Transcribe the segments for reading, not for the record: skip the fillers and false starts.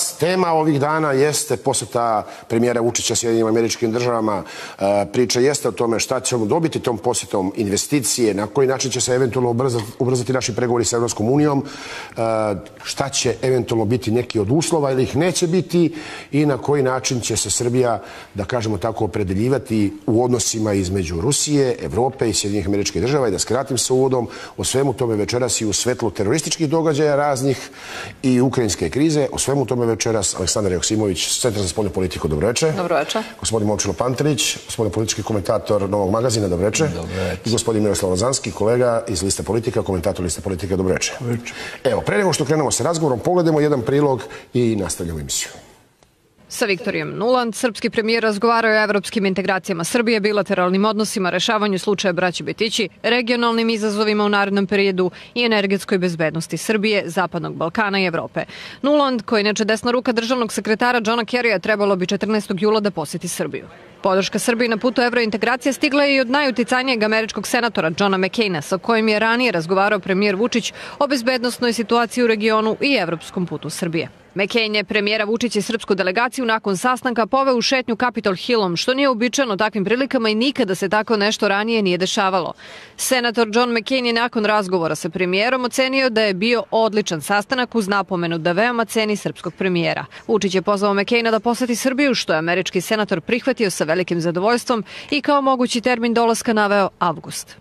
Gledalac, tema ovih dana jeste poseta premijera Vučića Sjedinjenim Američkim Državama. Priča jeste o tome šta ćemo dobiti tom posjetom, investicije, na koji način će se eventualno ubrzati naši pregovori sa Evropskom unijom, šta će eventualno biti neki od uslova ili ih neće biti i na koji način će se Srbija, da kažemo tako, opredeljivati u odnosima između Rusije, Evrope i Sjedinjenih Američkih Država. I da skratim sa uvodom, o svemu tome večeras i u svetlu terorističkih događaja raznih i ukrajinske krize. O svemu tome večeras Aleksandar Joksimović, Centar za spoljnu politiku. Dobroveče. Dobroveče. Gospodin Momčilo Pantelić, gospodin politički komentator Novog magazina. Dobroveče. I gospodin Miroslav Lazanski, kolega iz Liste politika, komentator Liste politike. Dobroveče. Evo, pre nego što krenemo sa razgovorom, pogledamo jedan prilog i nastavljamo emisiju. Sa Viktorijem Nuland, srpski premijer razgovarao o evropskim integracijama Srbije, bilateralnim odnosima, rešavanju slučaja braće Betići, regionalnim izazovima u narednom periodu i energetskoj bezbednosti Srbije, Zapadnog Balkana i Evrope. Nuland, koji je inače desna ruka državnog sekretara Johna Kerrya, trebalo bi 14. jula da poseti Srbiju. Podrška Srbiji na putu evrointegracije stigla je i od najuticajnijeg američkog senatora Johna McCaina, sa kojim je ranije razgovarao premijer Vučić o bezbednosnoj situaciji u regionu i evropskom putu Srbije. McCain je premijera Vučića i srpsku delegaciju nakon sastanka poveo u šetnju Capitol Hillom, što nije uobičajeno takvim prilikama i nikada se tako nešto ranije nije dešavalo. Senator John McCain je nakon razgovora sa premijerom ocenio da je bio odličan sastanak uz napomenu da veoma ceni srpskog premijera. Vučić je pozvao McCaina da poseti Srbiju, što je američki senator prihvatio sa velikim zadovoljstvom i kao mogući termin dolaska naveo avgust.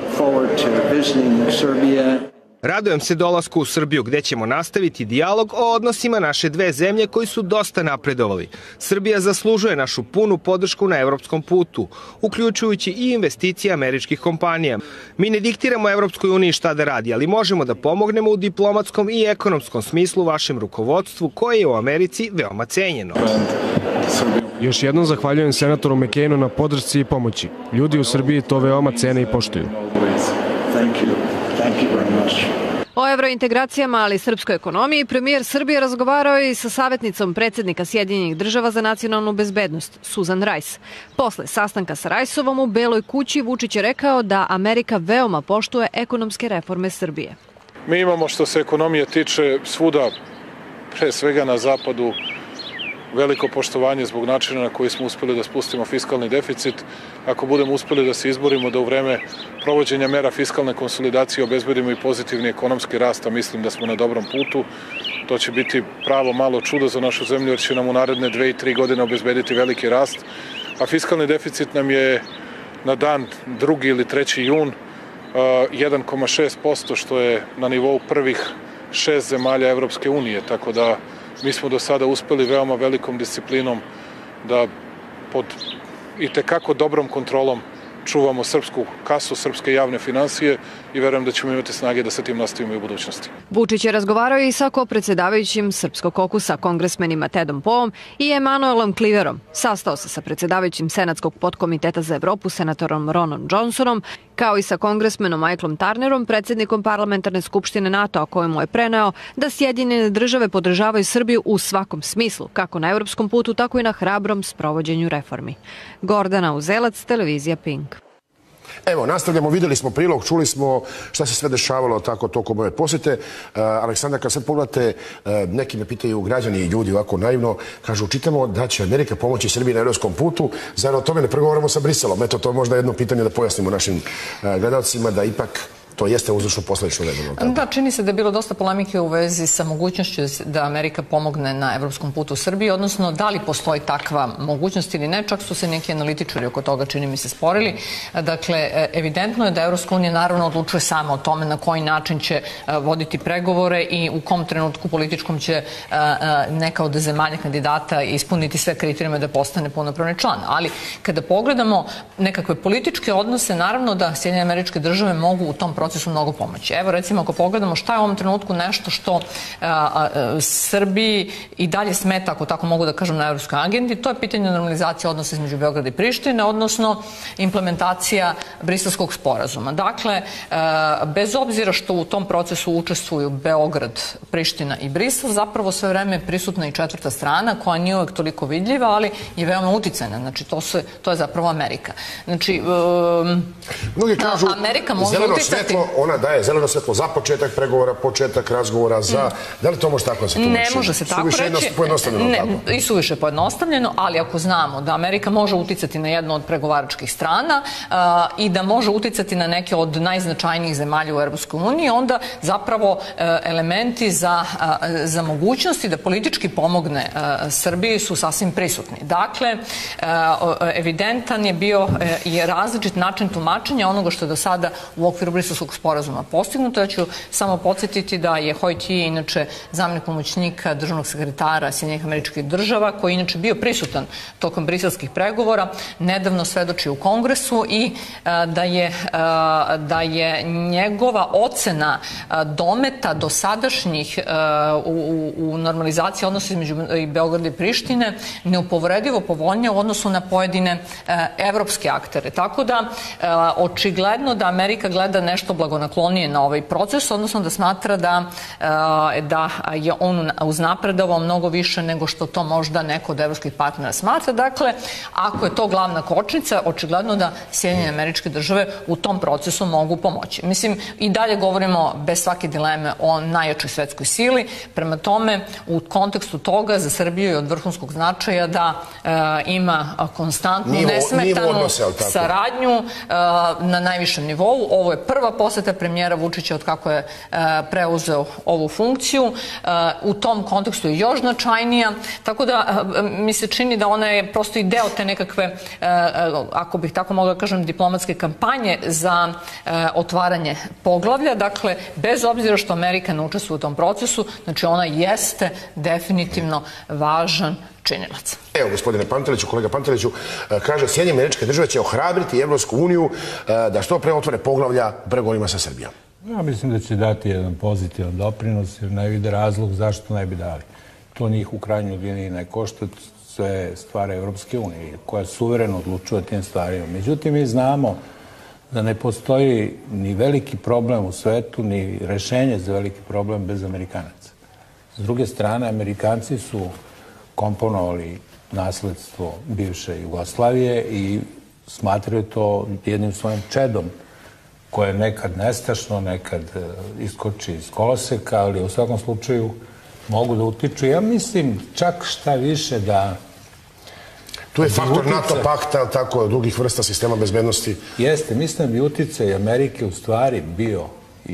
Radujem se dolasku u Srbiju gde ćemo nastaviti dijalog o odnosima naše dve zemlje koji su dosta napredovali. Srbija zaslužuje našu punu podršku na evropskom putu, uključujući i investicije američkih kompanija. Mi ne diktiramo Evropskoj uniji šta da radi, ali možemo da pomognemo u diplomatskom i ekonomskom smislu vašem rukovodstvu koje je u Americi veoma cenjeno. Još jednom zahvaljujem senatoru McCainu na podršci i pomoći. Ljudi u Srbiji to veoma cene i poštuju. O evrointegracijama, ali i srpskoj ekonomiji, premijer Srbije razgovarao je i sa savjetnicom predsjednika Sjedinjenih Država za nacionalnu bezbednost, Susan Rice. Posle sastanka sa Riceovom u Beloj kući, Vučić je rekao da Amerika veoma poštuje ekonomske reforme Srbije. Mi imamo, što se ekonomije tiče, svuda, pre svega na zapadu, veliko poštovanje zbog načina na koji smo uspeli da spustimo fiskalni deficit. Ako budemo uspeli da se izborimo da u vreme provođenja mera fiskalne konsolidacije obezbedimo i pozitivni ekonomski rast, a mislim da smo na dobrom putu, to će biti pravo malo čudo za našu zemlju jer će nam u naredne 2 i 3 godine obezbediti veliki rast. A fiskalni deficit nam je na dan 2. ili 3. jun 1,6%, što je na nivou prvih 6 zemalja Evropske unije, tako da mi smo do sada uspeli veoma velikom disciplinom da pod itekako dobrom kontrolom čuvamo srpsku kasu, srpske javne finansije i verujem da ćemo imati snage da sa tim nastavimo i u budućnosti. Vučić je razgovarao i sa kopredsedavajućim Srpskog kokusa, kongresmenima Tedom Poom i Emanuelom Kliverom. Sastao se sa predsedavajućim Senatskog podkomiteta za Evropu, senatorom Ronom Johnsonom, kao i sa kongresmenom Michaelom Turnerom, predsjednikom parlamentarne skupštine NATO-a, kojemu je preneo da Sjedinjene Države podržavaju Srbiju u svakom smislu, kako na evropskom putu, tako i na hrabrom sprovođenju reformi. Gordana Uzelac, televizija Pink. Evo, nastavljamo, videli smo prilog, čuli smo šta se sve dešavalo tako tokom ove posete. Aleksandar, kad sad pogledate, neki me pitaju građani i ljudi ovako naivno, kažu, čitamo da će Amerika pomoći Srbiji na evropskom putu, zajedno o tome ne pregovaramo sa Briselom. Eto, to je možda jedno pitanje da pojasnimo našim gledalcima, da ipak to jeste uzročno posledično vezano. Da, čini se da je bilo dosta polemike u vezi sa mogućnošću da Amerika pomogne na evropskom putu u Srbiji, odnosno da li postoji takva mogućnost ili ne, čak su se neki analitičari oko toga, čini mi se, sporili. Dakle, evidentno je da Evropska unija naravno odlučuje sama o tome na koji način će voditi pregovore i u kom trenutku političkom će neka od zemalja kandidata ispuniti sve kriterijume da postane punopravni član. Ali kada pogledamo nekakve političke odnose, naravno da Sjedinjene Američke Države mogu u tom procesu mnogo pomoći. Evo, recimo, ako pogledamo šta je u ovom trenutku nešto što Srbiji i dalje smeta, ako tako mogu da kažem, na evropskoj agendi, to je pitanje normalizacije odnosa između Beograda i Prištine, odnosno implementacija Briselskog sporazuma. Dakle, bez obzira što u tom procesu učestvuju Beograd, Priština i Brisel, zapravo sve vreme je prisutna i četvrta strana, koja nije uvek toliko vidljiva, ali je veoma uticajna. Znači, to je zapravo Amerika. Znači, Amerika može uticati svetlo, ona daje zeleno svetlo za početak pregovora, početak razgovora za... Da li to može tako da se tumači? Ne može se tako reći. Suviše pojednostavljeno tako. I suviše pojednostavljeno, ali ako znamo da Amerika može uticati na jednu od pregovaračkih strana i da može uticati na neke od najznačajnijih zemalja u Europskoj uniji, onda zapravo elementi za mogućnosti da politički pomogne Srbiji su sasvim prisutni. Dakle, evidentan je bio i različit način tumačenja onoga što je do sada u okviru Briselskog sporazuma postignuto. Ja ću samo podsjetiti da je Hoi Ti, inače zamjenik pomoćnika državnog sekretara Sjedinjenih Američkih Država, koji inače bio prisutan tokom briselskih pregovora, nedavno svedočio u Kongresu i da je njegova ocena dometa dosadašnjih u normalizaciji odnosa između Beograda i Prištine neupovredivo povoljnija u odnosu na pojedine evropske aktere. Tako da očigledno da Amerika gleda nešto blagonaklonije na ovaj proces, odnosno da smatra da je on uznapredovao mnogo više nego što to možda neko od evropskih partnera smatra. Dakle, ako je to glavna kočnica, očigledno da Sjedinjene Američke Države u tom procesu mogu pomoći. Mislim, i dalje govorimo bez svake dileme o najjačoj svetskoj sili. Prema tome, u kontekstu toga za Srbiju je od vrhunskog značaja da ima konstantnu, nesmetanu saradnju na najvišem nivou. Ovo je prva poseta premijera Vučića od kako je preuzeo ovu funkciju. U tom kontekstu je još značajnija. Tako da mi se čini da ona je prosto i deo te nekakve, ako bih tako mogla kažem, diplomatske kampanje za otvaranje poglavlja. Dakle, bez obzira što Amerika ne učestvuje u tom procesu, znači ona jeste definitivno važan činilac. Evo, gospodine Panteliću, kolega Panteliću, kaže Sjedinjene Američke Države će ohrabriti Evropsku uniju da što pre otvore poglavlja u pregovorima sa Srbijom. Ja mislim da će dati jedan pozitivan doprinos jer ne vide razlog zašto ne bi dali. To njih u krajnjoj liniji ne košta, sve stvari Evropske unije koja suvereno odlučuje o tim stvarima. Međutim, mi znamo da ne postoji ni veliki problem u svetu, ni rešenje za veliki problem bez Amerikanaca. S druge strane, Amerikanci su komponovali nasledstvo bivše Jugoslavije i smatraju to jednim svojim čedom koje je nekad nestašno, nekad iskoči iz koloseka, ali u svakom slučaju mogu da utiču. Ja mislim čak šta više da... Tu je faktor NATO pakta, tako, drugih vrsta sistema bezbednosti. Jeste, mislim da bi uticaj Amerike u stvari bio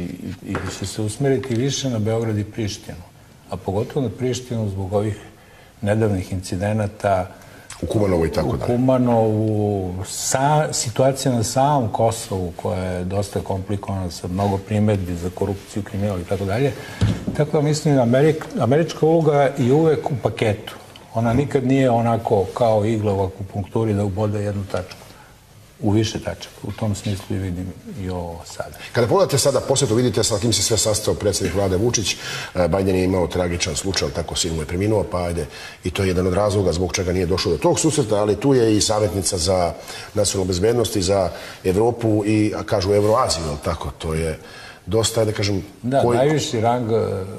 i da će se usmeriti više na Beograd i Prištinu, a pogotovo na Prištinu zbog ovih nedavnih incidenata u Kumanovu i tako dalje. U Kumanovu, situacija na samom Kosovu koja je dosta komplikovana sa mnogo primedbi za korupciju, kriminal i tako dalje. Tako da mislim da američka uloga je uvek u paketu. Ona nikad nije onako kao igla u akupunkturi da ubode jednu tačku. U više tačaka. U tom smislu i vidim i ovo sada. Kada pogledate sada posjetu, vidite sa kim se sve sastao predsjednik vlade Vučić. Biden je imao tragičan slučaj, tako sin mu je preminuo, pa ajde, i to je jedan od razloga zbog čega nije došlo do tog susreta, ali tu je i savjetnica za nacionalnu bezbednost i za Evropu i, kažu, Evroaziju, tako, to je dosta, da kažem... Da, najviši rang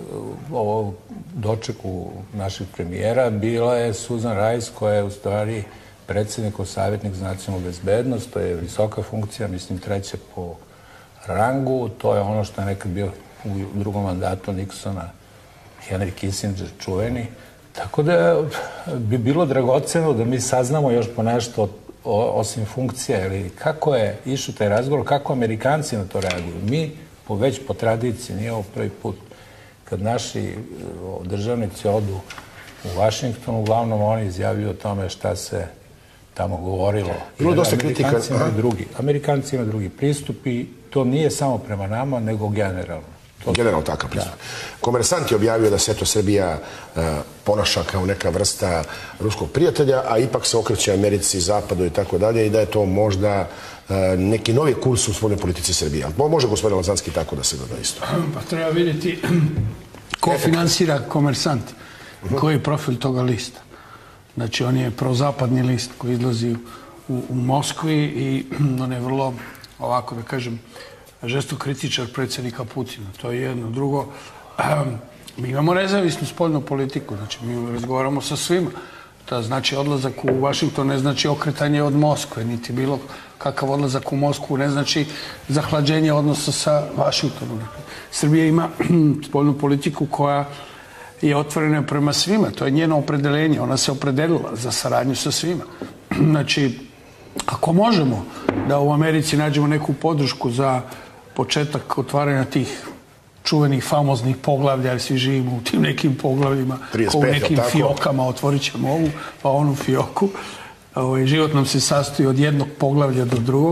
ovog dočeku našeg premijera bila je Susan Rice, koja je u stvari predsjednikov savjetnik za nacionalnu bezbednost. To je visoka funkcija, mislim treća po rangu. To je ono što je nekad bio u drugom mandatu Nixona, Henry Kissinger, čuveni. Tako da bi bilo dragoceno da mi saznamo još po nešto osim funkcija, ili kako je išao taj razgovor, kako Amerikanci na to reaguju. Mi, već po tradiciji, nije ovo prvi put, kad naši državnici odu u Vašington, uglavnom oni izjavljuju o tome šta se tamo govorilo. Bilo dosta kritika. Amerikanci imaju drugi pristup i to nije samo prema nama, nego generalno. Generalno takav pristup. Komersant je objavio da se eto Srbija ponaša kao neka vrsta ruskog prijatelja, a ipak se okreće Americi, Zapadu i tako dalje i da je to možda neki novi kurs u spoljnoj politici Srbije. Može gospodin Lazanski tako da se gleda isto? Pa treba vidjeti ko finansira Komersant, koji je profil toga lista. Znači, on je prozapadni list koji izlazi u Moskvi i on je vrlo, ovako da kažem, žestok kritičar predsjednika Putina. To je jedno. Drugo, mi imamo nezavisnu spoljnu politiku. Znači, mi razgovaramo sa svima. Da znači odlazak u Vašington ne znači okretanje od Moskve, niti bilo kakav odlazak u Moskvu ne znači zahlađenje odnosa sa Vašingtonom. Srbija ima spoljnu politiku koja je otvorena prema svima. To je njeno opredeljenje. Ona se opredelila za saradnju sa svima. Znači, ako možemo da u Americi nađemo neku podršku za početak otvaranja tih čuvenih, famoznih poglavlja, jer svi živimo u tim nekim poglavljima, kao u nekim fiokama, otvorit ćemo ovu, pa onu fioku. Život nam se sastoji od jednog poglavlja do drugog.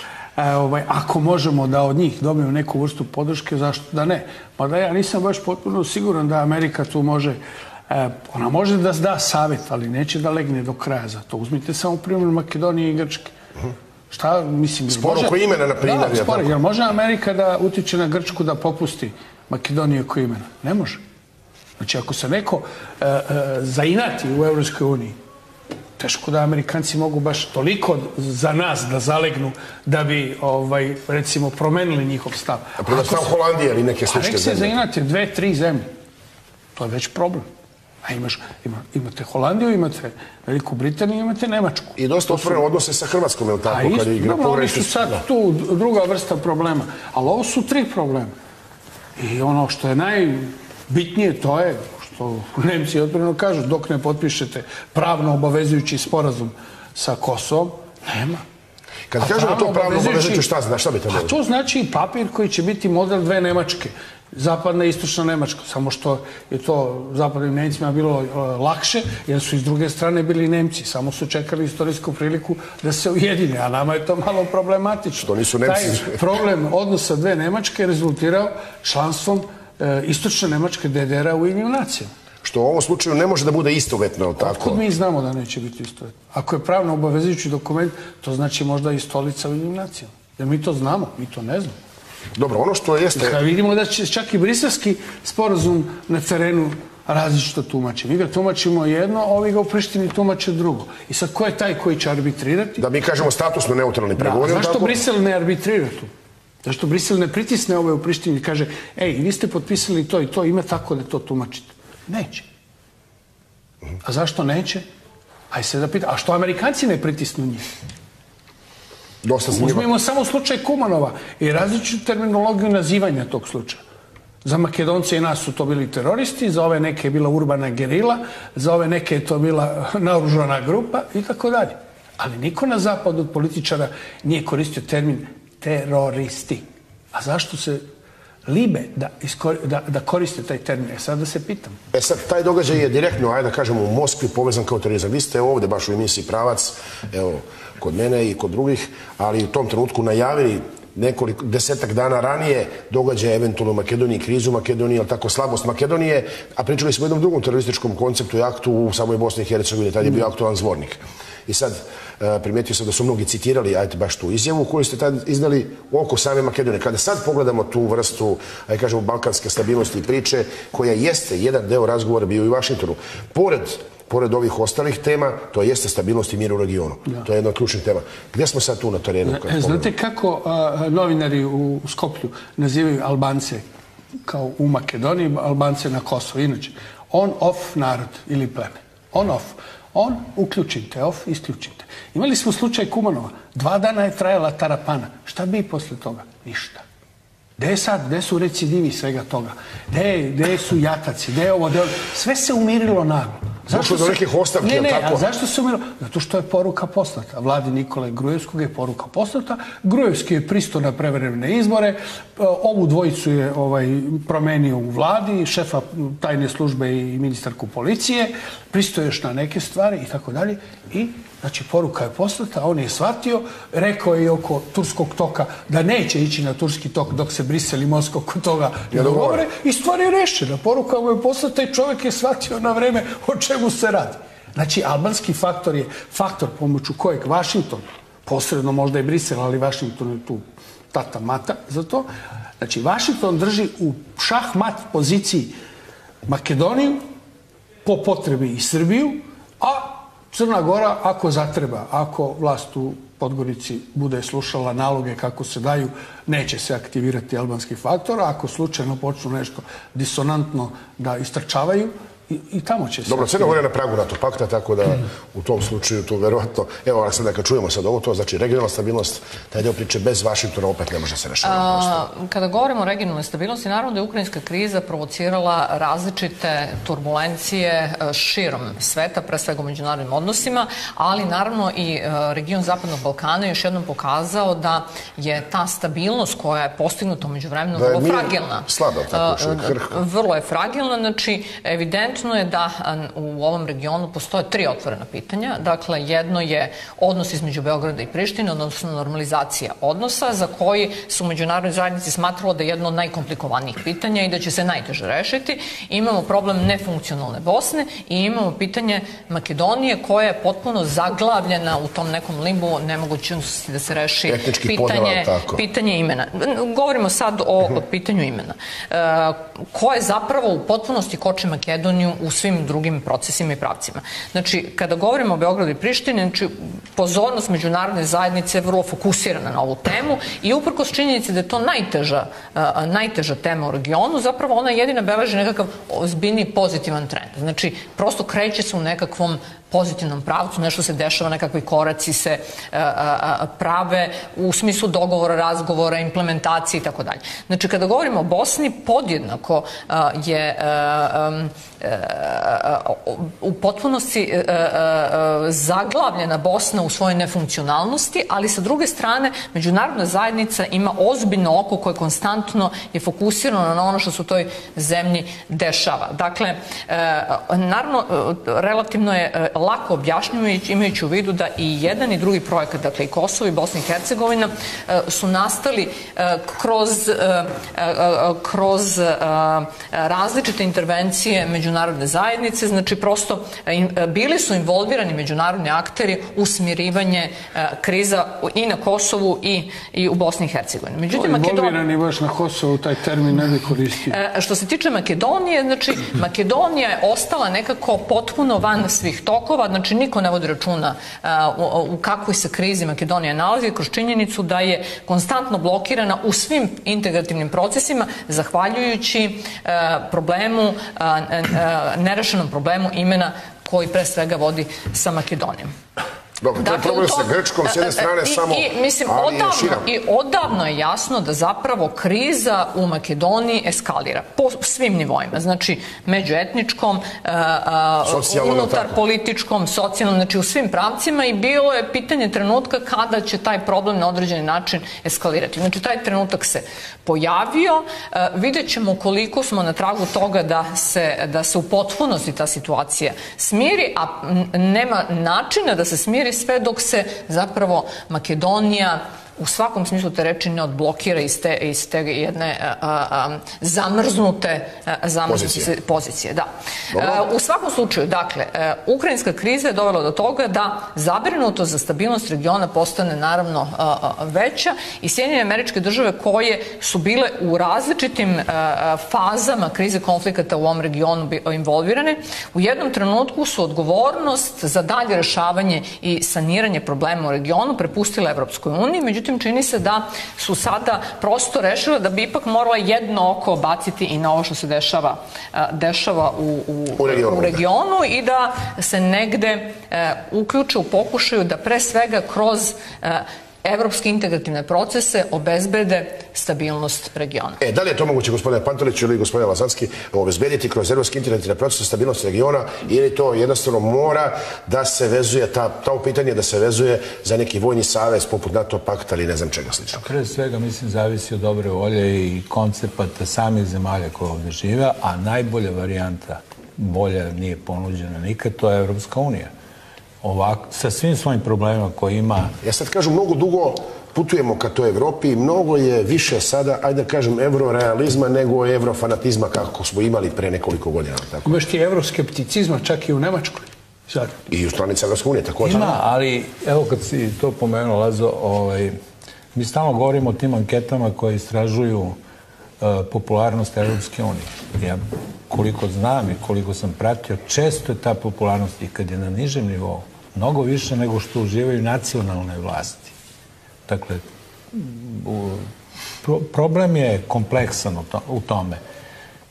Ako možemo da od njih dobijemo neku vrstu podrške, zašto da ne? Pa da ja nisam baš potpuno siguran da Amerika tu može, ona može da da savjet, ali neće da legne do kraja za to. Uzmite samo primjer Makedonije i Grčke. Šta, mislim... Spor oko imena, na primjer. Da, spor. Jer može Amerika da utiče na Grčku da popusti Makedoniju oko imena? Ne može. Znači, ako se neko zainati u Evropskoj uniji, teško da Amerikanci mogu baš toliko za nas da zalegnu da bi, recimo, promenili njihov stav. A prema stav Holandije ili neke slične zemlje? A nek se zainate 2-3 zemlje. To je već problem. A imate Holandiju, imate Veliku Britaniju, imate Nemačku. I dosta otvoreno odnose sa Hrvatskom, je li tako? Dobro, oni su sad tu druga vrsta problema. Ali ovo su 3 problema. I ono što je najbitnije, to je što Nemci otvoreno kažu, dok ne potpišete pravno obavezujući sporazum sa Kosovom, nema. Kad kažemo to pravno obavezujući, šta bi to bilo? A to znači papir koji će biti model 2 Nemačke. Zapadna i istočna Nemačka. Samo što je to zapadnim Nemcima bilo lakše, jer su iz druge strane bili Nemci. Samo su čekali istorijsku priliku da se ujedine, a nama je to malo problematično. To nisu Nemci. Taj problem odnosa 2 Nemačke je rezultirao članstvom istočne Nemačke DDR-a u Ujedinjenim nacijama. Što u ovom slučaju ne može da bude istovetno, tako? Otkud mi znamo da neće biti istovetno? Ako je pravno obavezujući dokument, to znači možda i stolica u Ujedinjenim nacijama. Jer mi to znamo, mi to ne znamo. Dobro, ono što jeste... Vidimo da će čak i briselski sporazum na terenu različito tumači. Mi ga tumačimo jedno, a ovi ga u Prištini tumače drugo. I sad, ko je taj koji će arbitrirati? Da mi kažemo statusno neutralni pregovori. Da, zašto Brisel ne arbitrira tu? Zašto Brisel ne pritisne ove u Prištini i kaže, ej, vi ste potpisali to i to, ima tako da to tumačite? Neće. A zašto neće? Ajde se da pita, a što Amerikanci ne pritisnu njih? Uzmimo samo slučaj Kumanova i različitu terminologiju nazivanja tog slučaja. Za Makedonce i nas su to bili teroristi, za ove neke je bila urbana gerila, za ove neke je to bila naoružana grupa i tako dalje. Ali niko na zapadu od političara nije koristio termin teroristi. A zašto se libe da koriste taj termin? Sad da se pitam. Sad, taj događaj je direktno, ajde da kažemo, u Moskvi povezan kao terorizam. Vi ste ovde baš u emisiji Pravac, evo, kod mene i kod drugih, ali u tom trenutku najavili nekoliko desetak dana ranije događaje eventualno u Makedoniji, krizu u Makedoniji, ali tako slabost Makedonije, a pričali smo o jednom drugom terorističkom konceptu i aktu u samoj Bosni i Hercegovini, tad je bio aktualan Zvornik. I sad primetio sam da su mnogi citirali, ajte baš tu izjavu koju ste tad iznali oko same Makedonije. Kada sad pogledamo tu vrstu, ajde kažemo, balkanske stabilnosti i priče, koja jeste jedan deo razgovora bio i u Vašingtonu, pored ovih ostalih tema, to jeste stabilnost i mir u regionu. To je jedna od ključnih tema. Gde smo sad tu na terenu? Znate kako novinari u Skoplju nazivaju Albance kao u Makedoniji, Albance na Kosovo? Inače, on-off narod ili pleme. On-off. On, uključite, off, isključite. Imali smo slučaj Kumanova. 2 dana je trajala tarapana. Šta bi posle toga? Ništa. Gde je sad? Gde su recidivi svega toga? Gde su jataci? Gde je ovo? Sve se umirilo naglo. Došlo do nekih ostavki, ne, a zašto se umirilo? Zato što je poruka poslata. Vladi Nikole Grujevskog je poruka poslata. Grujevski je pristao na prevremene izbore. Ovu dvojicu je promenio u vladi, šefa tajne službe i ministarku policije. Pristao još na neke stvari i tako dalje. I, znači, poruka je poslata, on je shvatio, rekao je oko turskog toka da neće ići na turski tok dok se Brisel i Moskva oko toga ne dogovore i stvar je rešena. Poruka mu je poslata i čovjek je shvatio na vreme o čemu se radi. Znači, albanski faktor je faktor pomoću kojeg Vašington, posredno možda i Brisel, ali Vašington je tu tata mata za to. Znači, Vašington drži u šah-mat poziciji Makedoniju, po potrebi i Srbiju, a Crna Gora, ako zatreba, ako vlast u Podgorici bude slušala naloge kako se daju, neće se aktivirati albanski faktor, a ako slučajno počnu nešto disonantno da istrčavaju, I tamo će se... Dobro, Crna Gora je na pragu NATO pakta, tako da u tom slučaju tu verovatno... Evo, Aleksandra, kad čujemo sad ovo, to znači regionalna stabilnost, taj deo priče bez Vašingtona opet ne može se rešavati. Kada govorimo o regionalnoj stabilnosti, naravno da je ukrajinska kriza provocirala različite turbulencije širom sveta, pre svega u međunarodnim odnosima, ali naravno i region Zapadnog Balkana još jednom pokazao da je ta stabilnost koja je postignuta umeđu vremenu vrlo fragilna. Slaba, tako krhka. Vrlo je fragilna, znači evidentno je da u ovom regionu postoje 3 otvorena pitanja. Dakle, jedno je odnos između Beograda i Prištine, odnosno normalizacija odnosa, za koji su u međunarodnoj zajednici smatralo da je jedno od najkomplikovanijih pitanja i da će se najteže rešiti. Imamo problem nefunkcionalne Bosne i imamo pitanje Makedonije koja je potpuno zaglavljena u tom nekom limbu nemogućnosti da se reši pitanje imena. Govorimo sad o pitanju imena. Koje zapravo u potpunosti koči Makedoniju u svim drugim procesima i pravcima. Znači, kada govorimo o Beogradu i Prištini, znači, pozornost međunarodne zajednice je vrlo fokusirana na ovu temu i uprkos činjenici da je to najteža tema u regionu, zapravo ona jedina beleži nekakav ozbiljni pozitivan trend. Znači, prosto kreće se u nekakvom pozitivnom pravcu, nešto se dešava, nekakvi koraci se prave u smislu dogovora, razgovora, implementacije i tako dalje. Znači, kada govorimo o Bosni, podjednako je u potpunosti zaglavljena Bosna u svojoj nefunkcionalnosti, ali sa druge strane međunarodna zajednica ima ozbiljno oko koje konstantno je fokusirano na ono što se u toj zemlji dešava. Dakle, naravno, relativno je lako objašnjujući, imajući u vidu da i jedan i drugi projekat, dakle i Kosovo i Bosna i Hercegovina, su nastali kroz različite intervencije međunarodne zajednice, znači prosto bili su involvirani međunarodni akteri u smirivanje kriza i na Kosovu i u Bosni i Hercegovini. Međutim, involvirani baš na Kosovu, taj termin ne bi koristio. Što se tiče Makedonije, znači Makedonija je ostala nekako potpuno van svih tokova, znači niko ne vodi računa u kakvoj se krizi Makedonija nalazi, kroz činjenicu da je konstantno blokirana u svim integrativnim procesima, zahvaljujući nerešenom problemu imena koji pre svega vodi sa Makedonijom. Dobro, to je problem sa Grčkom, s jedne strane samo, ali je šira. I odavno je jasno da zapravo kriza u Makedoniji eskalira po svim nivoima, znači međuetničkom, unutar političkom, socijalnom, znači u svim pravcima i bilo je pitanje trenutka kada će taj problem na određeni način eskalirati. Znači taj trenutak se pojavio, vidjet ćemo koliko smo na tragu toga da se u potpunosti ta situacija smiri, a nema načina da se smiri sve dok se zapravo Makedonija u svakom smislu te reči ne odblokira iz te jedne zamrznute pozicije. Da. U svakom slučaju, dakle, ukrajinska kriza je dovela do toga da zabrinutost za stabilnost regiona postane naravno veća i Sjedinjene Američke Države koje su bile u različitim fazama krize konflikata u ovom regionu involvirane, u jednom trenutku su odgovornost za dalje rešavanje i saniranje problema u regionu prepustile Evropskoj uniji, međutim čini se da su sada prosto rešile da bi ipak morala jedno oko baciti i na ovo što se dešava u regionu i da se negde uključe u pokušaju da pre svega kroz evropske integrativne procese obezbede stabilnost regiona. Da li je to moguće, gospodine Pantelić ili gospodine Lazanski, obezbediti kroz evropske integrativne procese stabilnost regiona ili to jednostavno mora da se vezuje, to pitanje da se vezuje za neki vojni savez poput NATO pakta ili ne znam čega slično? Pre svega, mislim, zavisi od dobre volje i koncepata samih zemalja koje ovde žive, a najbolja varijanta, bolja nije ponuđena nikad, to je Evropska unija. Sa svim svojim problemima koje ima... Ja sad kažem, mnogo dugo putujemo ka toj Evropi i mnogo je više sada, ajde da kažem, evrorealizma nego evrofanatizma kako smo imali pre nekoliko godina. Imaš ti evroskepticizma čak i u Nemačkoj. I u stranici Evropske unije također. Ima, ali evo kad si to pomenuo, Lazo, mi stalno govorimo o tim anketama koje istražuju popularnost Evropske unije. Ja koliko znam i koliko sam pratio, često je ta popularnost i kad je na nižem nivou mnogo više nego što uživaju nacionalne vlasti. Dakle, problem je kompleksan u tome.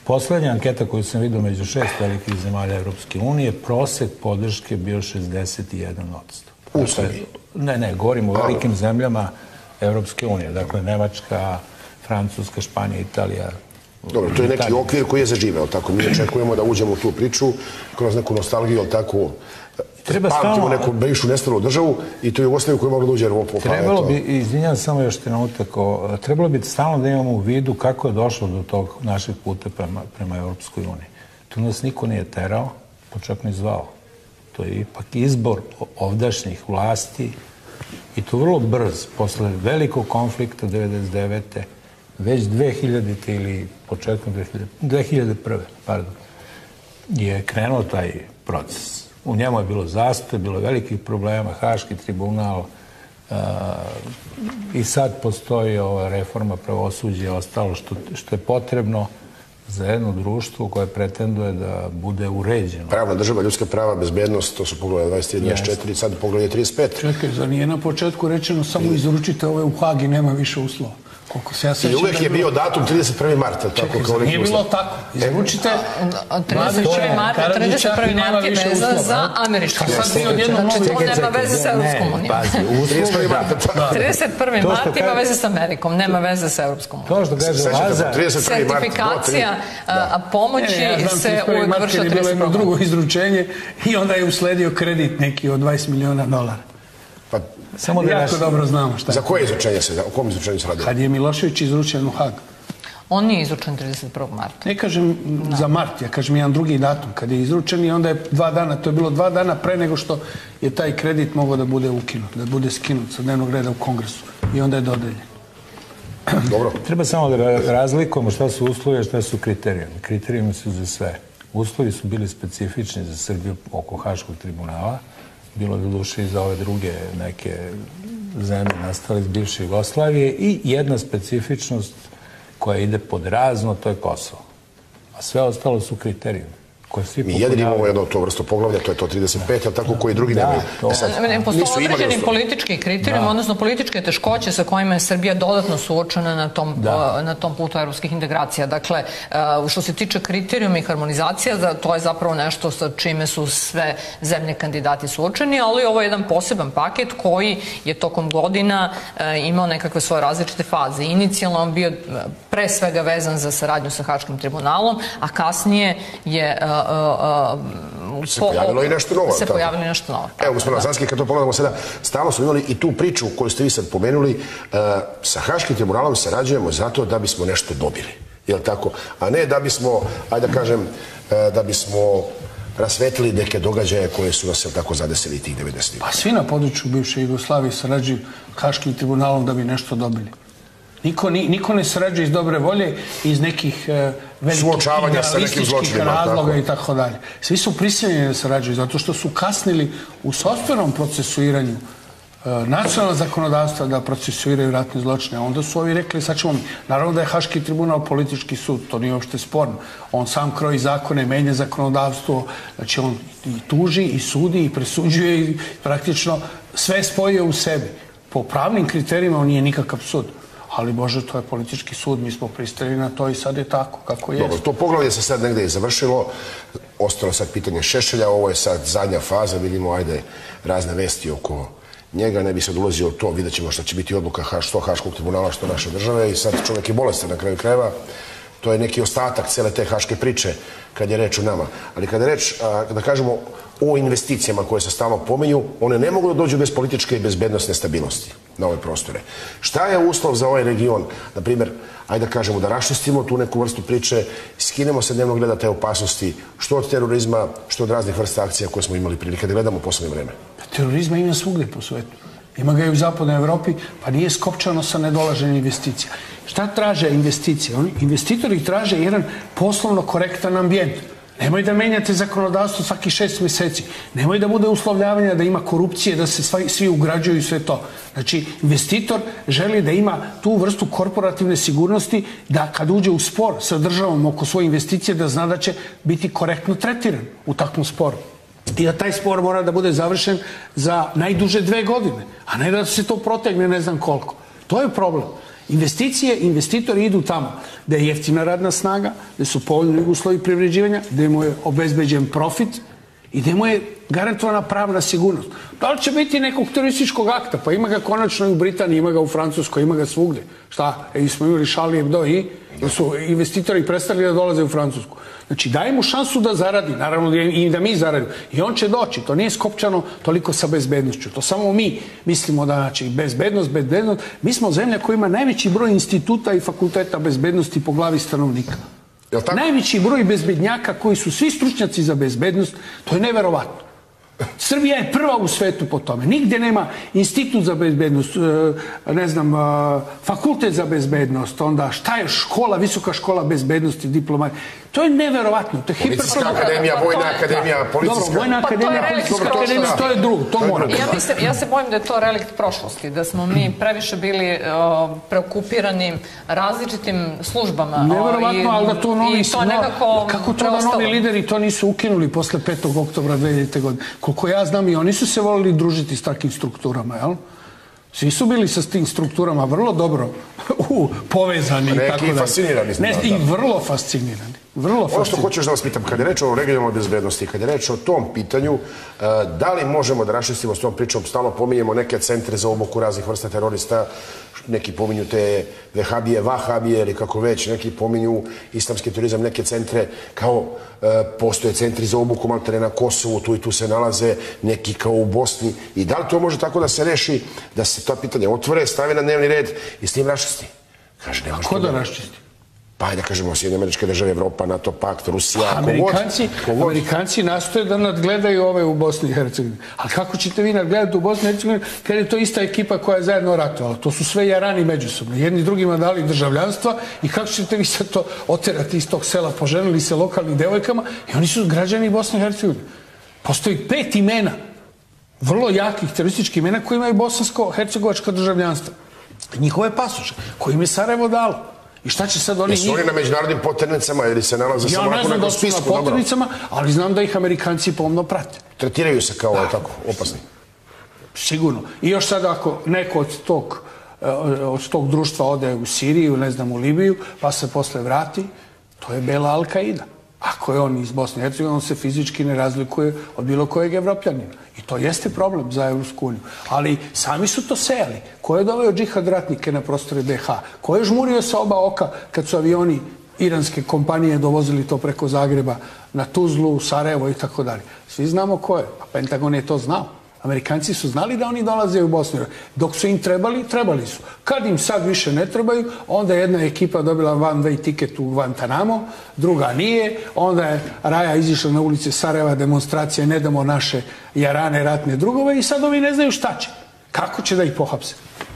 Poslednja anketa koju sam vidio među 6 velikih zemalja Evropske unije, prosek podrške bio 61%. U Srbiji? Ne, govorim o velikim zemljama Evropske unije. Dakle, Nemačka, Francuska, Španija, Italija. Dobro, to je neki okvir koji je zaživeo, tako mi očekujemo da uđemo u tu priču kroz neku nostalgiju, ali tako pamtimo neku bivšu nestalu državu i to je Jugoslaviju koju je mogla da uđe Evropu. Trebalo bi, izvinjam samo još trenutak, trebalo bi stalno da imamo u vidu kako je došlo do tog našeg puta prema Evropskoj uniji. Tu nas niko nije terao, pa čak ni zvao. To je ipak izbor ovdašnjih vlasti i to vrlo brz, posle velikog konflikta 1999. Već 2000. ili početkom 2001. je krenuo taj proces. U njemu je bilo zastoje, bilo velikih problema, Haški tribunal i sad postoji ova reforma pravosuđa i ostalo što je potrebno za jedno društvo koje pretenduje da bude uređeno. Pravna država, ljudska prava, bezbednost, to su poglavlja 23, 24, sad poglavlja 35. Čekaj, za nije na početku rečeno samo izručite ove u Hag i nema više uslova. I uvek je bio datum 31. marta. Čekaj, nije bilo tako. Izvučite 31. marta, 31. marta je veza za američku. Znači, to nema veze sa Evropskom unijom. 31. marta ima veze sa Amerikom, nema veze sa Evropskom unijom. To što kaže Laza, sertifikacija pomoći se uvek vrši od 31. Bilo jedno drugo izručenje i onda je usledio kredit neki od $20 miliona. Jako dobro znamo šta je. Za koje izručenje se, o kom izručenju se radi? Kad je Milošević izručen u Hag. On nije izručen 31. marta. Ne kažem za mart, ja kažem jedan drugi datum. Kad je izručen i onda je 2 dana, to je bilo 2 dana pre nego što je taj kredit mogao da bude ukinut, da bude skinut sa dnevnog reda u Kongresu. I onda je dodeljen. Dobro. Treba samo da razlikujemo šta su uslovi, a šta su kriterijumi. Kriterijumi su za sve. Uslovi su bili specifični za Srbiju oko Haškog tribunala. Bilo do duše i za ove druge neke zemlje nastale iz bivše Jugoslavije i jedna specifičnost koja ide pod razno, to je Kosovo. A sve ostalo su kriterijumi. Mi jedini imamo jedno to vrsto poglavlja, to je to 35, ali tako koji drugi nemaju. Postoje određeni politički kriterijum, odnosno političke teškoće sa kojima je Srbija dodatno suočena na tom putu evropskih integracija. Dakle, što se tiče kriterijuma i harmonizacija, to je zapravo nešto sa čime su sve zemlje kandidati suočeni, ali ovo je jedan poseban paket koji je tokom godina imao nekakve svoje različite faze. Inicijalno on bio pre svega vezan za saradnju sa Haškim tribunalom, a kasnije je se pojavilo i nešto novo. Evo, gospodin Lasanski, kad to pogledamo sada, stalno smo imali i tu priču koju ste vi sad pomenuli, sa Haškim tribunalom sarađujemo zato da bismo nešto dobili. Jel' tako? A ne da bismo, ajde da kažem, da bismo rasvetili neke događaje koje su nas tako zadesili tih 90-ih. Pa svi na području bivše Jugoslavije sarađuju Haškim tribunalom da bi nešto dobili. Niko ne sarađuje iz dobre volje i iz nekih velikih idealističkih razloga i tako dalje. Svi su prisiljeni da sarađuju zato što su kasnili u sopstvenom procesuiranju nacionalna zakonodavstva da procesuiraju ratne zločine. Onda su ovi rekli, sad ćemo mi. Naravno da je Haški tribunal politički sud, to nije uopšte sporno. On sam kroji zakone, menja zakonodavstvo, znači on i tuži, i sudi, i presuđuje i praktično sve spojio u sebi. Po pravnim kriterijima on nije nikakav sud. Ali, Bože, to je politički sud, mi smo pristali na to i sad je tako, kako je. Dobro, to poglavlje se sad negde i završilo, ostalo sad pitanje Šešelja, ovo je sad zadnja faza, vidimo, ajde, razne vesti oko njega, ne bi sad ulazio u to, vidjet ćemo šta će biti odluka što Haškog tribunala, što naše države i sad čovjek je bolestan na kraju krajeva, to je neki ostatak cele te haške priče kad je reč o nama. Ali kada je reč, da kažemo, o investicijama koje se stalno pominju, one ne mogu da dođu bez političke i bezbednostne stabilnosti na ove prostore. Šta je uslov za ovaj region? Na primjer, ajde da kažemo da raščistimo tu neku vrstu priče, skinemo sa dnevnog reda te opasnosti, što od terorizma, što od raznih vrsta akcija koje smo imali prilike da gledamo u poslednje vreme. Terorizma ima svugde po svetu. Ima ga i u zapadnoj Evropi, pa nije skopčano sa nedolaženjem investicija. Šta traže investicije? Investitori traže jedan poslovno korektan ambijent. Nemoj da menjate zakonodavstvo svaki 6 meseci. Nemoj da bude uslovljavanja da ima korupcije, da se svi ugrađuju i sve to. Znači, investitor želi da ima tu vrstu korporativne sigurnosti da kad uđe u spor sa državom oko svoje investicije da zna da će biti korektno tretiran u takvom sporu. I da taj spor mora da bude završen za najduže 2 godine, a ne da se to protegne ne znam koliko. To je problem. Investicije, investitori idu tamo gde je jeftina radna snaga, gde su povoljni uslovi privređivanja, gde mu je obezbeđen profit i gde mu je garantovana pravna sigurnost. Da li će biti nekog terorističkog akta? Pa ima ga konačno i u Britaniji, ima ga u Francuskoj, ima ga svugde. Šta? Smo imali Charlie Hebdo i su investitori prestali da dolaze u Francusku. Znači, daj mu šansu da zaradi, naravno i da mi zaradimo. I on će doći. To nije skopčano toliko sa bezbednošću. To samo mi mislimo da, znači, bezbednost. Mi smo zemlja koja ima najveći broj instituta i fakulteta bezbednosti po glavi stanovnika. Najveći broj bezbednjaka koji su svi stručnjaci za bezbednost, to je neverovatno. Srbija je prva u svetu po tome. Nigde nema institut za bezbednost, ne znam, fakultet za bezbednost, onda šta je škola, visoka škola bezbednosti, diplomatije. To je neverovatno. To je Policijska akademija, vojna akademija, policijska... Dobro, vojna akademija, policijska akademija, to je drugo, to mora. Ja se bojim da je to relikt prošlosti, da smo mi previše bili preokupirani različitim službama. Neverovatno, ali da to novi... Kako to da novi lideri to nisu ukinuli posle 5. oktobra 2000. godine? Koliko ja znam, i oni su se volili družiti s takvim strukturama, jel? Svi su bili sa tim strukturama vrlo dobro povezani. Neki i fascinirani. I vrlo fascinirani. Ono što hoćeš da vas pitam, kada je reč o regionalnoj bezbednosti, kada je reč o tom pitanju, da li možemo da raščistimo s tom pričom, stalno pominjemo neke centre za obuku raznih vrsta terorista, neki pominju te vehabije, vahabije ili kako već, neki pominju islamski turizam, neke centre kao postoje centri za obuku maltene na Kosovu, tu i tu se nalaze, neki kao u Bosni. I da li to može tako da se reši, da se to pitanje otvore, stave na dnevni red i s tim raščisti? Ko da raščisti? Pa da kažemo Sjedinjene Američke Države, Evropa, NATO pakt, Rusija, Amerikanci nastoje da nadgledaju ove u Bosni i Hercegovini. Ali kako ćete vi nadgledati u Bosni i Hercegovini kada je to ista ekipa koja je zajedno ratovala? To su sve jarani međusobno. Jedni drugima dali državljanstva i kako ćete vi sad to oterati iz tog sela? Poženili se lokalnim devojkama i oni su građani Bosne i Hercegovine. Postoji 5 imena, vrlo jakih terorističkih imena koji imaju bosansko-hercegovačka državljanstva. Njihove pasoše, koje im je Sarajevo dalo. I šta će sad oni... Jesu oni na međunarodnim poternicama ili se nalaze samo na nekom spisku? Ja ne znam da su na poternicama, ali znam da ih Amerikanci pomno prate. Tretiraju se kao tako opasni? Sigurno. I još sad ako neko od tog društva ode u Siriju, ne znam, u Libiju, pa se posle vrati, to je bela Al-Qaida. Ako je on iz Bosne i Hercegovine, on se fizički ne razlikuje od bilo kojeg Evropljanina. I to jeste problem za Evropsku uniju. Ali sami su to sejali. Ko je doveo džihad ratnike na prostore BiH? Ko je žmurio sa oba oka kad su avioni iranske kompanije dovozili to preko Zagreba na Tuzlu, Sarajevo i tako dalje? Svi znamo ko je. A Pentagon je to znao. Amerikanci su znali da oni dolaze u Bosnu. Dok su im trebali su. Kad im sad više ne trebaju, onda je jedna ekipa dobila one-way tiket u Guantanamo, druga nije, onda je Raja izišla na ulice Sarajeva, demonstracije, ne damo naše jarane ratne drugove i sad ovi ne znaju šta će. Kako će da ih pohapse?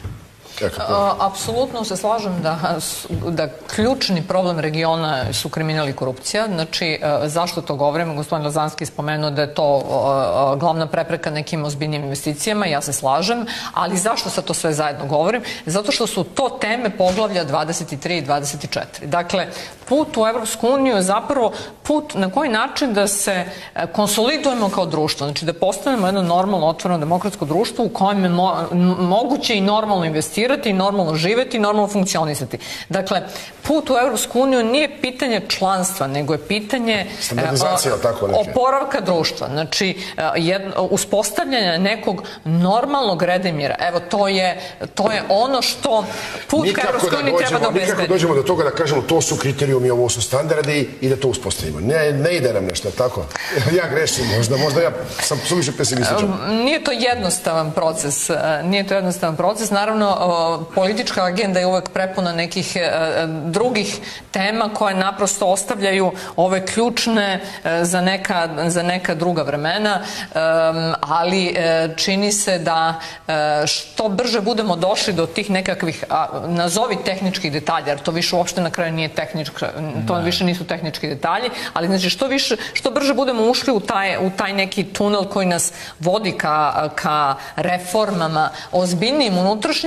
Apsolutno se slažem da ključni problem regiona su kriminal i korupcija. Znači, zašto to govorim? Gospodin Lazanski spomenuo da je to glavna prepreka nekim ozbiljnim investicijama, ja se slažem, ali zašto sad to sve zajedno govorim? Zato što su to teme poglavlja 23 i 24. Dakle, put u Evropsku uniju je zapravo put na koji način da se konsolidujemo kao društvo, znači da postanemo jedno normalno, otvoreno, demokratsko društvo u kojem je moguće i normalno investirati, i normalno živeti i normalno funkcionisati. Dakle, put u Evropsku uniju nije pitanje članstva, nego je pitanje oporavka društva. Znači, uspostavljanje nekog normalnog reda i mira. Evo, to je ono što put ka Evropskoj uniji treba da obezbedi. Nikako dođemo do toga da kažemo to su kriterijumi, ovo su standardi i da to uspostavimo. Ne ide nam nešto, tako? Ja grešim, možda ja sam suviše pesimističan. Nije to jednostavan proces. Naravno, politička agenda je uvek prepuna nekih drugih tema koje naprosto ostavljaju ove ključne za neka druga vremena, ali čini se da što brže budemo došli do tih nekakvih, nazovi tehničkih detalja, jer to više uopšte na kraju nije to više nisu tehnički detalji, ali znači što brže budemo ušli u taj neki tunel koji nas vodi ka reformama ozbiljnijim unutrašnjim,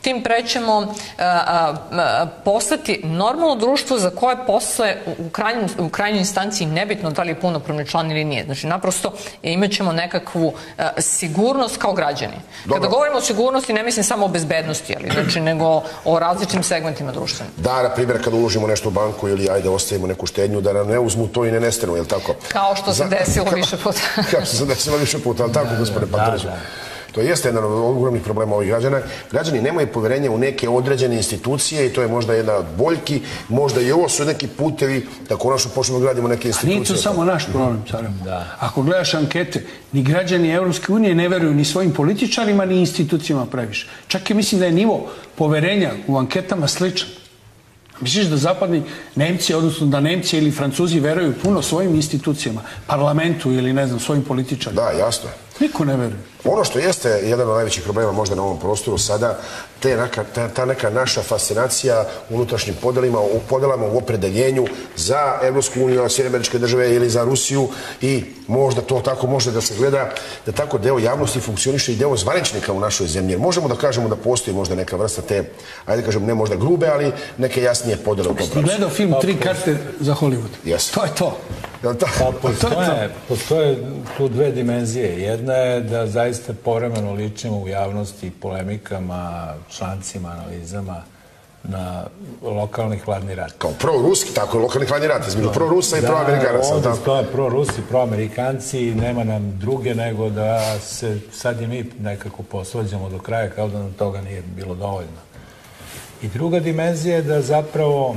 tim pre ćemo postati normalno društvo za koje posle u krajnjoj instanciji nebitno da li je punopravni član ili nije. Znači, naprosto imat ćemo nekakvu sigurnost kao građani. Kada govorimo o sigurnosti, ne mislim samo o bezbednosti, znači, nego o različitim segmentima društva. Da, na primjer, kada uložimo nešto u banku ili ajde ostavimo neku štednju, da nam ne uzmu to i ne nestanu, je li tako? Kao što se desilo više puta. Kao što se desilo više puta, ali tako, gospodine Pantoviću. To jeste jedan od ogromnih problema ovih građana. Građani nemaju poverenja u neke određene institucije i to je možda jedna od boljki. Možda i ovo su neki putevi da konačno počnemo da gradimo neke institucije. A nije to samo naš problem, Sarajevo. Ako gledaš ankete, ni građani Evropske unije ne veruju ni svojim političarima, ni institucijama previše. Čak i mislim da je nivo poverenja u anketama sličan. Misliš da zapadni Nemci, odnosno da Nemci ili Francuzi veruju puno svojim institucijama, parlamentu ili ne znam, svojim političarima? Da, jasno. Niko ne veruje. Ono što jeste jedan od najvećih problema možda na ovom prostoru sada, ta neka naša fascinacija unutrašnjim podelama u opredeljenju za Evropsku uniju, Sjedinjene Američke Države ili za Rusiju i možda to tako može da se gleda, da tako deo javnosti funkcioniše i deo zvaničnika u našoj zemlji. Jer možemo da kažemo da postoji možda neka vrsta te, ajde da kažem, ne možda grube, ali neke jasnije podele u tom pravcu. Ti gledao film Tri karte za Hollywood? Jesu. To je to. Pa postoje tu dve dimenzije. Jedna je da zaista povremeno ličimo u javnosti polemikama, člancima, analizama na lokalni hladni rat. Kao pro-ruski, tako je lokalni hladni rat, između pro-Rusa i pro-Amerikanaca. Da, ovdje stoje pro-Rusi, pro-Amerikanci i nema nam druge nego da se sad i mi nekako posvađamo do kraja kao da nam toga nije bilo dovoljno. I druga dimenzija je da zapravo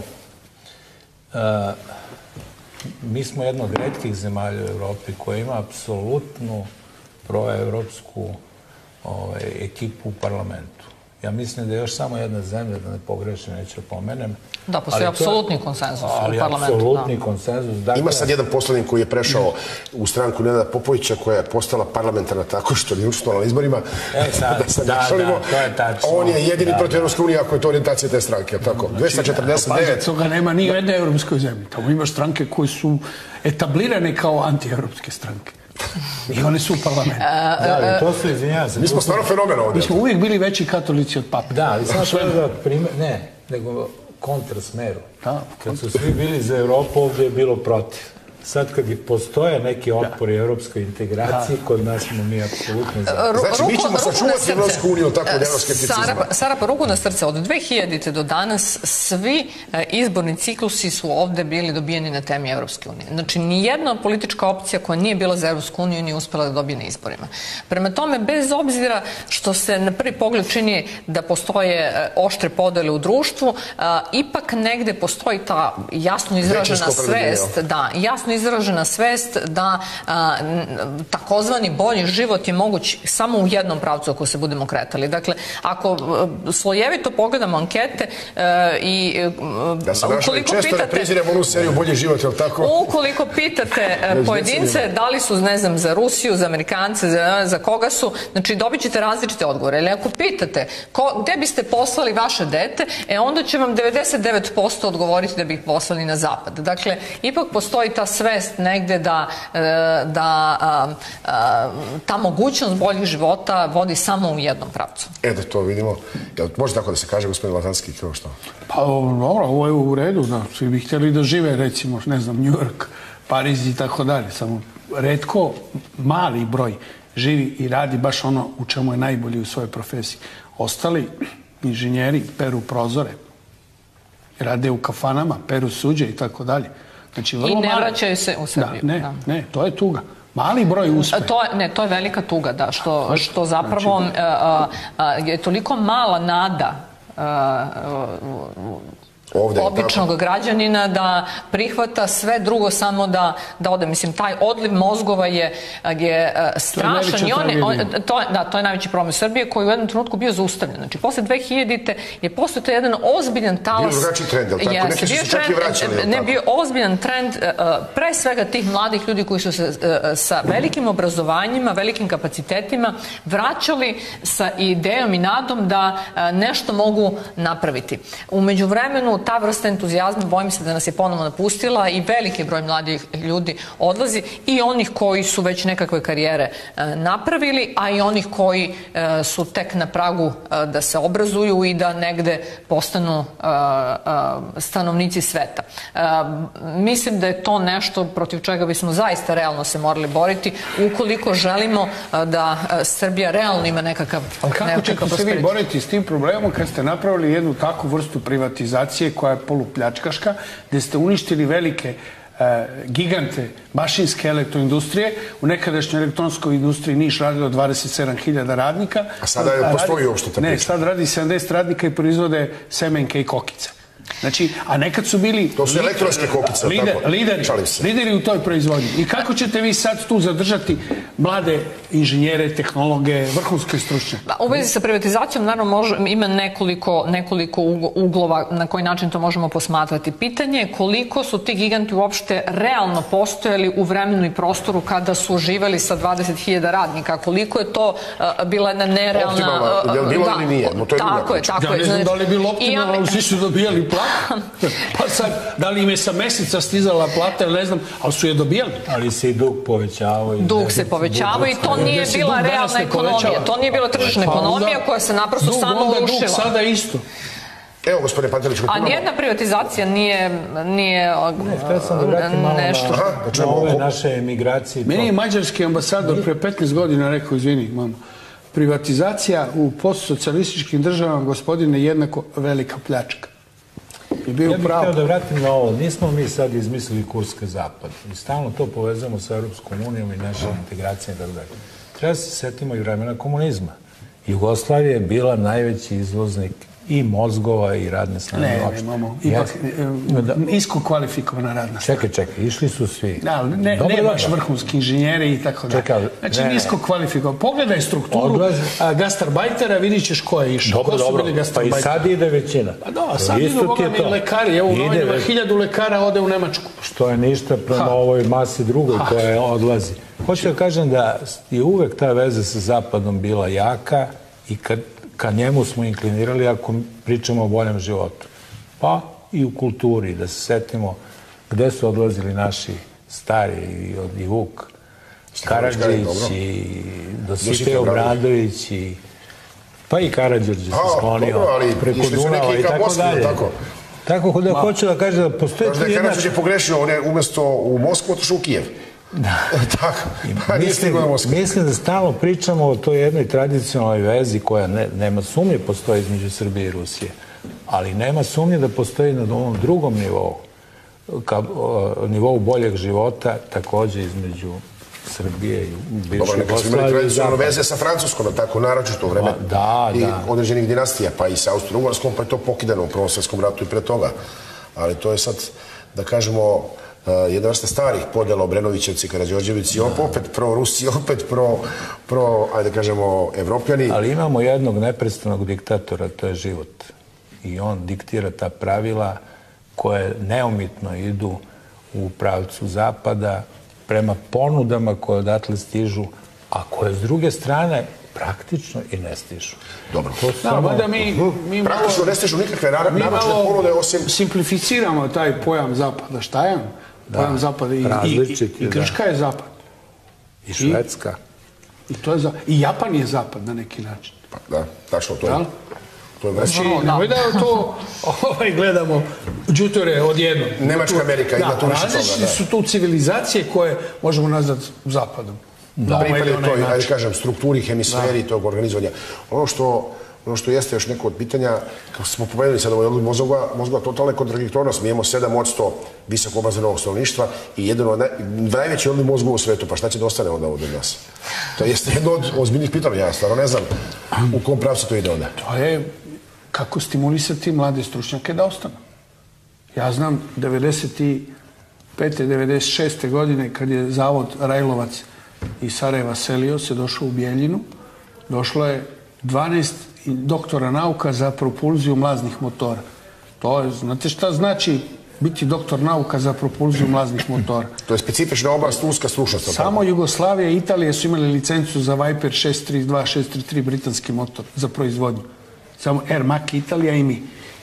mi smo jedna od retkih zemalja u Evropi koja ima apsolutnu proevropsku ekipu u parlamentu. Ja mislim da je još samo jedna zemlja, da ne pogrešim, neću pomenem. Da, postoji apsolutni konsenzus u parlamentu. Ali apsolutni konsenzus. Ima sad jedan poslanik koji je prešao u stranku Nenada Popovića koja je postala parlamentarna tako što nije učestvovala na izborima. Da, to je tačno. On je jedini protiv Evropske unije ako je to orijentacija te stranke, tako? 249. Toga nema ni u jednoj evropskoj zemlji. Tamo ima stranke koje su etablirane kao anti-evropske stranke. I one su u parlamentu. Da, to su, izvinjava se. Mi smo stvarno fenomen ovdje. Mi smo uvijek bili veći katolici od pape. Da, ali samo što da primjer, ne, nego kontrasmeru. Kad su svi bili za Evropu, ovdje je bilo protiv. Sad kad postoje neki otpori evropskoj integraciji, kod nas smo mi apsolutno za. Znači, mi ćemo sačuvati Evropsku uniju tako od euroskepticizma. Sara, pa ruku na srce, od 2000. do danas svi izborni ciklusi su ovde bili dobijeni na temi Evropske unije. Znači, nijedna politička opcija koja nije bila za Evropsku uniju nije uspela da dobije na izborima. Prema tome, bez obzira što se na prvi pogled čini da postoje oštre podele u društvu, ipak negde postoji ta jasno izražena svest, izražena svest da takozvani bolji život je moguć samo u jednom pravcu ako se budemo kretali. Dakle, ako slojevito pogledamo ankete i ukoliko pitate ukoliko pitate pojedince da li su, ne znam, za Rusiju, za Amerikance, za koga su, znači dobit ćete različite odgovore. Ali ako pitate gde biste poslali vaše dete, onda će vam 99% odgovoriti da bi ih poslali na zapad. Dakle, ipak postoji ta svest negde da ta mogućnost boljih života vodi samo u jednom pravcu. Eto, to vidimo. Može tako da se kaže, gospodin Latanski, kao što? Pa dobro, ovo je u redu, da. Svi bi htjeli da žive, recimo, ne znam, New York, Pariz i tako dalje. Samo retko mali broj živi i radi baš ono u čemu je najbolji u svojoj profesiji. Ostali inženjeri peru prozore, rade u kafanama, peru suđe i tako dalje. Znači, i ne vraćaju se u Srbiju. Ne, to je tuga. Mali broj uspe. To je velika tuga, da, što zapravo je toliko mala nada običnog građanina da prihvata sve drugo samo da ode. Mislim, taj odliv mozgova je strašan. To je najveći problem Srbije koji u jednom trenutku bio zaustavljen. Znači, posle 2000-te je postao to jedan ozbiljan talas. Bio drugačiji trend, ali tako? Neki su se čak i vraćali. Ne, bio ozbiljan trend pre svega tih mladih ljudi koji su se sa velikim obrazovanjima, velikim kapacitetima vraćali sa idejom i nadom da nešto mogu napraviti. U međuvremenu vremenu ta vrsta entuzijazma, bojim se da nas je ponovno napustila i veliki broj mladih ljudi odlazi i onih koji su već nekakve karijere napravili, a i onih koji su tek na pragu da se obrazuju i da negde postanu stanovnici sveta. Mislim da je to nešto protiv čega bismo zaista realno se morali boriti ukoliko želimo da Srbija realno ima nekakav prosperitet. Ali kako ćete se vi boriti s tim problemom kad ste napravili jednu takvu vrstu privatizacije koja je polupljačkaška, gde ste uništili velike gigante mašinske elektroindustrije? U nekadašnjoj elektronskoj industriji Niš radilo 27.000 radnika. A sada je postoji uopšte ta priča? Ne, sad radi 70 radnika i proizvode semenke i kokice. Znači, a nekad su bili... To su elektronske kokice, lideri u toj proizvodnji. I kako ćete vi sad tu zadržati mlade inženjere, tehnologe, vrhunske stručnjake? U vezi sa privatizacijom, naravno, ima nekoliko uglova na koji način to možemo posmatrati. Pitanje je koliko su ti giganti uopšte realno postojali u vremenu i prostoru kada su živeli sa 20.000 radnika. Koliko je to bila jedna nerealna... Optimalna, je li bilo ili nije? Tako je. Ja ne znam da li je bilo optimalno, ali svi su dobijali platu. Pa sad, da li im je sa meseca stizala plata, ili ne znam, ali su je dobijali. Ali se i dug povećava. Dug se povećava i to nije bila realna ekonomija. To nije bila tržišna ekonomija koja se naprosto samo urušila. Dug sada isto. Evo, gospodine Pantelić. A nijedna privatizacija nije nešto... Na ove naše emigracije. Meni je mađarski ambasador pre 15 godina rekao, izvini, mama, privatizacija u postsocijalističkim državama, gospodine, jednako velika pljačka. Ja bih htio da vratim na ovo. Nismo mi sad izmislili kurs ka zapadu. I stalno to povezamo sa Europskom unijom i našom integracijom i tako dalje. Treba se setimo i vremena komunizma. Jugoslavija je bila najveći izvoznik i mozgova i radne snage. Ne, imamo ipak nisko kvalifikovana radna snaga. Čekaj, išli su svi. Ne baš vrhunski inženjeri i tako dalje. Znači nisko kvalifikovan. Pogledaj strukturu gastarbajtera, vidit ćeš ko je išao. Dobro, pa i sad ide većina. Pa da, sad idu bogami lekari. Evo, 1000 lekara ode u Nemačku. Što je ništa prema ovoj masi drugoj koja odlazi. Hoću da kažem da je uvek ta veza sa Zapadom bila jaka i ka njemu smo inklinirali ako pričamo o boljem životu. Pa i u kulturi, da se setimo gde su odlazili naši stari, i Vuk Karadžić, i Dositej Obradović, pa i Karađorđe se sklonio preko Dunava i tako dalje. Tako da hoću da kažem da postoje... Možda je Karadžić je pogrešio, on je umesto u Moskvu otišao u Kijev. Mislim da stalno pričamo o toj jednoj tradicionalnoj vezi koja nema sumnje postoji između Srbije i Rusije, ali nema sumnje da postoji na ovom drugom nivou, nivou boljeg života, takođe između Srbije i bivše Jugoslavije. Nekad smo imali tradicionalne veze sa Francuskom, tako naročito u vreme i određenih dinastija, pa i sa Austro-Ugarskom, pa je to pokidano u Prvom svetskom ratu i pre toga. Ali to je sad, da kažemo, jedna vrsta starih podela Obrenovićevci, Karađorđevici, opet pro-Rusi, opet pro, ajde kažemo, Evropljani. Ali imamo jednog neprestanog diktatora, to je život. I on diktira ta pravila koje neumitno idu u pravcu Zapada prema ponudama koje odatle stižu, a koje s druge strane praktično i ne stižu. Dobro. Praktično ne stižu nikakve naračne ponude osim... Simplificiramo taj pojam Zapada. Šta je? Pojam Zapada i Grčka je Zapad. I Švedska. I Japan je Zapad na neki način. Pa da, tačno to je. Znači, nemoj da to gledamo đutore odjednom. Nemačka, Amerika ima tu više toga. Različite su tu civilizacije koje možemo nazvati Zapadom. Pripadaju toj, ajde kažem, strukturi, hemisferi tog organizovanja. Ono što jeste još neko od pitanja, kako smo pomenuli sad ovoj mozgova, totalna kontradiktornost. Mi imamo 7% visoko obrazovanog stanovništva i jedan od najveći odliv mozgova u svetu. Pa šta će da ostane onda od nas? To jeste jedno od ozbiljnih pitanja. Ja stvarno ne znam u kom pravcu to ide onda. To je kako stimulisati mlade stručnjake da ostanu. Ja znam 95. 96. godine kad je zavod Rajlovac iz Sarajeva selio se, došao u Bijeljinu, došlo je 12 doktora nauka za propulziju mlaznih motora. To je, znate šta znači biti doktor nauka za propulziju mlaznih motora? To je specifična oblast, uska stručnost. Samo Jugoslavija i Italija su imali licencu za Viper 632, 633 britanski motor za proizvodnju. Samo Air Mac Italija i mi.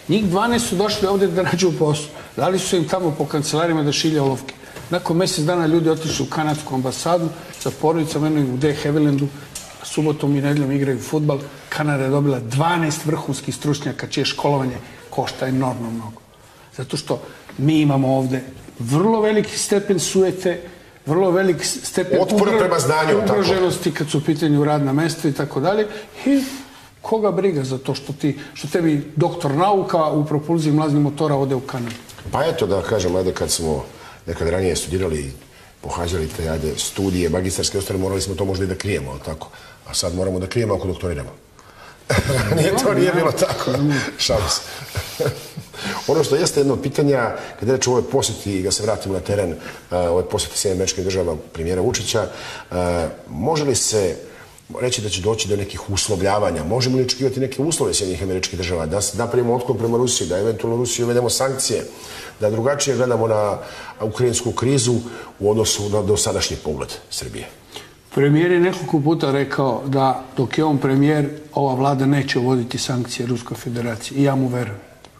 Njih 12 su došli ovde da nađu posao. Dali su im tamo po kancelarijama da šilje olovke. Nakon mjesec dana ljudi otišli u kanadsku ambasadu sa porodicama u De Havillandu, subotom i nedeljom igraju fudbal. Kanada je dobila 12 vrhunskih stručnjaka čije školovanje košta enormno mnogo. Zato što mi imamo ovde vrlo veliki stepen sujete, vrlo velik stepen ugroženosti kad su u pitanju radna mesta i tako dalje. I koga briga za to što tebi doktor nauka u propulziji mlaznih motora ode u Kanadu? Pa eto da kažem, ajde kad smo nekad ranije studirali i pohađali te studije, magistarske ostale, morali smo to možda i da krijemo, ali tako. A sad moramo da krijemo ako doktoriramo. Nije bilo tako. Šalim se. Ono što jeste jedno od pitanja, kada reći o ovoj posjeti, da se vratimo na teren, ovoj posjeti Sjedinjenim Američkim Državama premijera Vučića, može li se reći da će doći do nekih uslovljavanja? Možemo li očekivati neke uslove Sjedinjenih Američkih Država? Da napravimo otklon prema Rusiji, da eventualno Rusiji uvedemo sankcije, da drugačije gledamo na ukrajinsku krizu u odnosu na dosadašnji pogled Srbije? Premijer je nekoliko puta rekao da dok je on premijer, ova vlada neće uvoditi sankcije Ruskoj federaciji. I ja mu verujem.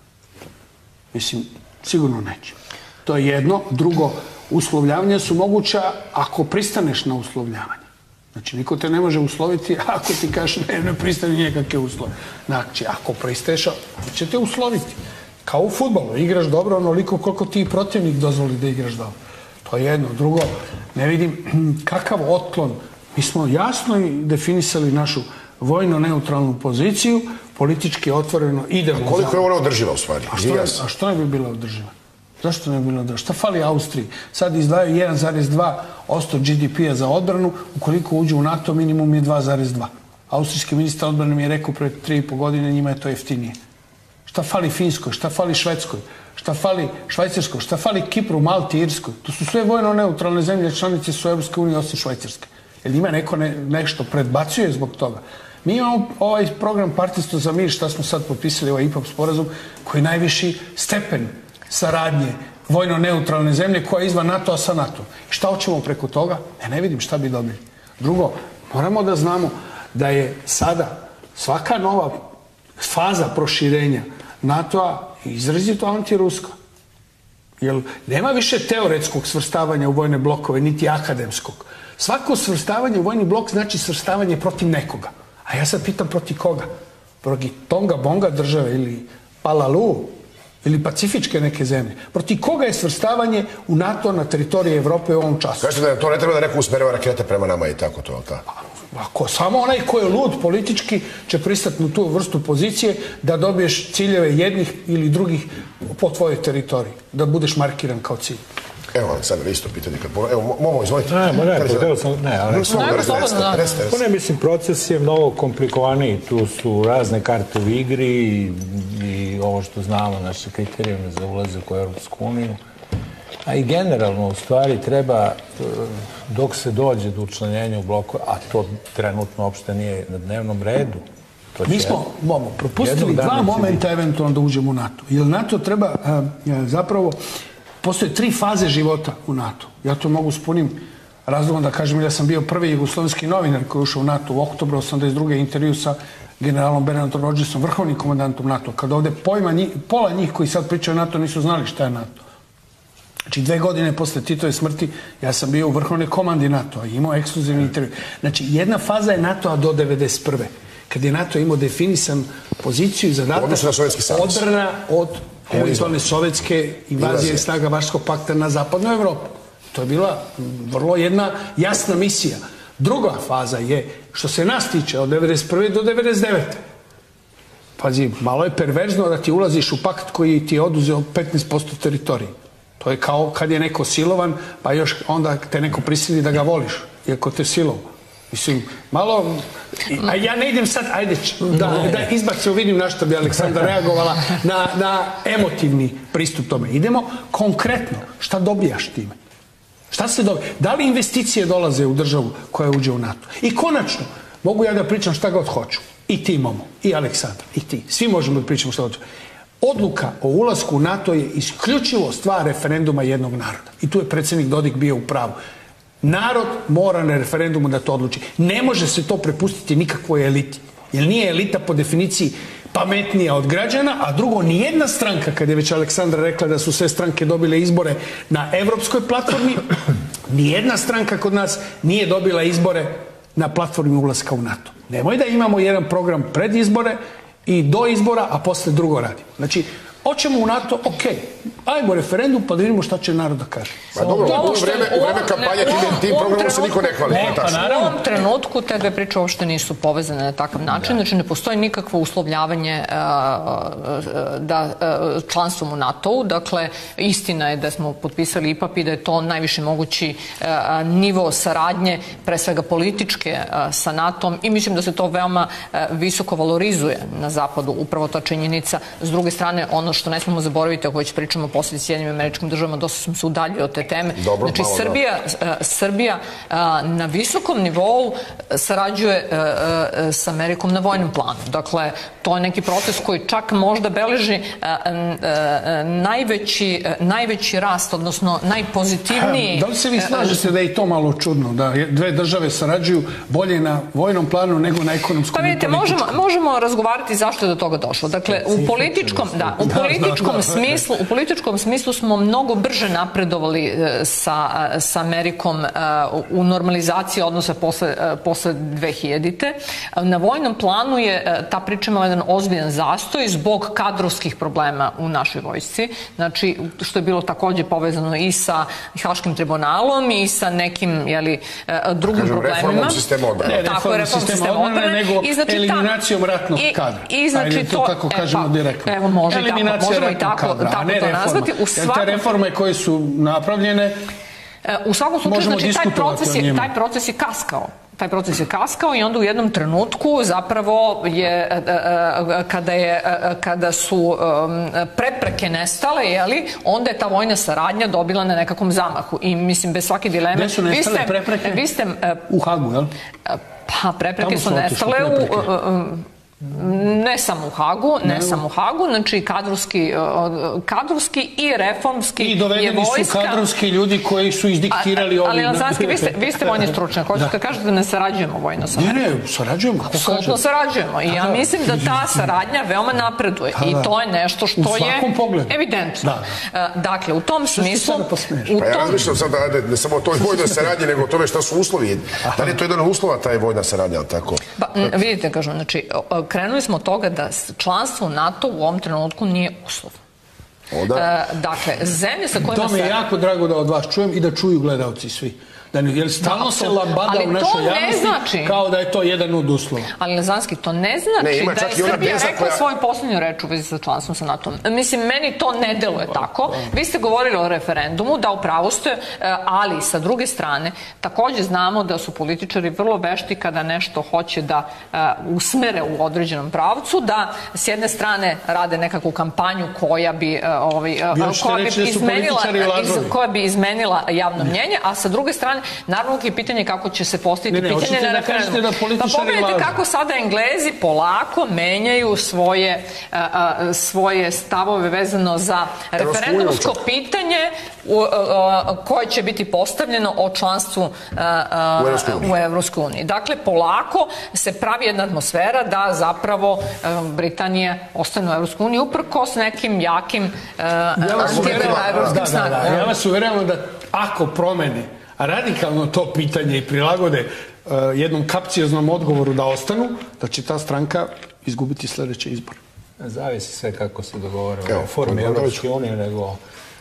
Mislim, sigurno neće. To je jedno. Drugo, uslovljavanja su moguća ako pristaneš na uslovljavanje. Znači, niko te ne može usloviti ako ti kažeš ne pristani nikakve uslove. Znači, ako pristaješ, će te usloviti. Kao u fudbalu. Igraš dobro onoliko koliko ti protivnik dozvoli da igraš dobro. To je jedno. Drugo, ne vidim kakav otklon. Mi smo jasno definisali našu vojno-neutralnu poziciju, politički otvoreno idemo. A koliko je ona održiva u stvari? A što ne bi bila održiva? Zašto ne bi bila održiva? Šta fali Austriji? Sad izdvajaju 1,2% GDP-a za odbranu, ukoliko uđu u NATO minimum je 2,2. Austrijski ministar odbrane mi je rekao pred 3,5 godine, njima je to jeftinije. Šta fali Finskoj? Šta fali Švedskoj? Šta fali Švajcarskoj? Šta fali Kipru, Malti, Irskoj? To su sve vojno-neutralne zemlje, članice su Evropske unije osim Švajcarske. Jer njima neko nešto predbacuje zbog toga. Mi imamo ovaj program Partnerstvo za mir, što smo sad potpisali, ovaj IPAP sporazum, koji je najviši stepen saradnje vojno-neutralne zemlje koja je izvan NATO-a sa NATO. Šta hoćemo preko toga? Ne vidim šta bi dobili. Drugo, moramo da znamo da je sada svaka nova faza proširenja NATO-a izrazito antiruska. Jer nema više teoretskog svrstavanja u vojne blokove, niti akademskog. Svako svrstavanje u vojni blok znači svrstavanje protiv nekoga. A ja sad pitam protiv koga? Protiv Tonga Bonga države ili Palalu ili pacifičke neke zemlje. Protiv koga je svrstavanje u NATO na teritoriji Evrope u ovom času? Kažete da to ne treba da neko usmerava rakete prema nama i tako to, ta? Ako samo onaj ko je lud politički će pristati na tu vrstu pozicije da dobiješ ciljeve jednih ili drugih po tvojoj teritoriji. Da budeš markiran kao cilj. Evo, Aleksandar, isto pitanje. Evo, Momo, izvolite. Ne, mislim, proces je mnogo komplikovaniji. Tu su razne karte u igri i ovo što znamo, naše kriterijume za ulazak u Europsku uniju. A i generalno, u stvari, treba, dok se dođe do učlanjenja u bloku, a to trenutno uopšte nije na dnevnom redu. Mi smo, Momo, propustili dva momenta eventualno da uđemo u NATO. Jer NATO treba zapravo... Postoje 3 faze života u NATO. Ja to mogu s punim razlogom da kažem, ja sam bio prvi jugoslovenski novinar koji je ušao u NATO u oktobru 1982. intervju sa generalom Bernardom Rodgersom, vrhovnim komandantom NATO. Kad ovde pola njih koji sad pričaju o NATO nisu znali šta je NATO. Znači 2 godine posle Titove smrti ja sam bio u vrhovnoj komandi NATO-a i imao ekskluzivni intervju. Znači jedna faza je NATO-a do 1991. Kad je NATO imao definisan poziciju i zadatak odbrana od eventualne sovjetske invazije snaga Varšavskog pakta na zapadnu Evropu. To je bila vrlo jedna jasna misija. Druga faza je, što se nas tiče, od 1991. do 1999. Pazi, malo je perverzno da ti ulaziš u pakt koji ti je oduzeo 15% teritorije. To je kao kad je neko silovan, pa još onda te neko prisili da ga voliš, iako te silovo. Mislim, malo... A ja ne idem sad, ajde, da izbacimo, vidim na što bi Aleksandra reagovala na emotivni pristup tome. Idemo konkretno, šta dobijaš time? Šta se dobija? Da li investicije dolaze u državu koja uđe u NATO? I konačno, mogu ja da pričam šta god hoću. I ti, Momo, i Aleksandra, i ti. Svi možemo da pričamo šta hoću. Odluka o ulasku u NATO je isključivo stvar referenduma jednog naroda. I tu je predsjednik Dodik bio u pravu. Narod mora na referendumu da to odluči. Ne može se to prepustiti nikakvoj eliti. jer nije elita po definiciji pametnija od građana, a drugo, nijedna stranka, kad je već Aleksandra rekla da su sve stranke dobile izbore na evropskoj platformi, nijedna stranka kod nas nije dobila izbore na platformi ulaska u NATO. Nemoj da imamo jedan program pred izbore i do izbora, a posle drugo radimo. Znači, hoćemo u NATO, ok, ajmo referendum pa da vidimo šta će narod da kaže. Pa dobro, u vreme kampanje tim programom se niko ne hvali. U ovom trenutku te dve priče uopšte nisu povezane na takav način, znači ne postoji nikakvo uslovljavanje članstvom u NATO-u, dakle istina je da smo potpisali IPAP i da je to najviše mogući nivo saradnje, pre svega političke sa NATO-om i mislim da se to veoma visoko valorizuje na zapadu, upravo ta činjenica. S druge strane, ono što ne smemo zaboraviti, ako već pričamo o posljedici Sjedinjenim Američkim Državama, dosta sam se udaljio od te teme. Znači, Srbija na visokom nivou sarađuje s Amerikom na vojnom planu. Dakle, to je neki proces koji čak možda beleži najveći rast, odnosno najpozitivniji... Da li se vi slažete da je i to malo čudno, da dve države sarađuju bolje na vojnom planu nego na ekonomskom i političkom? Pa vidite, možemo razgovarati zašto je do toga došlo. Dakle, u političkom smislu smo mnogo brže napredovali sa Amerikom u normalizaciji odnosa posle 2000-te. Na vojnom planu je ta priča imala jedan ozbiljan zastoj zbog kadrovskih problema u našoj vojsci. Znači, što je bilo takođe povezano i sa Haškim tribunalom i sa nekim drugim problemima. Reformom sistema odbrane. Tako je, reformom sistema odbrane. Nego eliminacijom ratnog kadra. Ajde to tako kažemo direktno. Evo, možemo i tako to nazvati. Jer te reforme koje su napravljene, u svakom slučaju, znači, taj proces je kaskao. Taj proces je kaskao i onda u jednom trenutku zapravo je, kada su prepreke nestale, onda je ta vojna saradnja dobila na nekakvom zamahu. I mislim, bez svake dileme... Gde su nestale prepreke? U Hagu, jel? Pa, prepreke su nestale ne samo u Hagu, znači kadrovski i reformski je vojska. I dovedeni su kadrovski ljudi koji su izdiktirali ovim... Ali, Lazanski, vi ste vojni stručnjak, hoćete kažete da ne sarađujemo vojno sa Amerikom? Ne, sarađujemo. Apsolutno sarađujemo i ja mislim da ta saradnja veoma napreduje i to je nešto što je evidentno. Dakle, u tom smislu... Pa ja razmišljam sad ne samo o toj vojnoj saradnji, nego o tome šta su uslovi. Da li je to jedan uslova, ta vojna saradnja, ali tako? Vidite, kažem, znači, krenuli smo od toga da članstvo u NATO u ovom trenutku nije uslov. Dakle, zemlje sa kojima se... To mi je jako drago da od vas čujem i da čuju gledalci svi. Jer stalno se lambada u našoj javnosti kao da je to jedan od uslova. Ali, Lazanski, to ne znači da je Srbija rekla svoju poslednju reč u vezi sa članstvom sa NATO-om. Mislim, meni to ne deluje tako. Vi ste govorili o referendumu, da, upravo ste, ali sa druge strane, takođe znamo da su političari vrlo vešti kada nešto hoće da usmere u određenom pravcu, da s jedne strane rade nekakvu kampanju koja bi izmenila javno mnjenje, a sa druge strane naravno je pitanje kako će se postaviti pitanje na referendumu. Pa pogledajte kako sada Englezi polako menjaju svoje stavove vezano za referendumsko pitanje koje će biti postavljeno o članstvu u Evropskoj uniji. Dakle, polako se pravi jedna atmosfera da zapravo Britanija ostane u Evropskoj uniji uprkos nekim jakim evropskim snagama. Ja vas uveravam da ako promene radikalno to pitanje i prilagode jednom kapcioznom odgovoru da ostanu, da će ta stranka izgubiti sledeće izbore. Zavisi sve kako se dogovore o reformi Evropske unije, nego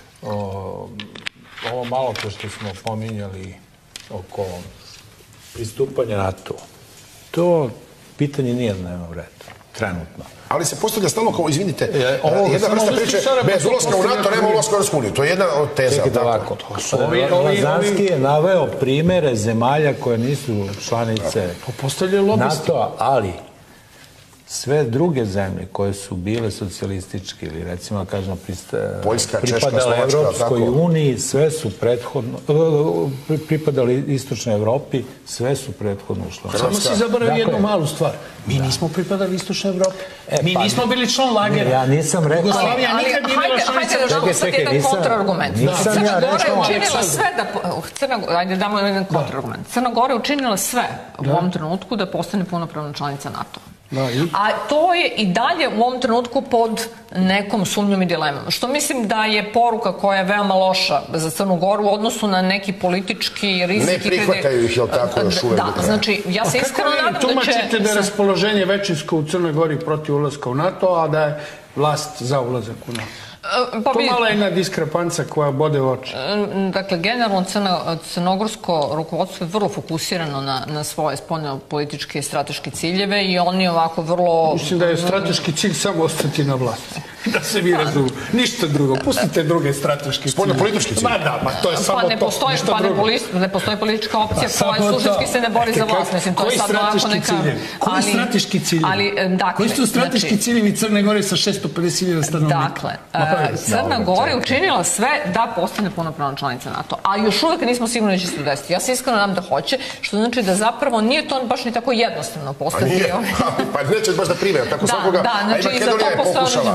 ovo malo to što smo pominjali oko pristupanja NATO. To pitanje nije na dnevnom redu, trenutno. Ali se postavlja stalno kao, izvinite, jedna vrsta priče, bez ulaska u NATO nema ulaska u Evropsku uniju. To je jedna od teza. Čekajte ovako. Lazanski je naveo primere zemalja koje nisu članice NATO-a, ali sve druge zemlje koje su bile socijalističke ili recimo, kažemo, pripadale Evropskoj uniji, sve su prethodno, pripadali Istočnoj Evropi, sve su prethodno ušle. Samo si zaboravio jednu malu stvar. Mi nismo pripadali Istočnoj Evropi. Mi nismo bili član lagera. Ja nisam rekao... Hajde da damo sad jedan kontrargument. Crna Gora je učinila sve da... Hajde damo jedan kontrargument. Crna Gora je učinila sve u ovom trenutku da postane punopravna članica NATO. A to je i dalje u ovom trenutku pod nekom sumnjom i dilemom. Što mislim da je poruka koja je veoma loša za Crnu Goru u odnosu na neki politički rizik. Ne prihvataju ih, je li tako, još uvek do kraja? Da, znači, ja se iskreno nadam da će... Tumačite da je raspoloženje većinsko u Crnoj Gori protiv ulaska u NATO, a da je vlast za ulazak u NATO? To mala jedna diskrepanca koja bode u oči. Dakle, generalno crnogorsko rukovodstvo je vrlo fokusirano na svoje spoljno-političke i strateške ciljeve i oni ovako vrlo... Mislim da je strateški cilj samo ostati na vlasti. Da se vi razumu. Ništa drugo. Pustite druge strateške cilje. Spoljno-politički cilj? Da, to je samo to. Ništa drugo. Ne postoji politička opcija koja suštinski se ne bori za vlast. Mislim, to je sad ovako neka... Koji strateški ciljevi? Koji su strateški ciljevi Crne Gore sa 650.000 stanovnika? Dakle, Crna Gora je učinila sve da postane punopravna članica NATO. A još uvek nismo sigurni da će se to desiti. Ja se iskreno nadam da hoće, što znači da zapravo nije to baš ni tako jednostavno postati. Pa neće baš da prime, tako svakoga. Da, znači i za to postoje.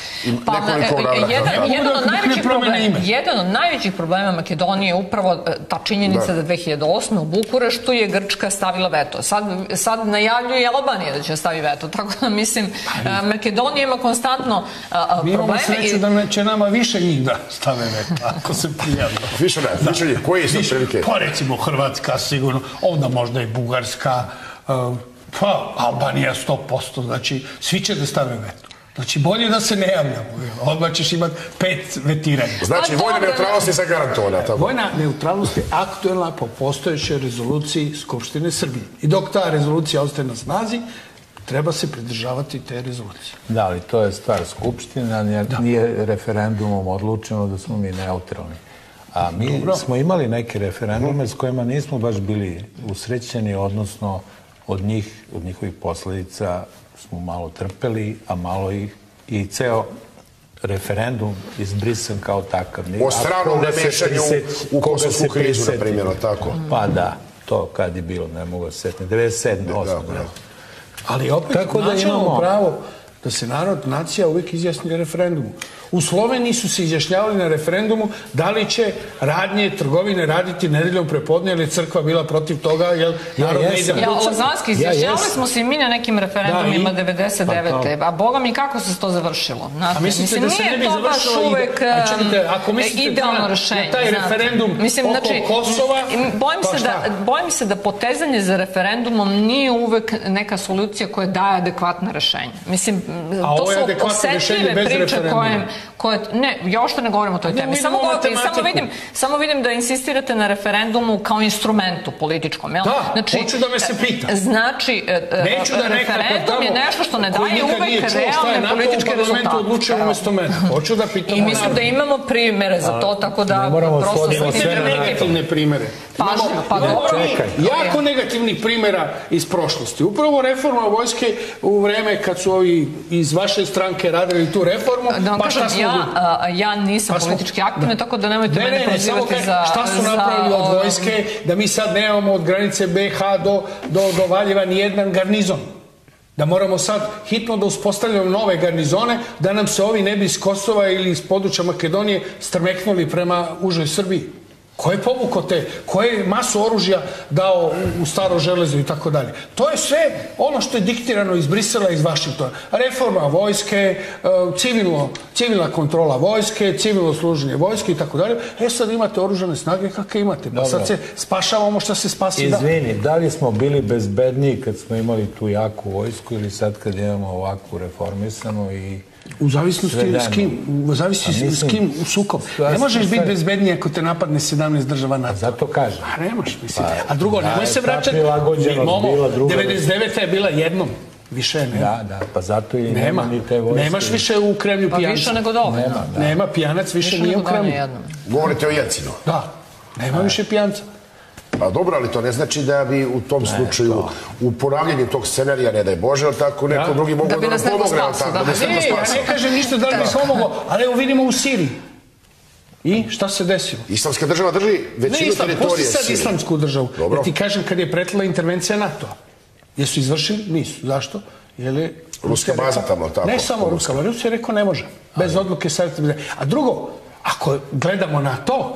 Jedan od najvećih problema Makedonije je upravo ta činjenica da 2008. u Bukureštu je Grčka stavila veto. Sad najavljuje i Albanija da će stavi veto. Tako da mislim, Makedonija ima konstantno probleme. Mi imamo sreću da će nama više njih da stave veto, ako se prijavimo. Više njih, koji su prilike? Pa recimo Hrvatska sigurno, onda možda i Bugarska, pa Albanija 100%, znači svi će da stave veto. Znači, bolje da se ne javljamo. Odmah ćeš imati 5 vetiranja. Znači, vojna neutralnost je zagarantovana. Vojna neutralnost je aktuelna po postojećoj rezoluciji Skupštine Srbije. I dok ta rezolucija ostaje na snazi, treba se pridržavati te rezolucije. Da, ali to je stvar Skupština, nije referendumom odlučeno da smo mi neutralni. A mi smo imali neke referendume s kojima nismo baš bili usrećeni, odnosno od njihovih posledica smo malo trpeli, a malo i ceo referendum izbrisan kao takav. O stranom nemešanju u kosovsku krizu, na primjer, tako? Pa da, to kad je bilo, ne mogu se setiti, 97. 8. Ali opet načelno pravo da se narod, nacija uvijek izjasni na referendumu. U Sloveniji su se izjašnjavali na referendumu da li će radnje, trgovine raditi nedeljom prepodne, jer je crkva bila protiv toga, jer narod ne ide... Lozanski, izjašnjavali smo se i mi na nekim referendumima 99. A boga mi kako se to završilo? A mislite da se ne bi završilo ako mislite na taj referendum oko Kosova, pa šta? Bojim se da potezanje za referendumom nije uvek neka solucija koja daje adekvatna rešenja. Mislim, to su osetljive priče koje... Ne, ja ošto ne govorim o toj temi. Samo vidim da insistirate na referendumu kao instrumentu političkom. Da, hoću da me se pita. Znači, referendum je nešto što ne daje uvek realne političke rezultate. Hoću da pitam. I mislim da imamo primere za to, tako da... Prosto negativne primere. Jako negativnih primjera iz prošlosti. Upravo reforma vojske u vreme kad su ovi iz vaše stranke radili tu reformu, pa šta smo... Ja nisam politički aktivna, tako da nemojte mene prozivati za... Šta su napravili od vojske, da mi sad nemamo od granice BiH do Valjeva nijedan garnizon. Da moramo sad hitno da uspostavljamo nove garnizone, da nam se ovi ne bi iz Kosova ili iz područja Makedonije strmeknuli prema užoj Srbiji. Ko je povukao te? Ko je masu oružja dao u staro železo i tako dalje? To je sve ono što je diktirano iz Brisela i iz Vašingtona. Reforma vojske, civilna kontrola vojske, civilno služenje vojske i tako dalje. Sad imate oružane snage kakve imate. Pa sad se spašavamo što se spasi da. Izvini, da li smo bili bezbedniji kad smo imali tu jaku vojsku ili sad kad imamo ovakvu reformisanu i... U zavisnosti s kim, s kim u sukob. Ne možeš biti bezbedniji ako te napadne 17 država NATO. Zato kažem. A ne možeš, mislim. A drugo, nemoj se vraćati. 99. je bila jednom. Više ne. Da, pa zato i nema ni te vojske. Nemaš više u Kremlju pijanca. Pa više nego dovoljno. Nema, pijanac više nije u Kremlju. Govorite o Jelcinu. Da, nema više pijanca. Pa dobro, ali to ne znači da bi u tom slučaju u ponavljanju tog scenarija, ne daj Bože, ali tako neko drugi mogu da nam pomogne. Ja ne kažem ništa da li bi pomogao, ali evo vidimo u Siriji. I šta se desilo? Islamska država drži većinu teritorije Sirije. Pusti sad islamsku državu. Ja ti kažem kad je pretila intervencija NATO-a. Jesu izvršili? Nisu. Zašto? Ruska baza tamo, tako? Ne samo Ruska, Rusija je rekao ne može. Bez odluke savjeta. A drugo, ako gledamo na to,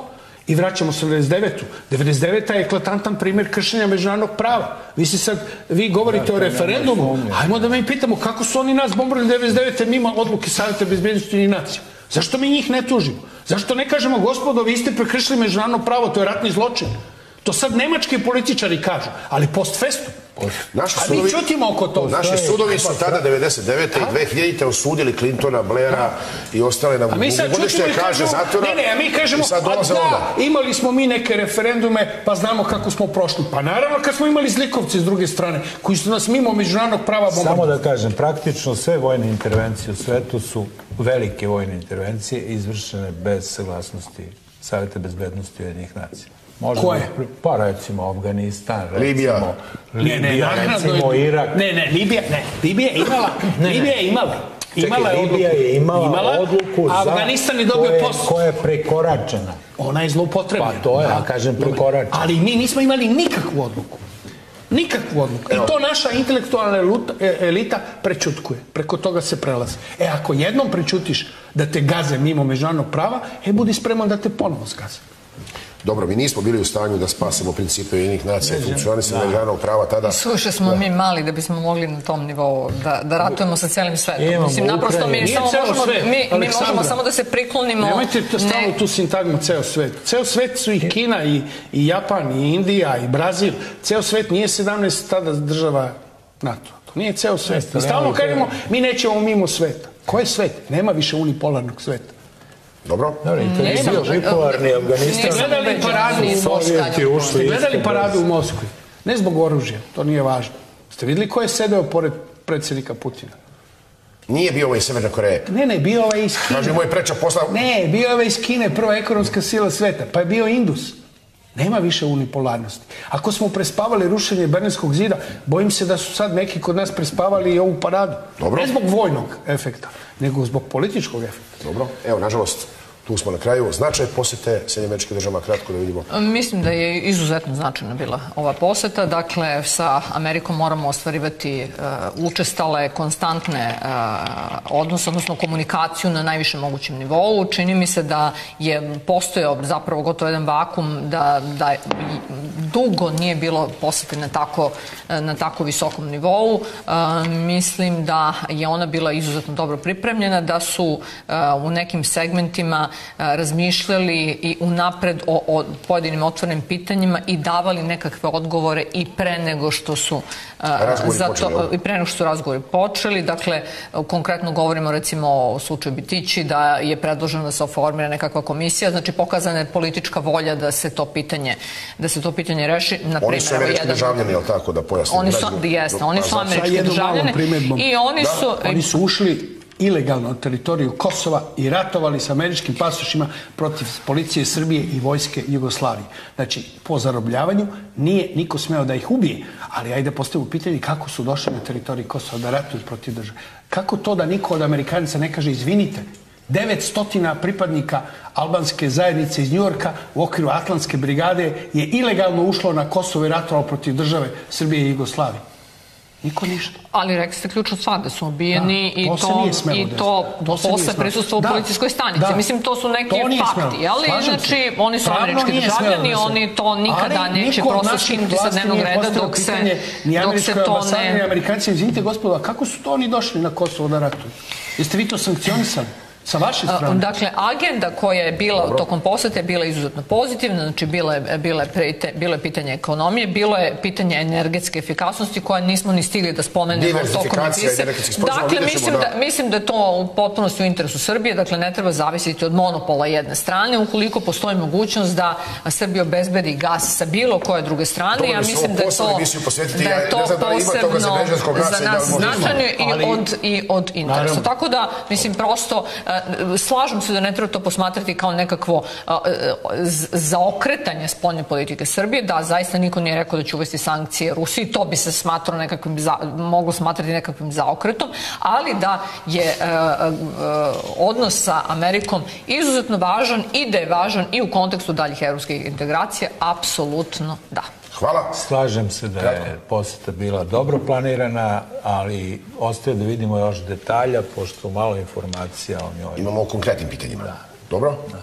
I vraćamo se u 99. 99. je eklatantan primjer kršenja međunarodnog prava. Vi govorite o referendumu, ajmo da mi pitamo kako su oni nas bombardili 99. mimo odluke Saveta bezbednosti Ujedinjenih nacija. Zašto mi njih ne tužimo? Zašto ne kažemo, gospodo, vi ste prekršili međunarodno pravo, to je ratni zločin? To sad nemački političari kažu, ali post festum. A mi čutimo oko toga. Naši sudovi su tada 99. i 2000. osudili Clintona, Blaira i ostale na godišnje kaže zatvora. Ne, a mi kažemo, imali smo mi neke referendume, pa znamo kako smo prošli. Pa naravno kad smo imali zlikovce s druge strane, koji su nas mimo međunarodnog prava bombardovali. Samo da kažem, praktično sve vojne intervencije u svetu su velike vojne intervencije izvršene bez saglasnosti Saveta bezbednosti Ujedinjenih nacija. Koje? Pa recimo Afganistan, Libija. recimo Irak. Libija je imala. Libija je imala odluku Afganistan je dobio post. koja je prekoračena. Ona je zloupotrebljena. Pa to je, ja kažem prekoračena. Ali mi nismo imali nikakvu odluku. Nikakvu odluku. I to naša intelektualna elita prečutkuje. Preko toga se prelazi. Ako jednom prečutiš da te gaze mimo međunarodnog prava, budi spreman da te ponovo zgaze. Dobro, mi nismo bili u stanju da spasemo principe Ujedinjenih nacija i funkcionisanja međunarodnog prava tada. Suše smo mi mali da bismo mogli na tom nivou da ratujemo sa cijelim svetom. Mislim, naprosto mi možemo samo da se priklonimo. Nemojte stalno tu sintagmu ceo svet. Ceo svet su i Kina, i Japan, i Indija, i Brazil. Ceo svet nije 17 tada država NATO. To nije ceo svet. I stalno kažemo, mi nećemo mimo sveta. Ko je svet? Nema više unipolarnog sveta. Dobro? To je bio bipolarni Afganistan. Ste gledali paradu u Moskvi? Ne zbog oružja, to nije važno. Ste vidjeli ko je sedeo pored predsjednika Putina? Nije bio ovaj iz Severne Koreje. Ne, bio ovaj iz Kine. Kaže, moj preča posla... Ne, bio ovaj iz Kine, prva ekonomska sila sveta, pa je bio Indus. Nema više unipolarnosti. Ako smo prespavali rušenje Berlinskog zida, bojim se da su sad neki kod nas prespavali i ovu paradu. Ne zbog vojnog efekta, nego zbog političkog efekta. Dobro, evo, nažalost, tu smo na kraju. Značaj posete Sjedinjenim Američkim Državama, kratko da vidimo. Mislim da je izuzetno značajna bila ova poseta. Dakle, sa Amerikom moramo ostvarivati učestale, konstantne odnose, odnosno komunikaciju na najvišem mogućem nivou. Čini mi se da je postojao zapravo gotovo jedan vakum, da dugo nije bilo posete na tako visokom nivou. Mislim da je ona bila izuzetno dobro pripremljena, da su u nekim segmentima razmišljali i unapred o pojedinim otvorenim pitanjima i davali nekakve odgovore i pre nego što su razgovori počeli. Dakle, konkretno govorimo recimo o slučaju Bitići, da je predloženo da se oformira nekakva komisija, znači pokazana je politička volja da se to pitanje reši. Oni su američki državljani, jel tako, da pojasnim? Oni su američki državljani i oni su ušli ilegalno na teritoriju Kosova i ratovali sa američkim pasošima protiv policije Srbije i vojske Jugoslavije. Znači, po zarobljavanju nije niko smeo da ih ubije, ali ajde postavimo pitanje kako su došli na teritoriju Kosova da ratuju protiv države. Kako to da niko od Amerikanica ne kaže izvinite? 900 pripadnika albanske zajednice iz Njujorka u okviru Atlantske brigade je ilegalno ušlo na Kosovo i ratovalo protiv države Srbije i Jugoslavije. Niko ništa. Ali rekli ste ključno stvar, da su ubijeni i to posle prisustva u policijskoj stanici. Mislim, to su neki fakti, ali znači oni su američki državljani, oni to nikada neće prosto skinuti sa dnevnog reda dok se to ne... Ni Amerikanci, izvinite gospodo, a kako su to oni došli na Kosovo da ratuju? Jeste vi to sankcionisali? Sa vaše strane? Dakle, agenda koja je bila tokom posete bila izuzetno pozitivna, znači bilo je pitanje ekonomije, bilo je pitanje energetske efikasnosti koja nismo ni stigli da spomenemo tokom emisije. Dakle, mislim da je to u potpunosti u interesu Srbije, dakle ne treba zavisiti od monopola jedne strane, ukoliko postoji mogućnost da Srbija obezbedi gas sa bilo koje druge strane, ja mislim da je to posebno za nas značajno i od interesa. Tako da, mislim, prosto slažem se da ne treba to posmatrati kao nekakvo zaokretanje spoljne politike Srbije, da zaista niko nije rekao da će uvesti sankcije Rusiji, to bi se moglo smatrati nekakvim zaokretom, ali da je odnos sa Amerikom izuzetno važan i da je važan i u kontekstu daljih evropskih integracija, apsolutno da. Hvala. Slažem se da je poseta bila dobro planirana, ali ostaje da vidimo još detalja, pošto malo informacija o njoj. Imamo o konkretnim pitanjima. Dobro?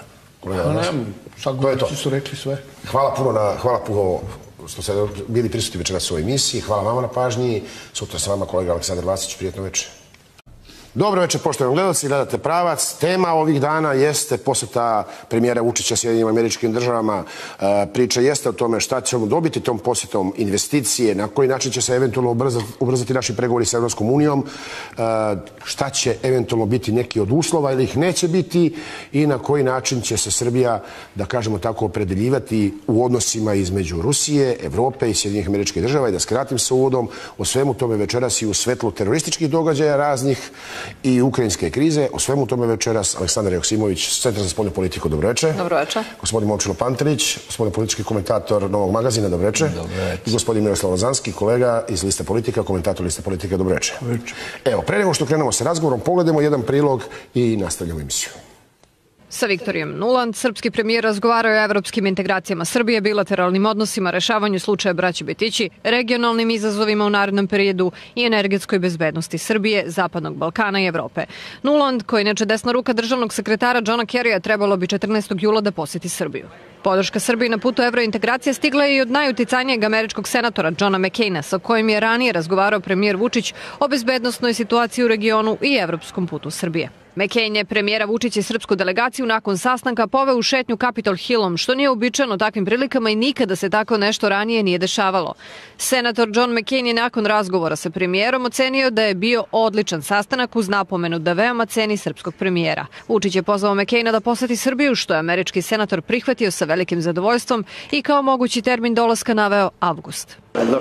Sagovornici su rekli sve. Hvala puno što ste bili prisutni večeras u ovoj emisiji. Hvala vama na pažnji. Sutra sa vama kolega Aleksandar Vasić. Prijetno večer. Dobro večer, poštovani gledalci, gledate Pravac. Tema ovih dana jeste poseta premijera Vučića Sjedinjenim Američkim Državama. Priča jeste o tome šta ćemo dobiti tom posjetom, investicije, na koji način će se eventualno ubrzati naši pregovori sa Evropskom unijom, šta će eventualno biti neki od uslova ili ih neće biti i na koji način će se Srbija, da kažemo tako, opredeljivati u odnosima između Rusije, Evrope i Sjedinjenih Američkih Država. I da skratim sa uvodom, o svemu tome večeras i u svetlu terorističkih događaja raznih i ukrajinske krize. O svemu tome večeras Aleksandar Joksimović, Centar za spoljnu politiku. Dobro večer. Dobro večer. Gospodin Momčilo Pantelić, gospodin politički komentator Novog magazina. Dobro večer. I gospodin Miroslav Lazanski, kolega iz Liste Politika, komentator Liste Politike. Dobro večer. Evo, pre nego što krenemo sa razgovorom, pogledamo jedan prilog i nastavljamo emisiju. Sa Viktorijem Nuland, srpski premijer razgovarao o evropskim integracijama Srbije, bilateralnim odnosima, rešavanju slučaja braće Betići, regionalnim izazovima u narednom periodu i energetskoj bezbednosti Srbije, Zapadnog Balkana i Evrope. Nuland, koji inače desna ruka državnog sekretara Johna Kerrya, trebalo bi 14. jula da poseti Srbiju. Podrška Srbiji na putu evrointegracije stigla je i od najuticajnijeg američkog senatora Johna McCaina, sa kojim je ranije razgovarao premijer Vučić o bezbednosnoj situaciji u regionu i evropskom putu Srbije. McCain je premijera Vučića i srpsku delegaciju nakon sastanka poveo u šetnju Capitol Hillom, što nije uobičajeno takvim prilikama i nikada se tako nešto ranije nije dešavalo. Senator John McCain je nakon razgovora sa premijerom ocenio da je bio odličan sastanak uz napomenu da veoma ceni srpskog premijera. Vučić je pozvao McCaina da poseti Srbiju, što je američki senator prihvatio sa velikim zadovoljstvom i kao mogući termin dolaska naveo avgust.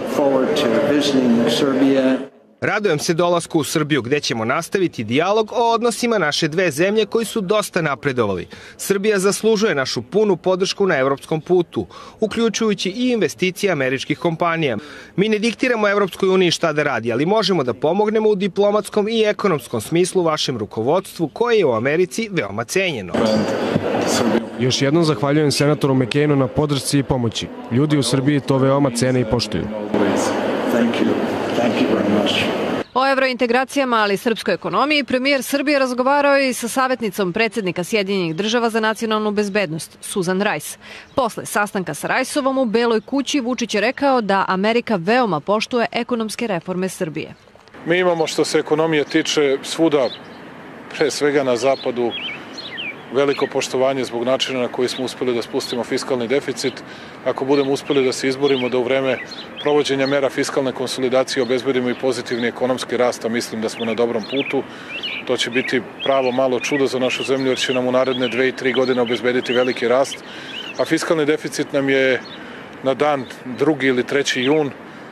Radujem se dolasku u Srbiju gde ćemo nastaviti dijalog o odnosima naše dve zemlje koji su dosta napredovali. Srbija zaslužuje našu punu podršku na evropskom putu, uključujući i investicije američkih kompanija. Mi ne diktiramo Evropskoj uniji šta da radi, ali možemo da pomognemo u diplomatskom i ekonomskom smislu vašem rukovodstvu koje je u Americi veoma cenjeno. Još jednom zahvaljujem senatoru McCainu na podršci i pomoći. Ljudi u Srbiji to veoma cene i poštuju. O evrointegracijama, ali i srpskoj ekonomiji, premijer Srbije razgovarao je i sa savjetnicom predsjednika Sjedinjenih Država za nacionalnu bezbednost, Susan Rice. Posle sastanka sa Riceovom u Beloj kući, Vučić je rekao da Amerika veoma poštuje ekonomske reforme Srbije. Mi imamo, što se ekonomije tiče, svuda, pre svega na zapadu, veliko poštovanje zbog načina na koji smo uspeli da spustimo fiskalni deficit. Ako budemo uspeli da se izborimo da u vreme provođenja mera fiskalne konsolidacije obezbedimo i pozitivni ekonomski rast, a mislim da smo na dobrom putu, to će biti pravo malo čudo za našu zemlju, jer će nam u naredne 2 i 3 godine obezbediti veliki rast. A fiskalni deficit nam je na dan 2. ili 3. jun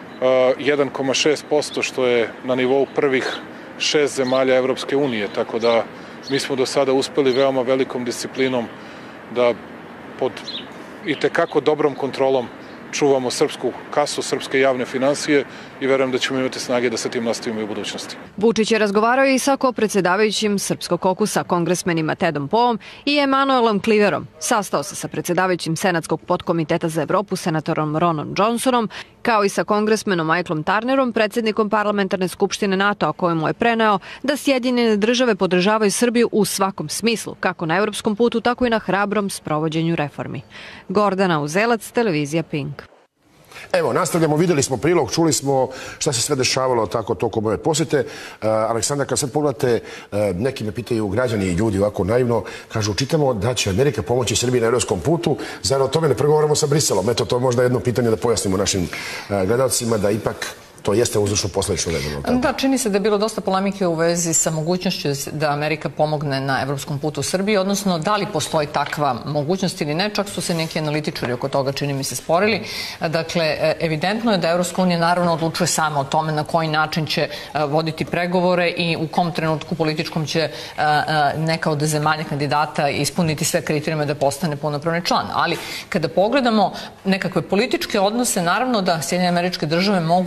1,6%, što je na nivou prvih 6 zemalja Evropske unije, tako da mi smo do sada uspeli veoma velikom disciplinom da pod itekako dobrom kontrolom čuvamo srpsku kasu, srpske javne finansije i verujem da ćemo imati snage da sa tim nastavimo i u budućnosti. Vučić je razgovarao i sa kopredsedavajućim Srpskog kokusa, kongresmenima Tedom Poom i Emanuelom Kliverom. Sastao se sa predsedavajućim Senatskog podkomiteta za Evropu, senatorom Ronom Johnsonom, kao i sa kongresmenom Michaelom Turnerom, predsjednikom parlamentarne skupštine NATO-a, kojemu je preneo da Sjedinjene Države podržavaju Srbiju u svakom smislu, kako na evropskom putu, tako i na hrabrom sprovođenju reformi. Gordana Uzelac, televizija Pink. Evo, nastavljamo, videli smo prilog, čuli smo šta se sve dešavalo tako tokom ove posete. Aleksandar, kad sad pogledate, neki me pitaju građani i ljudi ovako naivno, kažu, čitamo da će Amerika pomoći Srbiji na evropskom putu, zajedno o tome ne pregovaramo sa Briselom. Eto, to je možda jedno pitanje da pojasnimo našim gledalcima, da ipak to jeste uzročno posledično vezano. Da, čini se da je bilo dosta polemike u vezi sa mogućnošću da Amerika pomogne na evropskom putu Srbiji, odnosno da li postoji takva mogućnost ili ne, čak su se neki analitičari oko toga, čini mi se, sporili. Dakle, evidentno je da Evropska unija naravno odlučuje sama o tome na koji način će voditi pregovore i u kom trenutku političkom će neka od zemalja kandidata ispuniti sve kriterijume da postane punopravni član. Ali kada pogledamo nekakve političke odnose, naravno da Sjedinjene Američke Države mogu u tom procesu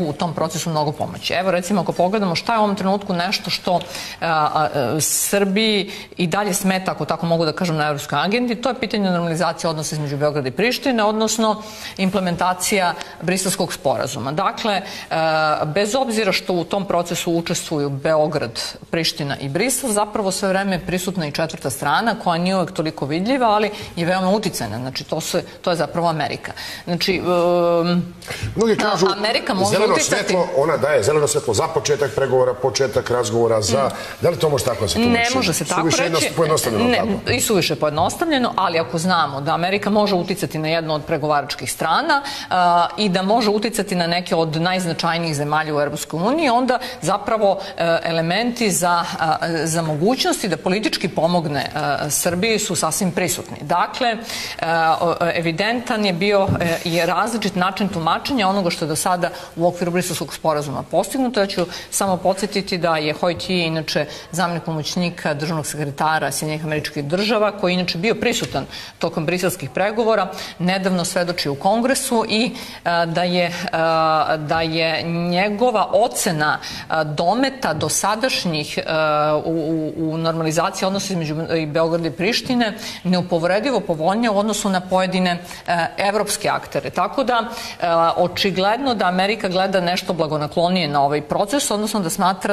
procesu mnogo pomoći. Evo recimo ako pogledamo šta je u ovom trenutku nešto što Srbiji i dalje smeta, ako tako mogu da kažem, na evropskoj agendi, to je pitanje normalizacije odnosa između Beograda i Prištine, odnosno implementacija Briselskog sporazuma. Dakle, bez obzira što u tom procesu učestvuju Beograd, Priština i Brisel, zapravo sve vreme je prisutna i četvrta strana koja nije uvek toliko vidljiva, ali je veoma uticajna. Znači, to je zapravo Amerika. Znači, mnogi kažu, Amerika može zeleno uticati... svetlo, ona daje zeleno svetlo za početak pregovora, početak razgovora za... Da li to može tako da se tumači? Ne može se tako reći. I suviše pojednostavljeno, ali ako znamo da Amerika može uticati na jednu od pregovaračkih strana i da može uticati na neke od najznačajnijih zemalja u Europskoj uniji, onda zapravo elementi za mogućnosti da politički pomogne Srbiji su sasvim prisutni. Dakle, evidentan je bio i različit način tumačenja onoga što je do sada u okviru Briselskog sporazuma postignuto. Ja ću samo podsjetiti da je Hoi Ti, inače zamenik pomoćnika državnog sekretara Sjedinjenih Američkih Država, koji je inače bio prisutan tokom briselskih pregovora, nedavno svedoči u Kongresu i da je njegova ocena dometa dosadašnjih u normalizaciji odnosa između Beograda i Prištine neupovredivo povoljnija u odnosu na pojedine evropske aktere. Tako da očigledno da Amerika gleda nešto blagonaklonije na ovaj proces, odnosno da smatra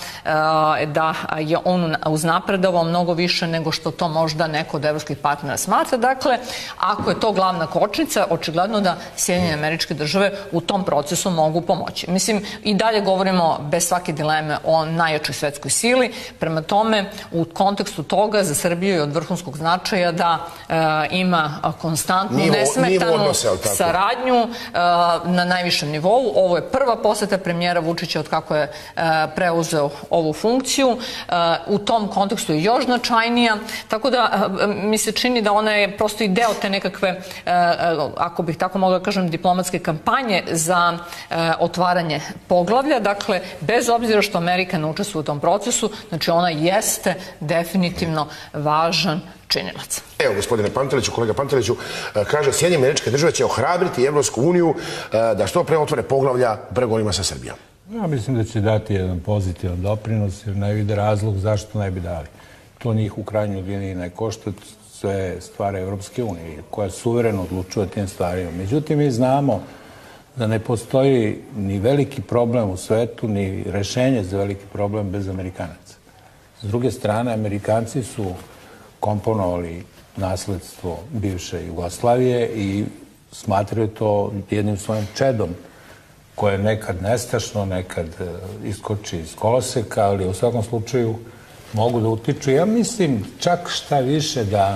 da je on uznapredovao mnogo više nego što to možda neko od evropskih partnera smatra. Dakle, ako je to glavna kočnica, očigledno da Sjedinjene Američke Države u tom procesu mogu pomoći. Mislim, i dalje govorimo bez svake dileme o najjačoj svetskoj sili. Prema tome, u kontekstu toga za Srbiju je od vrhunskog značaja da ima konstantnu, nesmetanu saradnju na najvišem nivou. Ovo je prva poseta premijera Vučića od kako je preuzeo ovu funkciju. U tom kontekstu je još značajnija, tako da mi se čini da ona je prosto i deo te nekakve, ako bih tako mogla kažem, diplomatske kampanje za otvaranje poglavlja. Dakle, bez obzira što Amerika ne učestvuje u tom procesu, znači ona jeste definitivno važan činilac. Evo, gospodine Panteliću, kolega Panteliću, kaže Sjedinjene Američke Države će ohrabriti Evropsku uniju da što pre otvore poglavlja u pregovorima sa Srbijom. Ja mislim da će dati jedan pozitivan doprinos, jer ne vide razlog zašto ne bi dali. To njih u krajnjoj liniji ne košta, sve stvari Evropske unije, koja suvereno odlučuje tim stvarima. Međutim, mi znamo da ne postoji ni veliki problem u svetu, ni rešenje za veliki problem bez Amerikanaca. S druge strane, Amerikanci su komponovali nasledstvo bivše Jugoslavije i smatraju to jednim svojim čedom koje nekad nestašno, nekad iskoči iz koloseka, ali u svakom slučaju mogu da utiču. Ja mislim čak šta više da...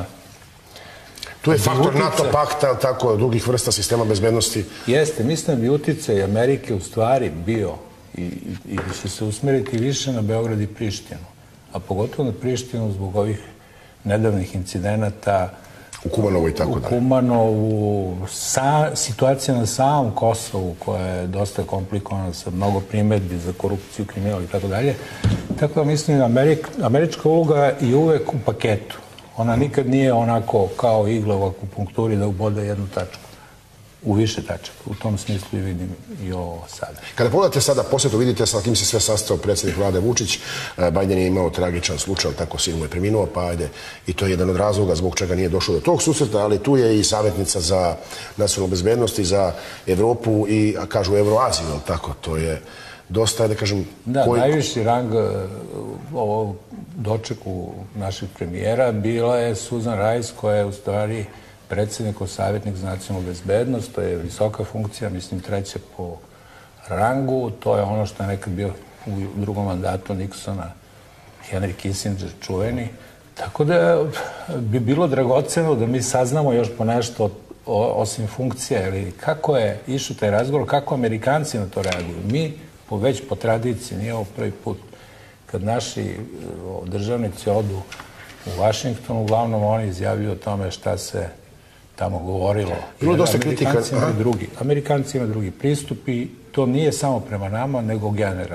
Tu je faktor NATO pakta, tako, drugih vrsta sistema bezbednosti. Jeste, mislim da bi uticaj Amerike u stvari bio i da će se usmeriti više na Beograd i Prištinu, a pogotovo na Prištinu zbog ovih nedavnih incidenata u Kumanovu i tako dalje. U Kumanovu, situacija na samom Kosovu koja je dosta komplikovana sa mnogo primedbi za korupciju, kriminal i tako dalje. Tako da mislim američka uloga je uvek u paketu. Ona nikad nije onako kao igla u akupunkturi da ubode jednu tačku. U više tačaka. U tom smislu i vidim i ovo sada. Kada pogledate sada posjetu, vidite sa kim se sve sastao predsjednik vlade Vučić. Biden je imao tragičan slučaj, tako sin mu je preminuo, pa ajde, i to je jedan od razloga zbog čega nije došlo do tog susreta, ali tu je i savjetnica za nacionalnu bezbednost i za Evropu i, kažu, Evroaziju, tako, to je dosta, da kažem... Da, najviši rang ovog dočeku našeg premijera bila je Susan Rice, koja je u stvari predsjednikov savjetnik za nacionalnu bezbednost. To je visoka funkcija, mislim treća po rangu. To je ono što je nekad bio u drugom mandatu Nixona, Henry Kissinger čuveni. Tako da bi bilo dragoceno da mi saznamo još po nešto osim funkcija, ili kako je išao taj razgovor, kako Amerikanci na to reaguju. Mi već po tradiciji, nije ovo prvi put, kad naši državnici odu u Vašington, uglavnom oni izjavljuju o tome šta se tamo govorilo. Bilo dosta kritika. Amerikanci imaju drugi pristup i to nije samo prema nama, nego generalno.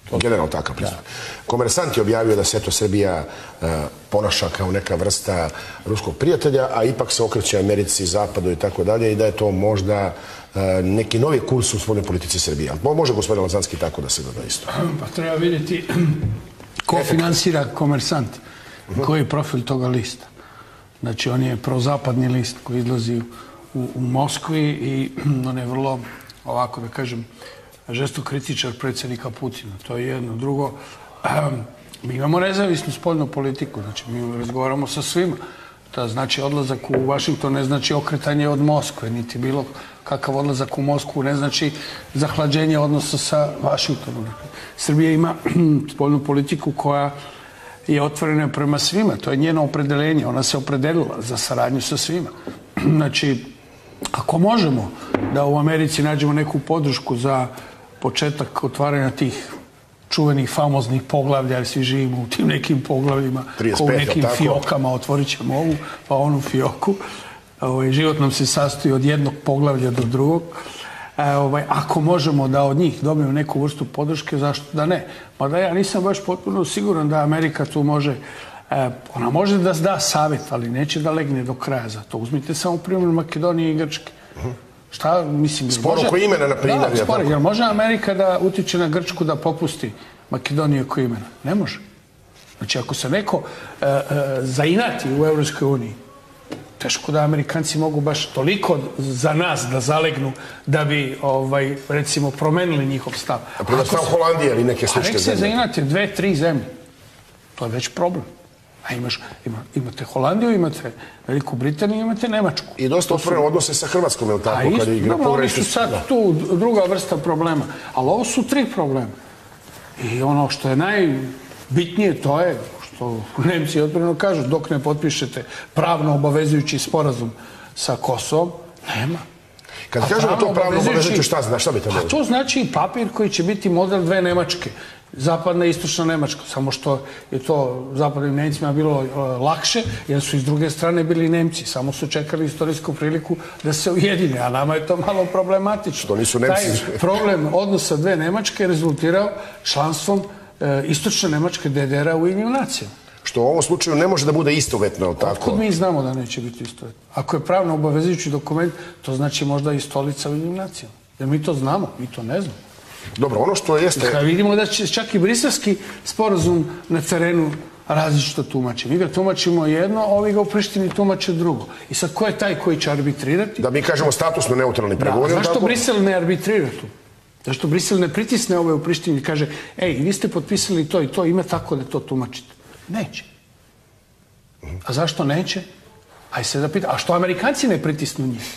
Generalno takav pristup. Komersant je objavio da se Srbija ponaša kao neka vrsta ruskog prijatelja, a ipak se okreće Americi, Zapadu i tako dalje i da je to možda neki novi kurs u spoljnoj politici Srbije. Može gospodin Lazanski tako da se gleda isto? Pa treba vidjeti ko finansira Komersant, koji je profil toga lista. Znači, on je prozapadni list koji izlazi u Moskvi i on je vrlo, ovako da kažem, žestok kritičar predsjednika Putina. To je jedno. Drugo, mi imamo nezavisnu spoljnu politiku. Znači, mi razgovaramo sa svima. To znači odlazak u Vašington ne znači okretanje od Moskve, niti bilo kakav odlazak u Moskvu ne znači zahlađenje odnosa sa Vašingtonom. Srbija ima spoljnu politiku koja je otvorena prema svima. To je njeno opredeljenje. Ona se opredelila za saradnju sa svima. Znači, ako možemo da u Americi nađemo neku podršku za početak otvaranja tih čuvenih, famoznih poglavlja, jer svi živimo u tim nekim poglavljima, kao u nekim fiokama, otvorit ćemo ovu, pa onu fioku. Život nam se sastoji od jednog poglavlja do drugog. Ako možemo da od njih dobijemo neku vrstu podrške, zašto da ne? Mada ja nisam baš potpuno siguran da Amerika tu može, ona može da da savjet, ali neće da legne do kraja za to. Uzmite samo primjer Makedonije i Grčke. Šta, mislim... Spor oko imena, na primjer. Da, spor. Jel može Amerika da utiče na Grčku da popusti Makedoniju oko imena? Ne može. Znači, ako se neko zainati u Evropskoj uniji, teško da Amerikanci mogu baš toliko za nas da zalegnu da bi, recimo, promenili njihov stav. A prema stav Holandije ili neke slične zemlje? A nek se zainate 2-3 zemlje. To je već problem. A imate Holandiju, imate Veliku Britaniju, imate Nemačku. I dosta otvoreno odnose sa Hrvatskom, je li tako? Oni su sad tu druga vrsta problema. Ali ovo su 3 problema. I ono što je najbitnije, to je što Nemci otvoreno kažu, dok ne potpišete pravno obavezujući sporazum sa Kosovom, nema. Kad kažemo to pravno obavezujući, šta bi to bilo? To znači papir koji će biti model 2 Nemačke. Zapadna i istočna Nemačka. Samo što je to zapadnim Nemcima bilo lakše, jer su iz druge strane bili Nemci. Samo su čekali istorijsku priliku da se ujedine, a nama je to malo problematično. Što nisu Nemci. Taj problem odnosa 2 Nemačke je rezultirao članstvom istočne Nemačke DDR-a u Ujedinjenim nacijama. Što u ovom slučaju ne može da bude istovetno, tako? Otkud mi znamo da neće biti istovetno? Ako je pravno obavezujući dokument, to znači možda i stolica u Ujedinjenim nacijama. Jer mi to znamo, mi to ne znamo. Dobro, ono što jeste... Vidimo da će čak i briselski sporazum na terenu različito tumači. Mi ga tumačimo jedno, a ovi ga u Prištini tumače drugo. I sad, ko je taj koji će arbitrirati? Da mi kažemo statusno neutralni pregovori. Zašto Brisel ne arbitrira tu? Zašto Brisel ne pritisne ove u Prištini i kaže, ej, vi ste potpisali to i to, ima tako da to tumačite? Neće. A zašto neće? Ajde se da pita, a što Amerikanci ne pritisnu njih?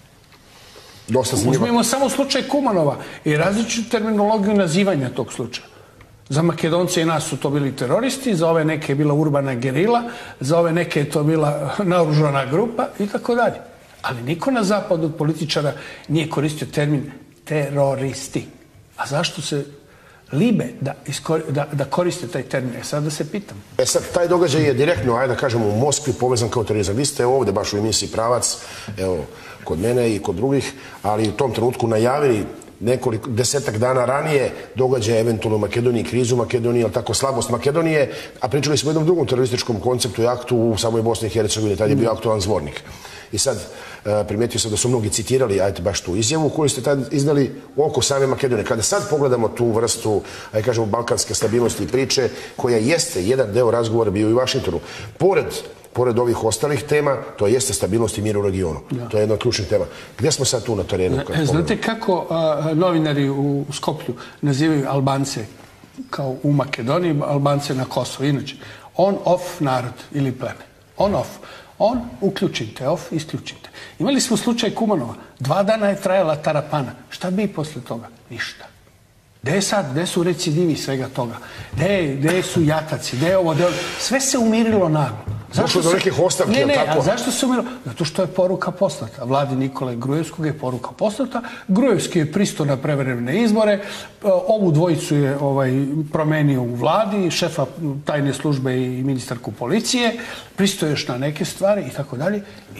Uzmimo samo slučaj Kumanova i različitu terminologiju nazivanja tog slučaja. Za Makedonce i nas su to bili teroristi, za ove neke je bila urbana gerila, za ove neke je to bila naoružana grupa i tako dalje. Ali niko na zapadu od političara nije koristio termin teroristi. A zašto se libe da koriste taj termin? Sad da se pitam. Sad, taj događaj je direktno, ajde da kažemo, u Moskvi povezan kao terorizam. Vi ste ovde baš u emisiji Pravac, evo, kod mene i kod drugih, ali u tom trenutku najavili nekoliko desetak dana ranije događaje eventualno u Makedoniji, krizu u Makedoniji, ali tako slabost Makedonije, a pričali smo o jednom drugom terorističkom konceptu i aktu u samoj Bosni i Hercegovini, tad je bio aktualan Zvornik. I sad primetio sam da su mnogi citirali, ajte baš tu izjavu koju ste tad iznali oko same Makedonije. Kada sad pogledamo tu vrstu, ajde kažemo, balkanske stabilnosti i priče, koja jeste jedan deo razgovora bio i u Vašingtonu, pored ovih ostalih tema, to jeste stabilnost i mir u regionu. To je jedna od ključnih tema. Gde smo sad tu na terenu? Znate kako novinari u Skoplju nazivaju Albance kao u Makedoniji, Albance na Kosovo? Inače, on-off narod ili pleme. On-off. On, uključite, off, isključite. Imali smo slučaj Kumanova. 2 dana je trajala tarapana. Šta bi posle toga? Ništa. Gde je sad? Gde su recidivi svega toga? Gde su jataci? Gde je ovo? Sve se umirilo naglo. Došlo do nekih ostavki, je li tako? A zašto se umirilo? Zato što je poruka poslata. Vladi Nikole Grujevskog je poruka poslata. Grujevski je pristao na prevremene izbore. Ovu dvojicu je promenio u vladi, šefa tajne službe i ministarku policije. Pristao još na neke stvari i tako dalje. I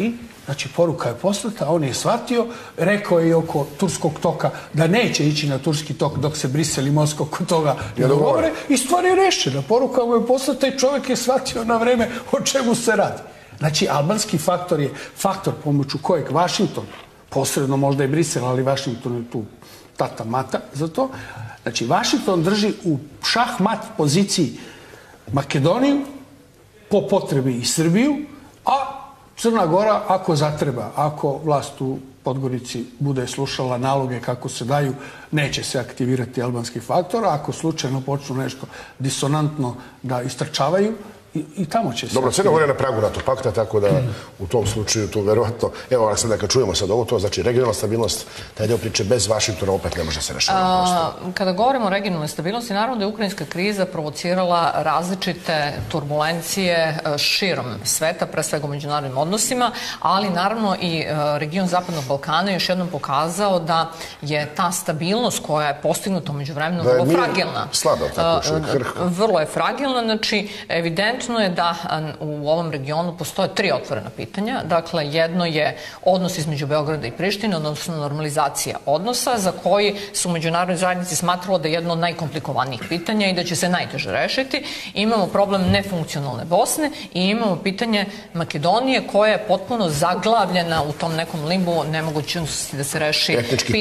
Znači, poruka je poslata, on je shvatio, rekao je i oko Turskog toka da neće ići na Turski tok dok se Brisel i Moskva oko toga ne dogovore i stvar je rešena. Poruka mu je poslata i čovjek je shvatio na vreme o čemu se radi. Znači, albanski faktor je faktor pomoću kojeg Vašington, posredno možda i Brisel, ali Vašington je tu tata mata za to. Znači, Vašington drži u šah-mat poziciji Makedoniju, po potrebi i Srbiju, a Crna Gora, ako zatreba, ako vlast u Podgorici bude slušala naloge kako se daju, neće se aktivirati albanski faktor, a ako slučajno počnu nešto disonantno da istrčavaju, i tamo će se... Dobro, Crna Gora je na pragu NATO pakta, tako da u tom slučaju tu verovatno... Evo, Aleksandra, kad čujemo sad ovo, to znači regionalna stabilnost, taj deo priče bez Vašingtona opet ne može se rešavati. Kada govorimo o regionalnoj stabilnosti, naravno da je ukrajinska kriza provocirala različite turbulencije širom sveta, pre svega u međunarodnim odnosima, ali naravno i region Zapadnog Balkana je još jednom pokazao da je ta stabilnost koja je postignuta umeđu vremenu vrlo fragilna. Slaba, tako vrlo je fragilna, znači evidentno je da u ovom regionu postoje 3 otvorena pitanja. Dakle, jedno je odnos između Beograda i Prištine, odnosno normalizacija odnosa, za koji su međunarodni zajednici smatralo da je jedno od najkomplikovanijih pitanja i da će se najteže rešiti. Imamo problem nefunkcionalne Bosne i imamo pitanje Makedonije koja je potpuno zaglavljena u tom nekom limbu, nemogućnosti da se reši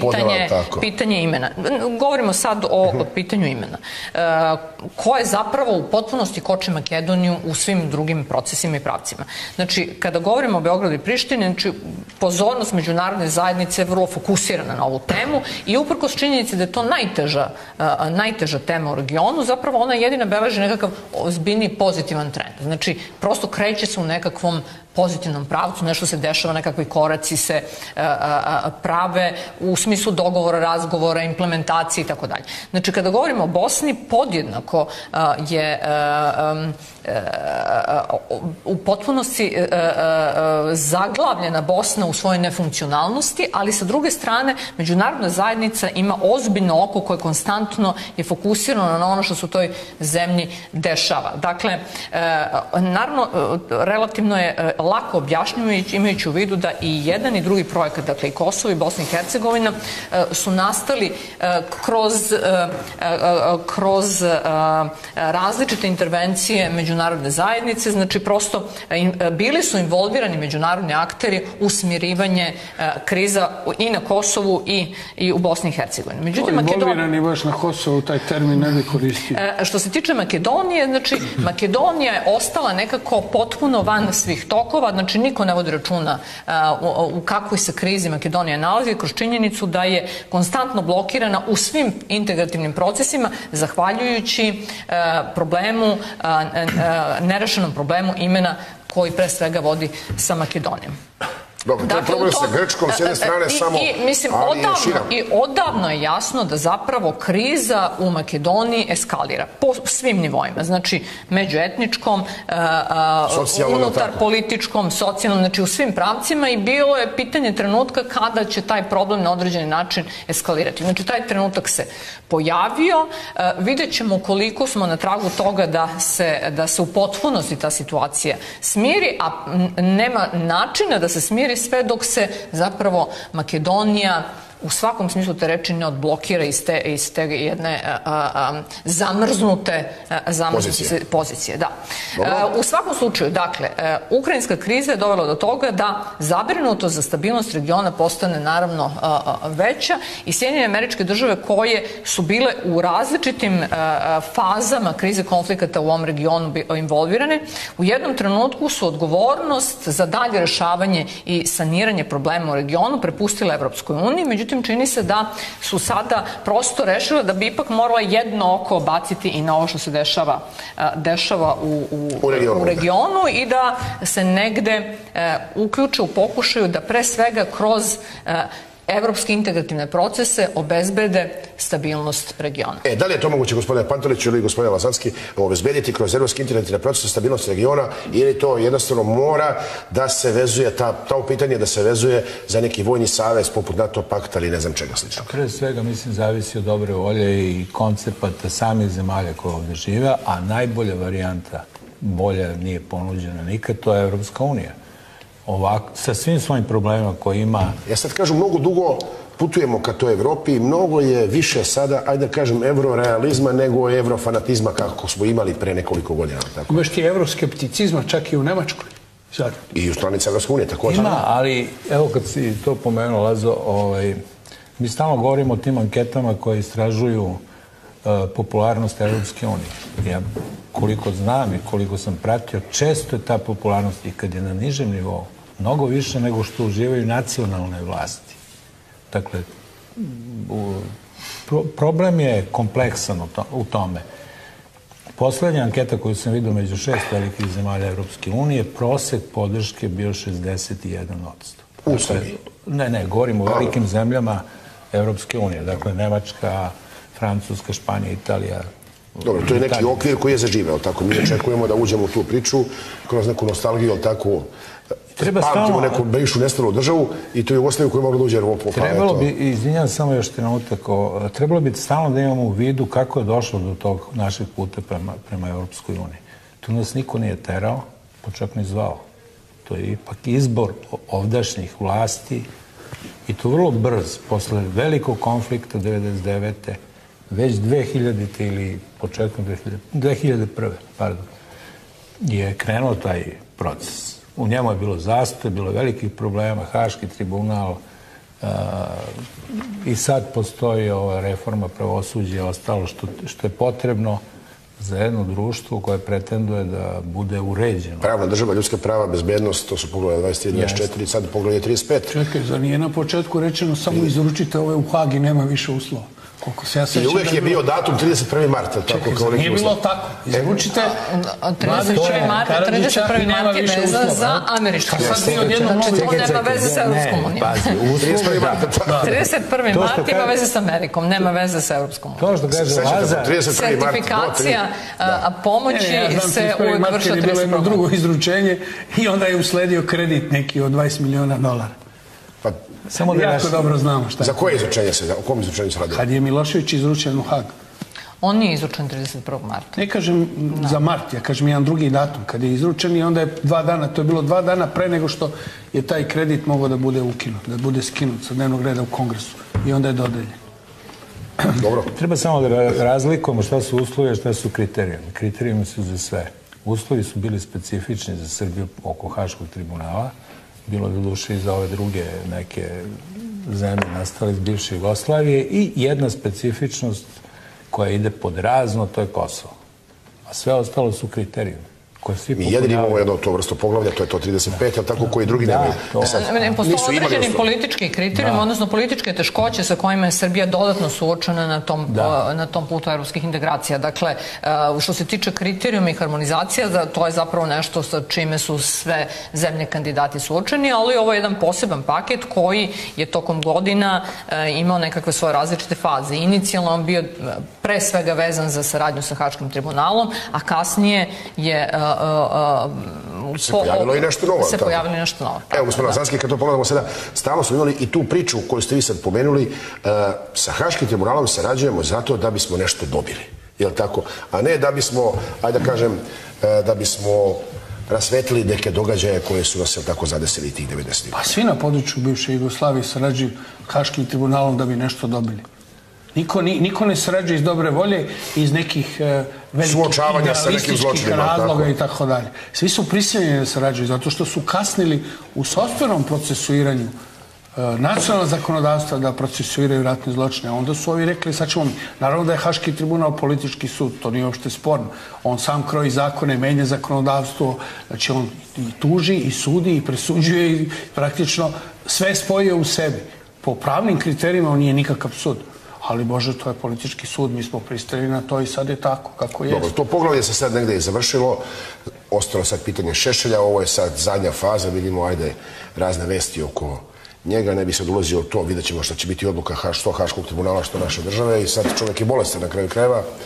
pitanje imena. Govorimo sad o pitanju imena, koje zapravo u potpunosti koče Makedoniju u svim drugim procesima i pravcima. Znači, kada govorimo o Beogradu i Prištini, znači, pozornost međunarodne zajednice je vrlo fokusirana na ovu temu i uprkos činjenici da je to najteža tema u regionu, zapravo ona jedina beleži nekakav ozbiljni pozitivan trend. Znači, prosto kreće se u nekakvom pozitivnom pravcu, nešto se dešava, nekakvi koraci se prave u smislu dogovora, razgovora, implementacije i tako dalje. Znači, kada govorimo o Bosni, podjednako je u potpunosti zaglavljena Bosna u svojoj nefunkcionalnosti, ali sa druge strane međunarodna zajednica ima ozbiljno oko koje konstantno je fokusirano na ono što se u toj zemlji dešava. Dakle, naravno, relativno je lako objašnjujući, imajući u vidu da i jedan i drugi projekat, dakle i Kosovo i Bosna i Hercegovina, su nastali kroz različite intervencije međunarodne zajednice, znači prosto bili su involvirani međunarodni akteri u smirivanje kriza i na Kosovu i u Bosni i Hercegovini. Međutim, involvirani baš na Kosovu, taj termin ne bi koristio. Što se tiče Makedonije, znači Makedonija je ostala nekako potpuno van svih tokova, znači niko ne vodi računa u kakvoj se krizi Makedonija nalazi, kroz činjenicu da je konstantno blokirana u svim integrativnim procesima, zahvaljujući problemu, nerešenom problemu imena koji pre svega vodi sa Makedonijom. Dobro, to je problem sa Grčkom, s jedne strane samo, ali je šira. I odavno je jasno da zapravo kriza u Makedoniji eskalira po svim nivoima, znači međuetničkom, unutar političkom, socijalnom, znači u svim pravcima i bilo je pitanje trenutka kada će taj problem na određeni način eskalirati. Znači taj trenutak se pojavio, vidjet ćemo koliko smo na tragu toga da se u potpunosti ta situacija smiri, a nema načina da se smiri sve dok se zapravo Makedonija u svakom smislu te reči ne odblokira iz te jedne zamrznute pozicije. Da. U svakom slučaju, dakle, ukrajinska kriza je dovela do toga da zabrinutost za stabilnost regiona postane naravno veća i Sjedinjene Američke Države koje su bile u različitim fazama krize konflikata u ovom regionu involvirane, u jednom trenutku su odgovornost za dalje rešavanje i saniranje problema u regionu prepustile Evropskoj uniji, međutim čini se da su sada prosto rešile da bi ipak morala jedno oko baciti i na ovo što se dešava u regionu i da se negde uključe u pokušaju da pre svega kroz evropske integrativne procese obezbede stabilnost regiona. Da li je to moguće, gospodine Panteliću ili gospodine Lazanski, obezbediti kroz evropske integrativne procese stabilnost regiona ili to jednostavno mora da se vezuje, to pitanje da se vezuje za neki vojni savez poput NATO pakta ili ne znam čega slično? Pre svega, mislim, zavisi od dobre volje i koncepata samih zemalja koje ovde žive, a najbolja varijanta, bolja nije ponuđena nikad, to je Evropska unija. sa svim svojim problemima koje ima. Ja sad kažem, mnogo dugo putujemo ka toj Evropi, mnogo je više sada, ajde da kažem, eurorealizma nego evrofanatizma kako smo imali pre nekoliko godina. Imaš ti evroskepticizma čak i u Nemačkoj. Sad. I u stranici Evropske unije, također. Ima, ali evo kad si to pomenuo, Lazo, mi stalno govorimo o tim anketama koje istražuju popularnost Evropske unije. Ja koliko znam i koliko sam pratio, često je ta popularnost i kad je na nižem nivou mnogo više nego što uživaju nacionalne vlasti. Dakle, problem je kompleksan u tome. Poslednja anketa koju sam vidio među 6 velikih zemalja Evropske unije, prosek podrške bio 61%. U Srbiji? Ne, govorim o velikim zemljama Evropske unije. Dakle, Nemačka, Francuska, Španija, Italija. Dobro, to je neki okvir koji je zaživeo, tako mi očekujemo da uđemo u tu priču kroz neku nostalgiju, tako pamtimo neku bivšu nestalu državu i to je Jugoslaviju koju mogla da uđe Evropu. Trebalo bi, izvinjam samo još trenutak, trebalo bi stalno da imamo u vidu kako je došlo do tog našeg puta prema Evropskoj uniji. Tu nas niko nije terao, pa čak ni zvao. To je ipak izbor ovdašnjih vlasti i to vrlo brz, posle velikog konflikta 1999. Već 2000. ili početkom 2001. je krenuo taj proces. U njemu je bilo zastoj, bilo velikih problema, Haški tribunal i sad postoji ova reforma pravosuđa i ostalo što je potrebno za jedno društvo koje pretenduje da bude uređeno. Pravna država, ljudska prava, bezbednost, to su poglavlje 23 i 24, sad poglavlje 35. Čekaj, zar nije na početku rečeno samo izručite ove u Hag i nema više uslova? I uvek je bio datum 31. marta. Čekaj, nije bilo tako. Izručite 31. marta je veza za američku. Znači, to nema veze sa Evropskom unijom. 31. marta ima veze sa Amerikom, nema veze sa Evropskom unijom. To što kaže Laza, sertifikacija pomoći se uvek vrši od 31. marta. Je bilo jedno drugo izručenje i onda je usledio kredit neki od $20 miliona. Jako dobro znamo šta je. Za koje izručenje se, o kom izručenju se radi? Kad je Milošević izručen u Hag. On nije izručen 31. marta. Ne kažem za mart, ja kažem jedan drugi datum. Kad je izručen i onda je 2 dana, to je bilo 2 dana pre nego što je taj kredit mogao da bude ukinut, da bude skinut sa dnevnog reda u Kongresu. I onda je dodeljen. Dobro. Treba samo da razlikujemo šta su uslovi, a šta su kriterijumi. Kriterijumi su za sve. Uslovi su bili specifični za Srbiju oko Haškog tribunala. Bilo do duše i za ove druge neke zemlje nastale iz bivše Jugoslavije i jedna specifičnost koja ide pod razno, to je Kosovo. A sve ostalo su kriterijumi. Mi jedini imamo jedno to vrsto poglavlja, to je to 35, ali tako koji drugi nemaju. Postoje određeni politički kriterijum, odnosno političke teškoće sa kojima je Srbija dodatno suočena na tom putu evropskih integracija. Dakle, što se tiče kriterijuma i harmonizacija, to je zapravo nešto sa čime su sve zemlje kandidati suočeni, ali ovo je jedan poseban paket koji je tokom godina imao nekakve svoje različite faze. Inicijalno on bio pre svega vezan za saradnju sa Haškim tribunalom, a kasnije je se pojavilo i nešto novo. Evo, gospodin Lazanski, kad to pogledamo sada, stalno smo imali i tu priču koju ste vi sad pomenuli, sa Haškim tribunalom sarađujemo zato da bismo nešto dobili. Je li tako? A ne da bismo, ajde da kažem, da bismo rasvetili neke događaje koje su nas tako zadesili tih 90. Pa svi na području bivše Jugoslavije sarađuju Haškim tribunalom da bi nešto dobili. Niko ne sarađuje iz dobre volje, iz nekih velikih idealističkih razloga i tako dalje. Svi su prisiljeni da sarađuju zato što su kasnili u sopstvenom procesuiranju nacionalnog zakonodavstva da procesuiraju ratne zločine. Onda su ovi rekli, sad ćemo mi, naravno da je Haški tribunal politički sud, to nije uopšte sporno. On sam kroji zakone, menja zakonodavstvo, znači on i tuži, i sudi, i presuđuje i praktično sve spojio u sebi. Po pravnim kriterijima on nije nikakav sud. Ali, Bože, to je politički sud, mi smo pristali na to i sad je tako, kako je. Dobro, to poglavlje se sad negde je završilo, ostalo sad pitanje Šešelja, ovo je sad zadnja faza, vidimo, ajde, razne vesti oko njega, ne bi sad ulazio u to, vidjet ćemo šta će biti odluka što Haškog tribunala, što naše države i sad čovjek je bolestan na kraju krajeva,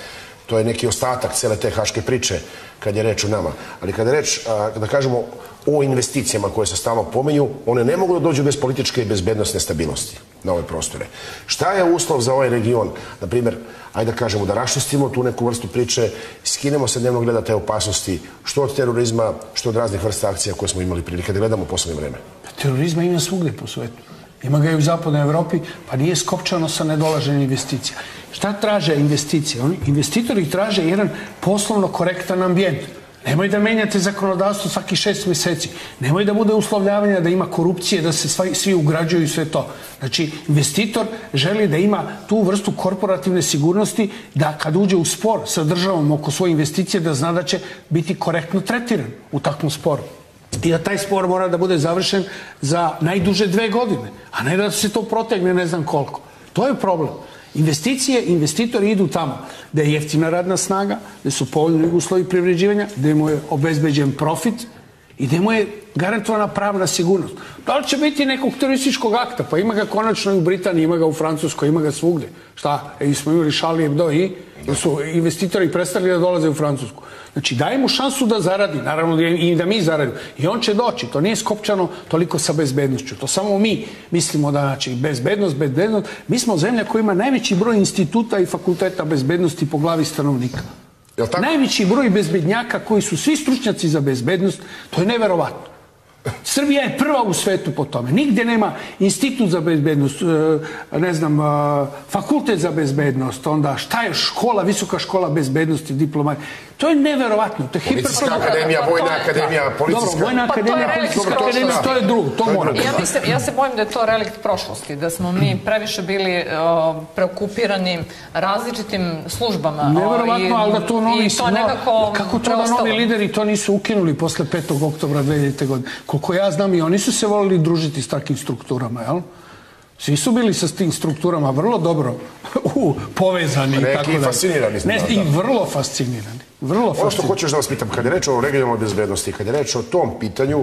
To je neki ostatak cele te haške priče kad je reč o nama. Ali kada je reč, da kažemo, o investicijama koje se stalno pomenju, one ne mogu da dođu bez političke i bezbednostne stabilnosti na ove prostore. Šta je uslov za ovaj region? Na primjer, ajde da kažemo da raščistimo tu neku vrstu priče, skinemo sa dnevnog reda te opasnosti, što od terorizma, što od raznih vrsta akcija koje smo imali prilike da gledamo u poslednje vreme. Terorizma ima svugde po svetu. Ima ga i u zapadnoj Evropi, pa nije skopčano sa nedolaženjem investicija. Šta traže investicije? Investitori traže jedan poslovno korektan ambijent. Nemoj da menjate zakonodavstvo svaki 6 meseci. Nemoj da bude uslovljavanja, da ima korupcije, da se svi ugrađuju i sve to. Znači, investitor želi da ima tu vrstu korporativne sigurnosti da kad uđe u spor sa državom oko svoje investicije da zna da će biti korektno tretiran u takvom sporu. I da taj spor mora da bude završen za najduže 2 godine, a ne da se to protegne ne znam koliko. To je problem. Investicije, investitori idu tamo da je jeftina radna snaga, da su povoljni uslovi privređivanja, da mu je obezbeđen profit i da mu je garantovana pravna sigurnost. Da li će biti nekog terorističkog akta? Pa ima ga konačno i u Britaniji, ima ga u Francuskoj, ima ga svugde. Šta? Smo imali Charlie Hebdo i su investitori prestali da dolaze u Francusku. Znači, daj mu šansu da zaradi, naravno i da mi zaradimo. I on će doći. To nije skopčano toliko sa bezbednošću. To samo mi mislimo da, znači, bezbednost. Mi smo zemlja koja ima najveći broj instituta i fakulteta bezbednosti po glavi stanovnika. Najveći broj bezbednjaka koji su svi stručnjaci za bezbednost, to je neverovatno. Srbija je prva u svetu po tome. Nigde nema institut za bezbednost, ne znam, fakultet za bezbednost, onda šta je škola, visoka škola bezbednosti, diplomat. To je neverovatno. To je Policijska akademija, vojna akademija, policijska... Dobro, vojna akademija, policijska akademija, to je drugo, to mora. Ja se bojim da je to relikt prošlosti, da smo mi previše bili preokupirani različitim službama. Neverovatno, ali da to novi... Kako to da novi lideri to nisu ukinuli posle 5. oktobra 2000. godine? Koliko ja znam, i oni su se volili družiti s takvim strukturama, jel? Svi su bili sa tim strukturama vrlo dobro povezani. Neki i fascinirani. I vrlo fascinirani. Ono što hoćeš da vas pitam, kada je reč o regionalnoj bezbednosti, kada je reč o tom pitanju,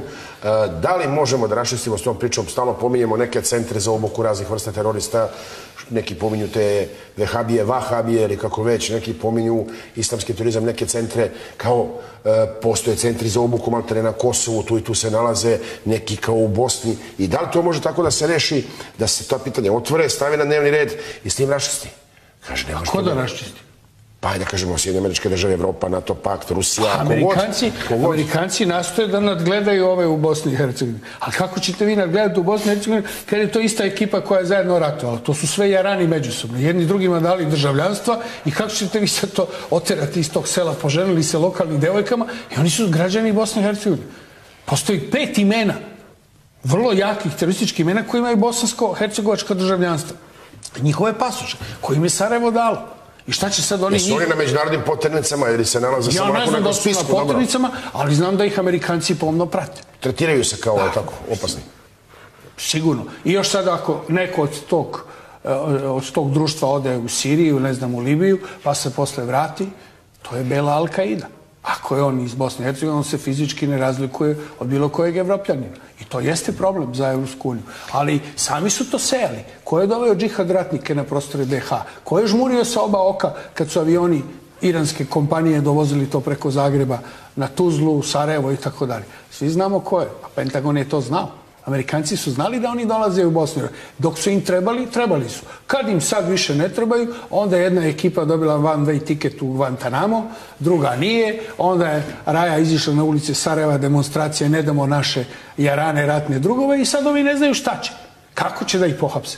da li možemo da raščistimo s tom pričom, stalno pominjemo neke centre za obuku raznih vrsta terorista, neki pominju te vehabije, vahabije ili kako već, neki pominju islamski turizam, neke centre kao postoje centri za obuku maltene na Kosovu, tu i tu se nalaze, neki kao u Bosni. I da li to može tako da se reši, da se to pitanje otvore, stavi na dnevni red i s tim raščisti? Ko da raščisti? Pa ajde da kažemo Sjedinjene Američke Države, Evropa, NATO pakt, Rusija, Amerikanci nastoje da nadgledaju ove u Bosni i Hercegovini. Ali kako ćete vi nadgledati u Bosni i Hercegovini kad je to ista ekipa koja je zajedno ratovala? To su sve jarani međusobno. Jedni drugima dali državljanstva i kako ćete vi sad to oterati iz tog sela, poženili se lokalnim devojkama i oni su građani Bosne i Hercegovine. Postoji 5 imena, vrlo jakih terorističkih imena koji imaju bosansko-hercegovačka državljanstva. Njihove pasoše, koje im je Sarajevo dalo. I šta će sad oni... Jesu oni na međunarodnim poternicama ili se nalaze samo na nekom spisku? Ja ne znam da su na poternicama, ali znam da ih Amerikanci pomno prate. Tretiraju se kao tako opasni? Sigurno. I još sad ako neko od tog društva ode u Siriju, ne znam, u Libiju, pa se posle vrati, to je bela Al-Qaida. Ako je on iz Bosne i Hercegovine, on se fizički ne razlikuje od bilo kojeg Evropljanina. I to jeste problem za Evropsku uniju. Ali sami su to sejali. Ko je doveo džihad ratnike na prostore BiH? Ko je žmurio sa oba oka kad su avioni iranske kompanije dovozili to preko Zagreba na Tuzlu, Sarajevo i tako dalje? Svi znamo ko je. A Pentagon je to znao. Amerikanci su znali da oni dolaze u Bosnu. Dok su im trebali su. Kad im sad više ne trebaju, onda je jedna ekipa dobila one-way tiket u Guantanamo, druga nije, onda je Raja izišla na ulice Sarajeva, demonstracije, ne damo naše jarane ratne drugove i sad ovi ne znaju šta će. Kako će da ih pohapse?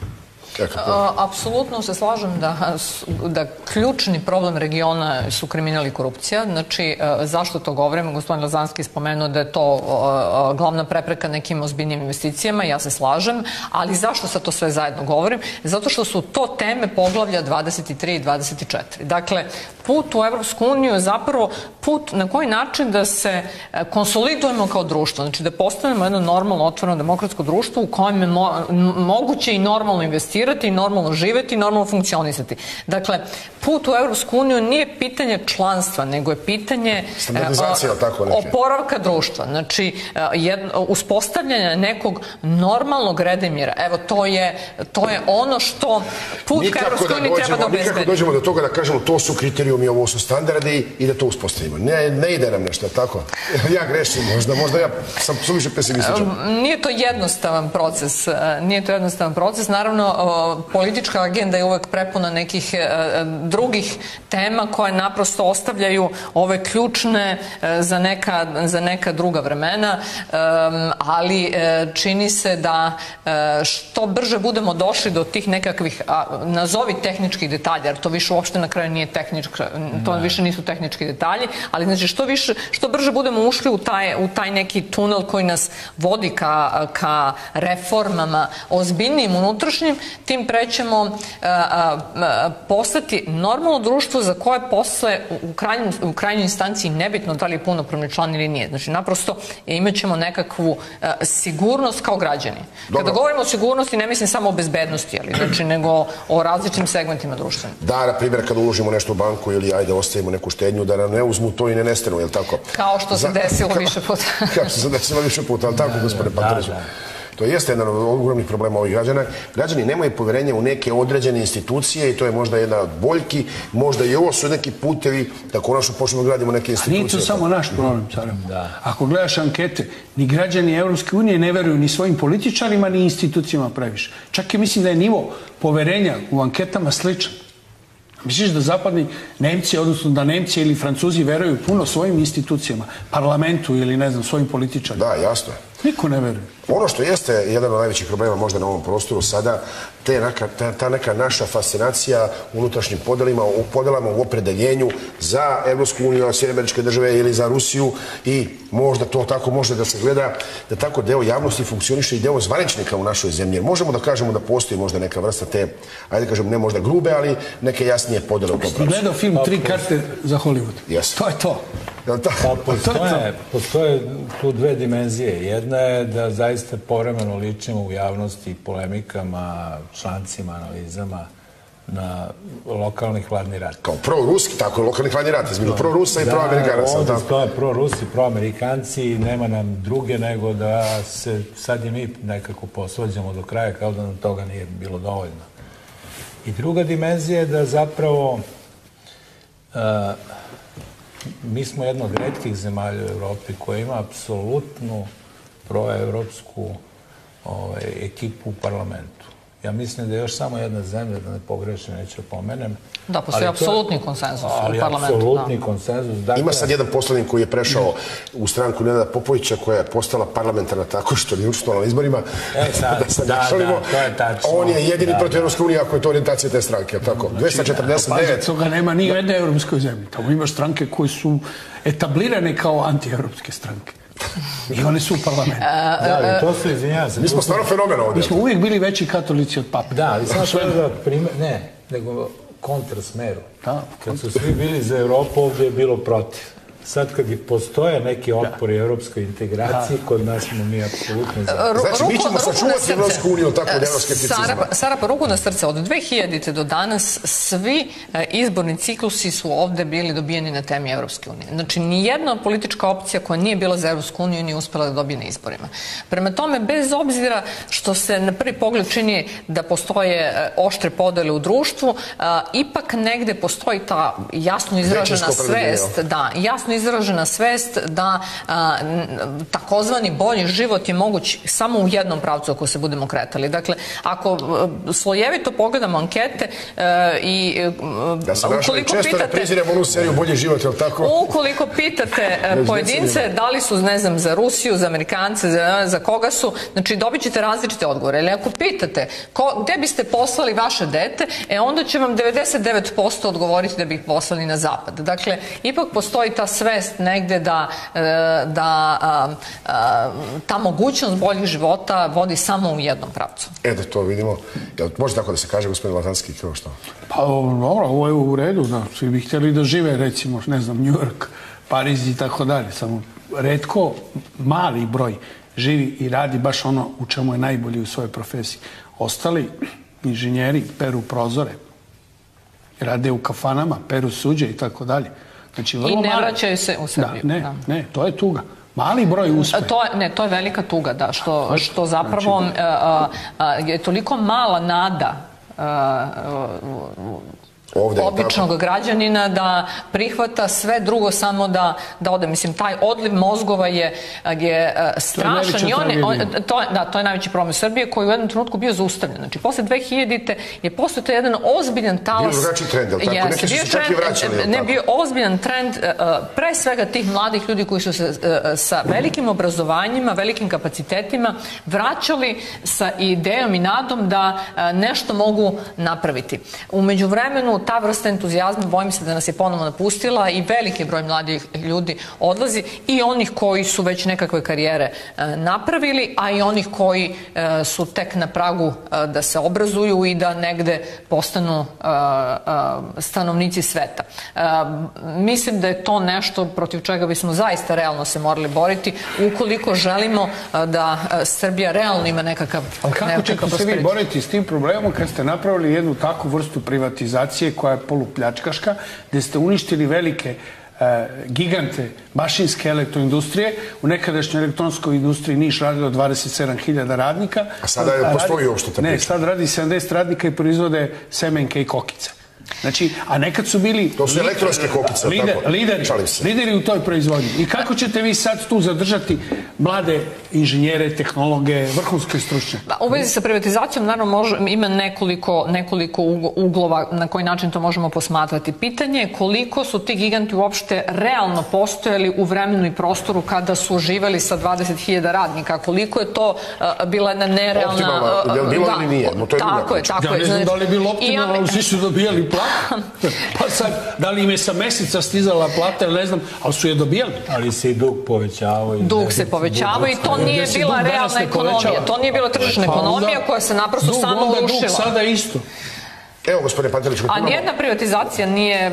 Apsolutno se slažem da ključni problem regiona su kriminal i korupcija. Znači, zašto to govorim? Gospodin Lazanski spomenuo da je to glavna prepreka nekim ozbiljnim investicijama, ja se slažem, ali zašto sad to sve zajedno govorim? Zato što su to teme poglavlja 23 i 24. Dakle, put u Evropsku uniju je zapravo put na koji način da se konsolidujemo kao društvo, znači da postanemo jedno normalno, otvoreno, demokratsko društvo u kojem je moguće i normalno investirati studirati, normalno živeti i normalno funkcionisati. Dakle, put u Evropsku uniju nije pitanje članstva, nego je pitanje oporavka društva. Znači, uspostavljanje nekog normalnog reda i mira. Evo, to je ono što put ka Evropskoj uniji treba da obezbedi. Nikako dođemo do toga da kažemo to su kriterijumi, ovo su standardi i da to uspostavimo. Ne ide nam nešto, tako? Ja grešim, možda ja sam suviše pesimističan. Nije to jednostavan proces. Naravno, politička agenda je uvek prepuna nekih drugih tema koje naprosto ostavljaju ove ključne za neka druga vremena, ali čini se da što brže budemo došli do tih nekakvih, nazovi tehničkih detalja, jer to više uopšte na kraju nije tehnička, to više nisu tehnički detalji, ali znači što brže budemo ušli u taj neki tunel koji nas vodi ka reformama ozbiljnijim unutrašnjim, tim pre ćemo postati normalno društvo za koje posle u krajnjoj instanciji nebitno da li je punopravni član ili nije. Znači, naprosto imat ćemo nekakvu sigurnost kao građani. Kada govorimo o sigurnosti, ne mislim samo o bezbednosti, znači, nego o različitim segmentima društva. Da, na primjer, kada uložimo nešto u banku ili ajde ostavimo neku štednju, da nam ne uzmu to i ne nestanu, je li tako? Kao što se desilo više puta. Kao što se desilo više puta, ali tako, gospodine Pantoviću. To jeste jedan od ogromnih problema ovih građana. Građani nemaju poverenja u neke određene institucije i to je možda jedna od boljki. Možda i ovo su neki putevi da konačno počnemo gradimo neke institucije. A nije to samo naš problem, Carevo. Ako gledaš ankete, ni građani Evropske unije ne veruju ni svojim političarima, ni institucijama previše. Čak i mislim da je nivo poverenja u anketama sličan. Misliš da zapadni Nemci, odnosno da Nemci ili Francuzi veruju puno svojim institucijama, parlamentu ili ne znam, svojim političarima? Da, jasno je. Niko ne veruje. Ono što jeste jedan od najvećih problema možda na ovom prostoru sada, ta neka naša fascinacija unutrašnjim podelama u opredeljenju za Evropsku uniju, Sjedinjene Američke Države ili za Rusiju i možda to tako može da se gleda, da tako deo javnosti funkcioniše i deo zvaničnika u našoj zemlji. Jer možemo da kažemo da postoji možda neka vrsta te, ajde kažemo ne možda grube, ali neke jasnije podele u tom pravcu. Gledao film Tri karte za Hollywood. Jesu. To je to. Pa postoje tu dve dimenzije. Jedna je da zaista povremeno ličimo u javnosti polemikama, člancima, analizama na lokalni hladni rat. Kao pro-ruski, tako je lokalni hladni rat, između pro-Rusa i pro-Amerikanaca. Ovdje stoje pro-Rusi, pro-Amerikanci i nema nam druge nego da se sad i mi nekako posvađamo do kraja kao da nam toga nije bilo dovoljno. I druga dimenzija je da zapravo mi smo jedna od retkih zemalja u Evropi koja ima apsolutnu proevropsku ekipu u parlamentu. Ja mislim da je još samo jedna zemlja, da ne pogrešim, neću pomenem. Da, postoji apsolutni konsenzus u parlamentu. Ali apsolutni konsenzus. Ima sad jedan poslanik koji je prešao u stranku Nenada Popovića koja je postala parlamentarna tako što je učestvovala na izborima. Da, to je tačno. On je jedini protiv Evropske unije ako je to orijentacija te stranke, tako? 249. Toga nema ni u jednoj evropskoj zemlji. Tamo ima stranke koje su etablirane kao anti-evropske stranke. I one su u parlamentu. Da, to su, izvinjava se. Mi smo stvarno fenomen ovdje. Mi smo uvijek bili veći katolici od pape. Da, ali samo da ne, nego kontrasmeru. Kad su svi bili za Evropu, ovdje je bilo protiv. Sad kad postoje neki otpori evropskoj integraciji, kod nas smo mi apsolutno za. Znači, mi ćemo sačuvati Evropsku uniju tako od euroskepticizma. Sara, pa ruku na srce, od 2000. do danas svi izborni ciklusi su ovde bili dobijeni na temi Evropske unije. Znači, nijedna politička opcija koja nije bila za Evropsku uniju nije uspela da dobije na izborima. Prema tome, bez obzira što se na prvi pogled čini da postoje oštre podele u društvu, ipak negde postoji ta jasno izražena svest, izražena svest da takozvani bolji život je moguć samo u jednom pravcu ako se budemo kretali. Dakle, ako slojevito pogledamo ankete i ukoliko pitate ukoliko pitate pojedince da li su, ne znam, za Rusiju, za Amerikance, za koga su, znači dobit ćete različite odgovore. Ali ako pitate gde biste poslali vaše dete, onda će vam 99% odgovoriti da bi ih poslali na zapad. Dakle, ipak postoji ta svest negde da ta mogućnost boljih života vodi samo u jednom pravcu. Da to vidimo. Može tako da se kaže, gospodin Latanski, kao što? Pa dobro, ovo je u redu. Svi bi htjeli da žive, recimo, ne znam, New York, Pariz i tako dalje. Samo retko, mali broj živi i radi baš ono u čemu je najbolji u svojoj profesiji. Ostali inženjeri peru prozore, rade u kafanama, peru suđe i tako dalje. Znači, i ne vraćaju se u Srbiju. Ne, to je tuga. Mali broj uspe. To je velika tuga, da, što zapravo je toliko mala nada običnog građanina da prihvata sve drugo samo da ode. Mislim, taj odliv mozgova je strašan. To je najveći problem Srbije koji u jednom trenutku bio zaustavljen. Znači, posle 2000-te je postao jedan ozbiljan talas. Bio drugačiji trend, ali tako? Neki su se čak i vraćali. Ne, bio ozbiljan trend pre svega tih mladih ljudi koji su se sa velikim obrazovanjima, velikim kapacitetima vraćali sa idejom i nadom da nešto mogu napraviti. U međuvremenu ta vrsta entuzijazma, bojim se da nas je ponovno napustila i veliki broj mladih ljudi odlazi i onih koji su već nekakve karijere napravili, a i onih koji su tek na pragu da se obrazuju i da negde postanu stanovnici sveta. Mislim da je to nešto protiv čega bismo zaista realno se morali boriti ukoliko želimo da Srbija realno ima nekakav prosperitet. Ali kako ćete se vi boriti s tim problemom kad ste napravili jednu takvu vrstu privatizacije koja je polupljačkaška, gde ste uništili velike gigante mašinske elektroindustrije, u nekadašnjoj elektronskoj industriji Niš radilo 27.000 radnika. A sada postoji uopšte ta priča? Ne, sad radi 70 radnika i proizvode semenke i kokice. Znači, a nekad su bili... To su elektronske kokice, lideri u toj proizvodnji. I kako ćete vi sad tu zadržati mlade inženjere, tehnologe, vrhunske stručnjake? U vezi sa privatizacijom, naravno, ima nekoliko uglova na koji način to možemo posmatrati. Pitanje je koliko su ti giganti uopšte realno postojali u vremenu i prostoru kada su živeli sa 20.000 radnika. Koliko je to bila jedna nerealna... Optimalna, je li bilo ili nije? Tako je. Ja ne znam da li je bilo optimalno, ali svi su dobijali platu. Pa sad, da li im je sa meseca stizala plata, ili ne znam, ali su je dobijali. Ali se i dug povećavao. Dug se povećavao i to nije bila realna ekonomija. To nije bila tržišna ekonomija koja se naprosto samo urušila. Dug sada isto. Evo, gospodine Panteliću. A nijedna privatizacija nije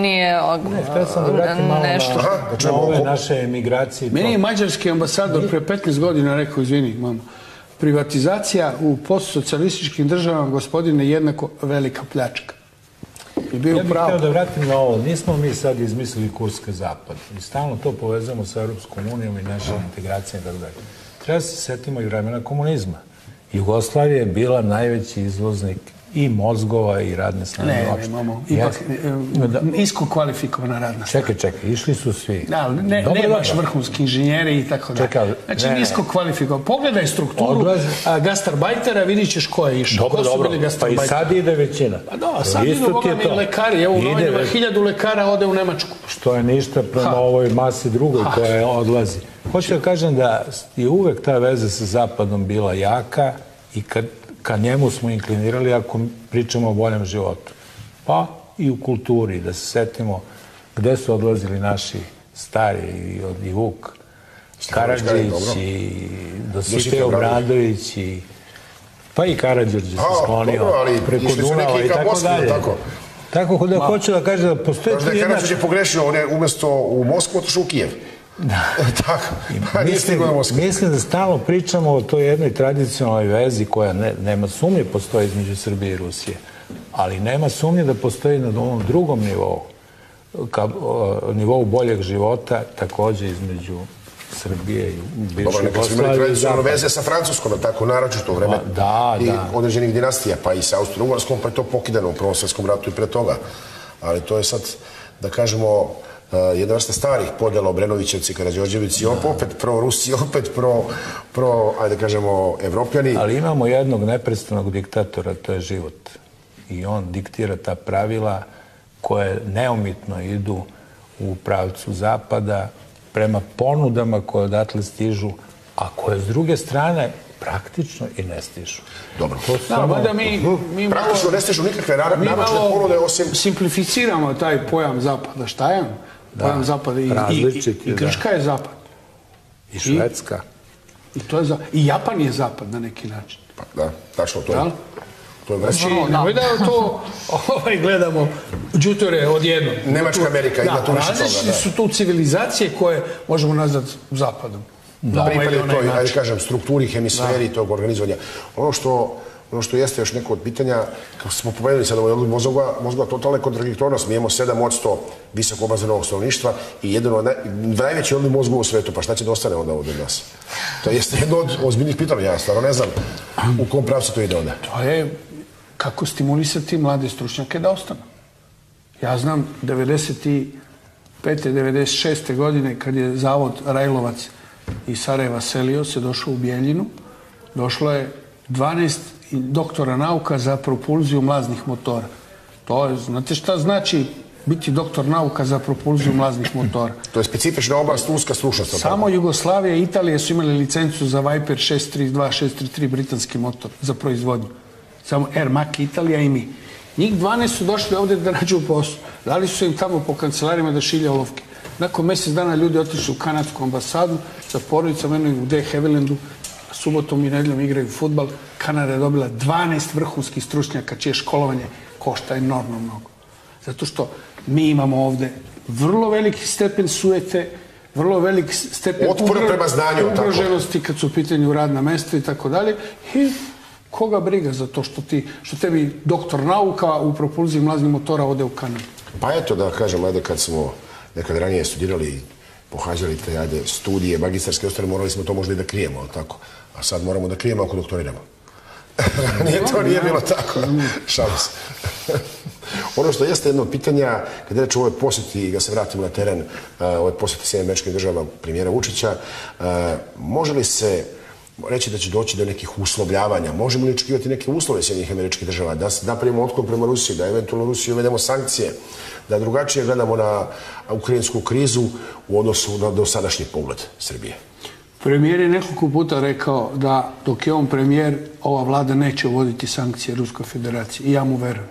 htio sam da vratim malo na ove naše emigracije. Meni je mađarski ambasador pre 15 godina rekao, izvini, mama, privatizacija u postsocijalističkim državama, gospodine, jednako velika pljačka. Ja bih htio da vratim na ovo. Nismo mi sad izmislili kurs ka zapadu. I stalno to povezamo sa Europskom unijom i našim integracijama i tako dalje. Treba se setimo i vremena komunizma. Jugoslavija je bila najveći izvoznik i mozgova i radne snage. Ne, imamo ipak nisko kvalifikovana radna snaga. Čekaj, išli su svi. Ne baš vrhunski inženjeri i tako dalje. Znači nisko kvalifikovana. Pogledaj strukturu gastarbajtera, vidit ćeš ko je išao. Dobro, pa i sad ide većina. Pa da, sad idu bogami lekari. Evo u novinama 1000 lekara ode u Nemačku. Što je ništa prema ovoj masi drugoj koja odlazi. Hoću da kažem da je uvek ta veza sa Zapadom bila jaka i ka njemu smo inklinirali ako pričamo o boljem životu. Pa i u kulturi, da se setimo gde su odlazili naši stari, i Vuk Karadžić, i Dositej Obradović, pa i Karađorđe se sklonio preko Dunava i tako dalje. Tako da hoću da kažem da postoji tu jedna... Karađorđe je pogrešio, on je umjesto u Moskvu otišao u Kijev. Mislim da stalno pričamo o toj jednoj tradicionalnoj vezi koja nema sumnje postoji između Srbije i Rusije, ali nema sumnje da postoji na ovom drugom nivou, nivou boljeg života, takođe između Srbije i bivše Jugoslavije. Nekad smo imali tradicionalno veze sa Francuskom, tako naročito u vreme i određenih dinastija, pa i sa Austro-Ugarskom, pa je to pokidano u Prvom svjetskom ratu i pre toga. Ali to je sad, da kažemo, jedna vrsta starih podela Obrenovićevci, Karađorđevici, opet pro-Rusi, opet ajde kažemo, Evropljani. Ali imamo jednog neprestanog diktatora, to je život. I on diktira ta pravila koje neumitno idu u pravcu Zapada prema ponudama koje odatle stižu, a koje s druge strane praktično i ne stižu. Dobro. Praktično ne stižu nikakve naročne ponude osim... Simplificiramo taj pojam Zapada. Šta je on? Pojam Zapada i Grčka je Zapad. I Švedska. I Japan je Zapad na neki način. Pa da, tačno to je. Znači, nemoj da to gledamo džutore odjedno. Nemačka Amerika ima tu više toga. Različite su tu civilizacije koje možemo nazvati Zapadom. Pripadaju toj, ajde kažem, strukturi, hemisferi tog organizovanja. Ono što Ono što jeste još neko od pitanja, kako smo pomenuli sad ovaj odliv mozgova, totalna kontradiktornost. Mi imamo 7% visoko obrazovanog stanovništva i jedan od najveći odliv mozgova u svetu. Pa šta će da ostane onda ovdje od nas? To jeste jedno od ozbiljnih pitanja. Ja stvarno ne znam u kom pravcu to ide onda. To je kako stimulisati mlade stručnjake da ostanu. Ja znam 95. 96. godine kad je zavod Rajlovac iz Sarajeva selio se, došao u Bijeljinu, došlo je 12 doktora nauka za propulziju mlaznih motora. To je, znate šta znači biti doktor nauka za propulziju mlaznih motora? To je specifična oblast, uska stručnost. Samo Jugoslavija i Italija su imali licencu za Viper 632, 633 britanski motor za proizvodnju. Samo Air Mac Italija i mi. Njih 12 su došli ovdje da nađu posao. Dali su im tamo po kancelarima da šilje olovke. Nakon mjesec dana ljudi otišli u kanadsku ambasadu sa porodicom, u De Havillandu, subotom i nedeljom igraju fudbal. Kanada je dobila 12 vrhunskih stručnjaka čije školovanje košta enormno mnogo. Zato što mi imamo ovdje vrlo veliki stepen sujete, vrlo velik stepen ugroženosti kad su u pitanju radna mesta i tako dalje. I koga briga za to što tebi doktor nauka u propulziji mlaznih motora ode u Kanadu? Pa eto da kažem, ajde kad smo nekad ranije studirali i pohađali te studije, magistarske ostale, morali smo to možda i da krijemo, ali tako. A sad moramo da krijemo ako doktoriramo. Nije bilo tako. Šalim se. Ono što jeste jedno pitanja, kada reč o ovoj posjeti i da se vratimo na teren, ovoj posjeti Sjedinjenim Američkim Državama premijera Vučića, može li se reći da će doći do nekih uslovljavanja? Možemo li očekivati neke uslove Sjedinjenih Američkih Država? Da napravimo otklon prema Rusiji, da eventualno Rusiji uvedemo sankcije, da drugačije gledamo na ukrajinsku krizu u odnosu na dosadašnji pogled Srbije? Premijer je nekoliko puta rekao da dok je on premijer, ova vlada neće uvoditi sankcije Ruskoj federaciji. I ja mu verujem.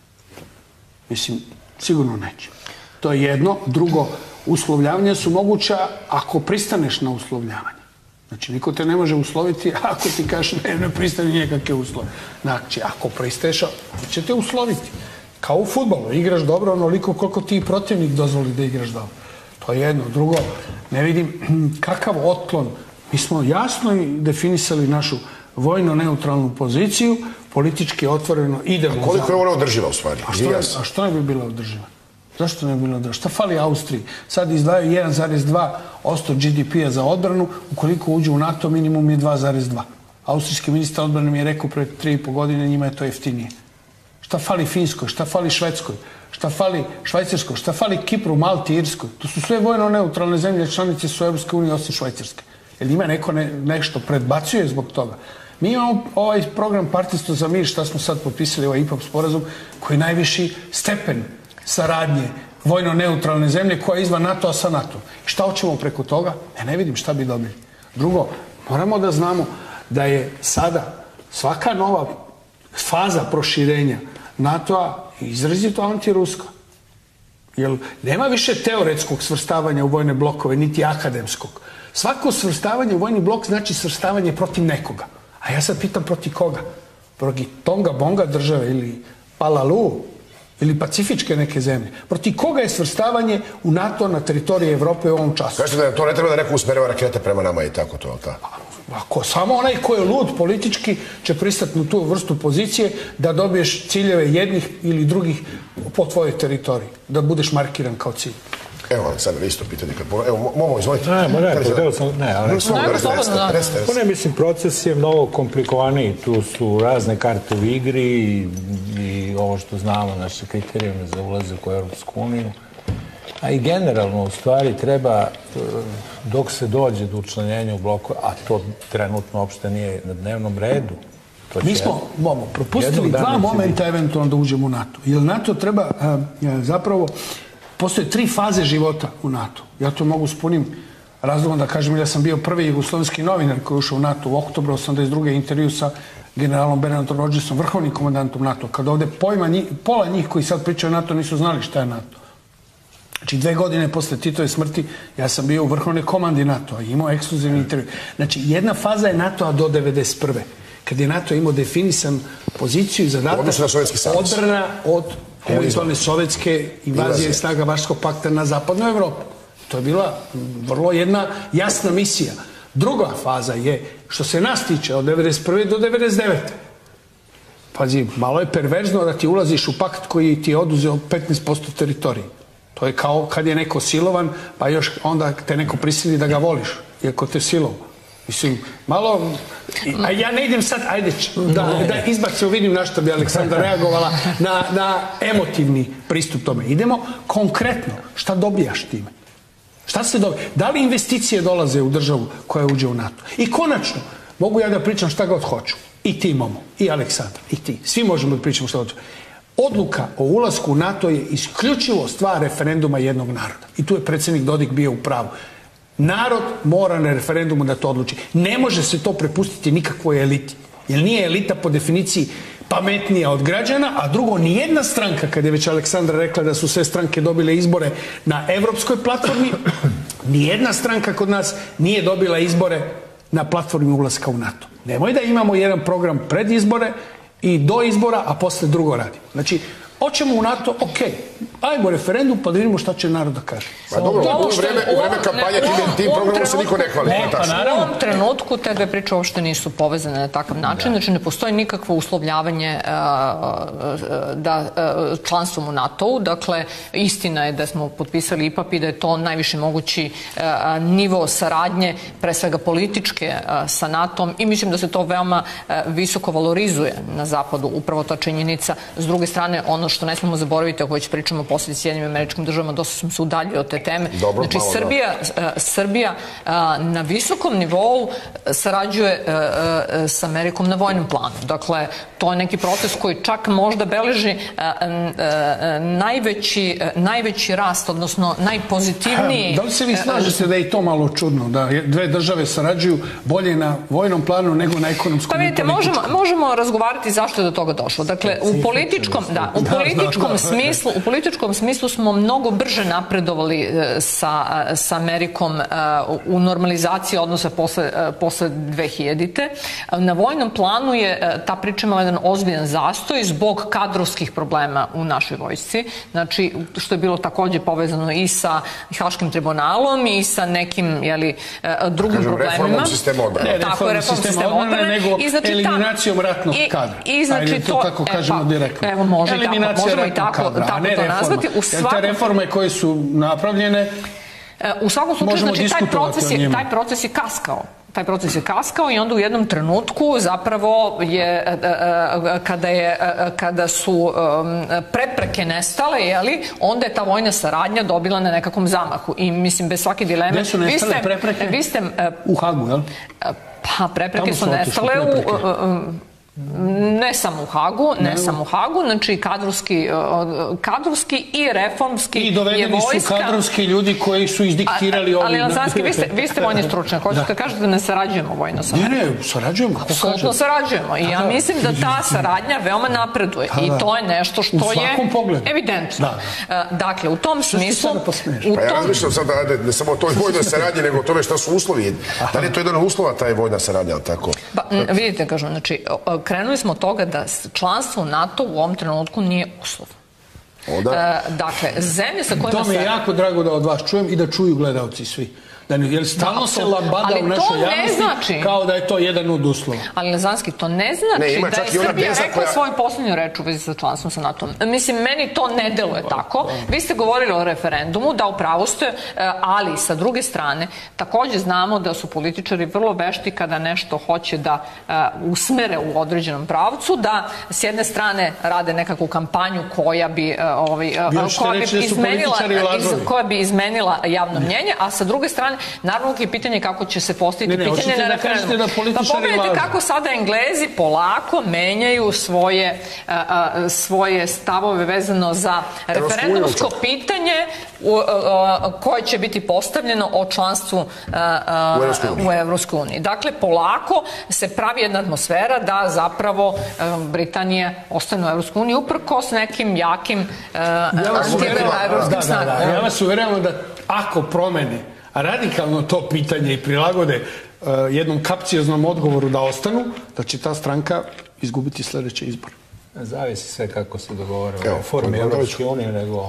Mislim, sigurno neće. To je jedno. Drugo, uslovljavanja su moguća ako pristaneš na uslovljavanje. Znači, niko te ne može usloviti ako ti kažeš ne pristani nekakve uslove. Znači, ako pristaješ, će te usloviti. Kao u fudbalu. Igraš dobro onoliko koliko ti protivnik dozvoli da igraš dobro. To je jedno. Drugo, ne vidim kakav otklon. Mi smo jasno definisali našu vojno-neutralnu poziciju, politički otvoreno idemo. A koliko je ona održiva u stvari? A što ne bi bila održiva? Zašto ne bi bila održiva? Šta fali Austriji? Sad izdvaju 1,2% GDP-a za odbranu, ukoliko uđu u NATO minimum je 2,2. Austrijski ministar odbrane mi je rekao pred 3,5 godine, njima je to jeftinije. Šta fali Finskoj? Šta fali Švedskoj? Šta fali Švajcarskoj? Šta fali Kipru, Malti, Irskoj? To su sve vojno-neutralne zemlje, članice su Europske unije osim Švajcarske. Jer njima neko nešto predbacuje zbog toga. Mi imamo ovaj program Partnerstvo za mir, šta smo sad potpisali, ovaj IPAP sporazum, koji je najviši stepen saradnje vojno-neutralne zemlje koja je izvan NATO-a sa NATO. I šta hoćemo preko toga? Ne vidim šta bi dobili. Drugo, moramo da znamo da je sada svaka nova faza proširenja NATO-a izrazito antiruska. Jer nema više teoretskog svrstavanja u vojne blokove, niti akademskog. Svako svrstavanje u vojni blok znači svrstavanje protiv nekoga. A ja sad pitam protiv koga? Protiv Tonga-Bonga države ili Palalu ili pacifičke neke zemlje. Protiv koga je svrstavanje u NATO na teritoriji Evrope u ovom času? Kažete da to ne treba da neko usmerava rakete prema nama i tako to, tako? Ako samo onaj ko je lud politički će pristati na tu vrstu pozicije da dobiješ ciljeve jednih ili drugih po tvojoj teritoriji. Da budeš markiran kao cilj. Evo, sad isto pitanje. Evo, Momo, izvolite. Mislim, proces je mnogo komplikovaniji. Tu su razne karte u igri i ovo što znamo, naše kriterijume za ulazak u Europsku uniju. A i generalno, u stvari, treba, dok se dođe do učlanjenja u bloku, a to trenutno uopšte nije na dnevnom redu. Mi smo, Momo, propustili dva momenta eventualno da uđemo u NATO. Jer NATO treba zapravo... Postoje 3 faze života u NATO. Ja to mogu s punim razlogom da kažem, ja sam bio prvi jugoslovenski novinar koji je ušao u NATO u oktobru 1982. intervju sa generalom Bernardom Rodgersom, vrhovnim komandantom NATO. Kad ovdje pola njih koji sad pričaju o NATO nisu znali šta je NATO. Znači 2 godine posle Titove smrti ja sam bio u vrhovnoj komandi NATO-a i imao ekskluzivni intervju. Znači jedna faza je NATO-a do 1991. Kad je NATO imao definisan poziciju i zadatak odbrana od eventualne sovjetske invazije snaga Varšavskog pakta na zapadnu Evropu. To je bila vrlo jedna jasna misija. Druga faza je, što se nas tiče, od 1991. do 1999. Pazi, malo je perverzno da ti ulaziš u pakt koji ti je oduzeo 15% teritorije. To je kao kad je neko silovan, pa još onda te neko prisili da ga voliš, iako te silovo. Mislim, malo... A ja ne idem sad, ajde, da izbacimo, vidim na što bi Aleksandra reagovala, na emotivni pristup tome. Idemo konkretno, šta dobijaš time? Šta se dobija? Da li investicije dolaze u državu koja uđe u NATO? I konačno, mogu ja da pričam šta god hoću. I ti, Momo, i Aleksandra, i ti. Svi možemo da pričamo šta hoću. Odluka o ulasku u NATO je isključivo stvar referenduma jednog naroda. I tu je predsjednik Dodik bio u pravu. Narod mora na referendumu da to odluči. Ne može se to prepustiti nikakvoj eliti. Jer nije elita po definiciji pametnija od građana, a drugo, nijedna stranka, kad je već Aleksandra rekla da su sve stranke dobile izbore na evropskoj platformi, nijedna stranka kod nas nije dobila izbore na platformi ulaska u NATO. Nemoj da imamo jedan program pred izbore i do izbora, a posle drugo radi. Znači, hoćemo u NATO, okej. Ajmo referendum pa da vidimo šta će narod da kaže. Pa dobro, u vreme kampanje tim programom se niko ne hvali. U ovom trenutku te dve priče uopšte nisu povezane na takav način, znači ne postoji nikakvo uslovljavanje članstvom u NATO-u, dakle istina je da smo potpisali IPAP i da je to najviši mogući nivo saradnje, pre svega političke sa NATO-om i mislim da se to veoma visoko valorizuje na zapadu, upravo ta činjenica. S druge strane, ono što ne smemo zaboraviti, ako već pričamo o posljedici Sjedinjenim Američkim Državama, dosta smo se udaljili od te teme. Znači, Srbija na visokom nivou sarađuje s Amerikom na vojnom planu. Dakle, to je neki proces koji čak možda beleži najveći rast, odnosno najpozitivniji... Da li se vi slažete da je i to malo čudno, da dve države sarađuju bolje na vojnom planu nego na ekonomskom i političkom? Pa vidite, možemo razgovarati zašto je do toga došlo. Dakle, u političkom smislu smo mnogo brže napredovali sa Amerikom u normalizaciji odnosa posle 2000-te. Na vojnom planu je ta priča imala jedan ozbiljan zastoj zbog kadrovskih problema u našoj vojsci. Znači, što je bilo takođe povezano i sa Haškim tribunalom i sa nekim drugim problemima. Reformom sistema odbrane. Tako je, reformom sistema odbrane, nego eliminacijom ratnog kadra. Ajde, to tako kažemo direktno. Evo, može i tako to nazvati. Te reforme koje su napravljene, u svakom slučaju, znači, taj proces je kaskao. Taj proces je kaskao i onda u jednom trenutku zapravo je, kada su prepreke nestale, onda je ta vojna saradnja dobila na nekakvom zamahu. I mislim, bez svake dileme... Gde su nestale prepreke? U Hagu, jel? Pa, prepreke su nestale ne samo u Hagu, znači kadrovski i reformski je vojska. I dovedeni su kadrovski ljudi koji su izdiktirali ovim. Ali Lazanski, vi ste vojni stručnjak, hoćete da kažete da ne sarađujemo vojno sa Amerikom? Ne, sarađujemo. Apsolutno sarađujemo i ja mislim da ta saradnja veoma napreduje i to je nešto što je evidentno. Dakle, u tom smislu... Pa ja razmišljam sad, ne samo o toj vojnoj saradnji, nego o tome šta su uslovi. Da li je to jedan uslova, ta vojna saradnja, tako? Vidite, kažem, znači, krenuli smo od toga da članstvo u NATO u ovom trenutku nije uslov. Dakle, zemlje sa kojima... To mi je jako drago da od vas čujem i da čuju gledalci svi. Jer stalno se lambada u našoj javnosti kao da je to jedan od uslova. Ali Lazanski, to ne znači da je Srbija rekla svoju poslednju reč u vezi sa članstvom sa NATO-om. Mislim, meni to ne deluje tako. Vi ste govorili o referendumu, da upravo ste, ali sa druge strane, takođe znamo da su političari vrlo vešti kada nešto hoće da usmere u određenom pravcu, da s jedne strane rade nekakvu kampanju koja bi izmenila javno mnjenje, a sa druge strane naravno je pitanje kako će se postaviti pitanje na referendumu. Pa pogledajte kako sada Englezi polako menjaju svoje stavove vezano za referendumsko pitanje koje će biti postavljeno o članstvu u Evropskoj uniji. Dakle, polako se pravi jedna atmosfera da zapravo Britanija ostane u Evropskoj uniji uprkos nekim jakim evropskim snagama. Ja vas uveravam da ako promene radikalno to pitanje i prilagode jednom kapcioznom odgovoru da ostanu, da će ta stranka izgubiti sledeće izbore. Zavisi sve kako se dogovore o reformi Evropske unije, nego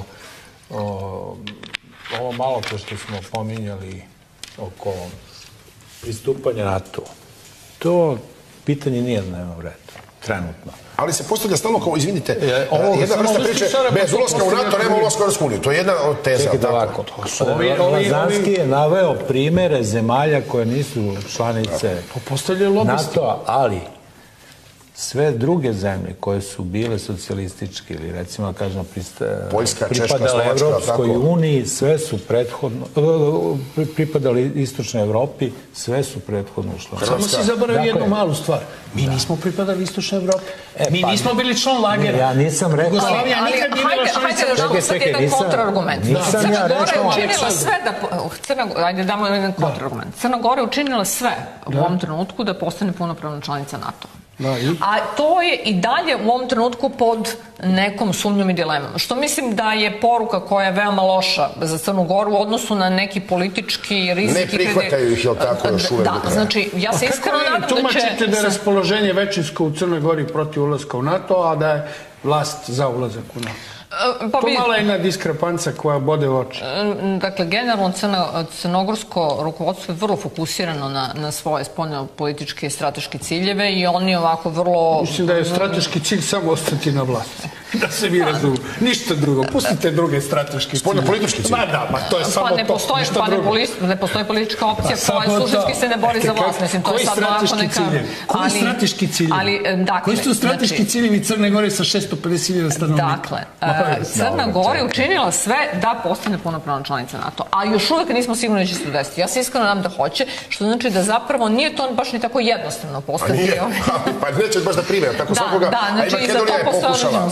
ovo malo to što smo pominjali oko pristupanja NATO. To pitanje nije na dnevnom redu. trenutno. Ali se postavlja stalno kao, izvinite, jedna vrsta priče, bez ulaska u NATO nema ulaska u Europsku uniju. To je jedna od teza. Čekajte ovako. Lazanski je naveo primere zemalja koje nisu članice NATO-a, ali sve druge zemlje koje su bile socijalističke ili recimo, kažemo, pripadale Evropskoj uniji, sve su prethodno, pripadali Istočnoj Evropi, sve su prethodno ušle. Samo si zaboravio jednu malu stvar. Mi nismo pripadali Istočnoj Evropi. Mi nismo bili član lagera. Ja nisam rekao... Jugoslavija nikad nije bila članica. Hajde da damo sad jedan kontrargument. Crna Gora je učinila sve da... Hajde damo jedan kontrargument. Crna Gora je učinila sve u ovom trenutku da postane punopravna članica NATO. A to je i dalje u ovom trenutku pod nekom sumnjom i dilemom. Što mislim da je poruka koja je veoma loša za Crnu Goru u odnosu na neki politički rizik. Ne prihvataju ih, jel tako, još uvek? Da, znači, ja se iskreno nadam da će... Tumačite da je raspoloženje većinsko u Crnoj Gori protiv ulaska u NATO, a da je vlast za ulazak u NATO? To mala jedna diskrepanca koja bode u oči. Dakle, generalno crnogorsko rukovodstvo je vrlo fokusirano na svoje spoljno-političke i strateške ciljeve i oni ovako vrlo... Mislim da je strateški cilj samo ostati na vlasti. Da se vi razumiju. Ništa drugo. Pustite druge strateške cilje. Spoljno-politički cilj. Ma to je samo to. Ne postoji politička opcija koja suštinski se ne bori za vlast. Mislim, to je sad ovako neka... Koji strateški ciljevi? Koji su strateški ciljevi Crne Gore sa 650.000 stanovnika? Dakle, Crna Gora je učinila sve da postane punopravna članica NATO. A još uvek nismo sigurni da će se to desiti. Ja se iskreno nadam da hoće, što znači da zapravo nije to baš ni tako jednostavno postati. Pa neće baš da prime tako svakoga. Da, znači i za to postoje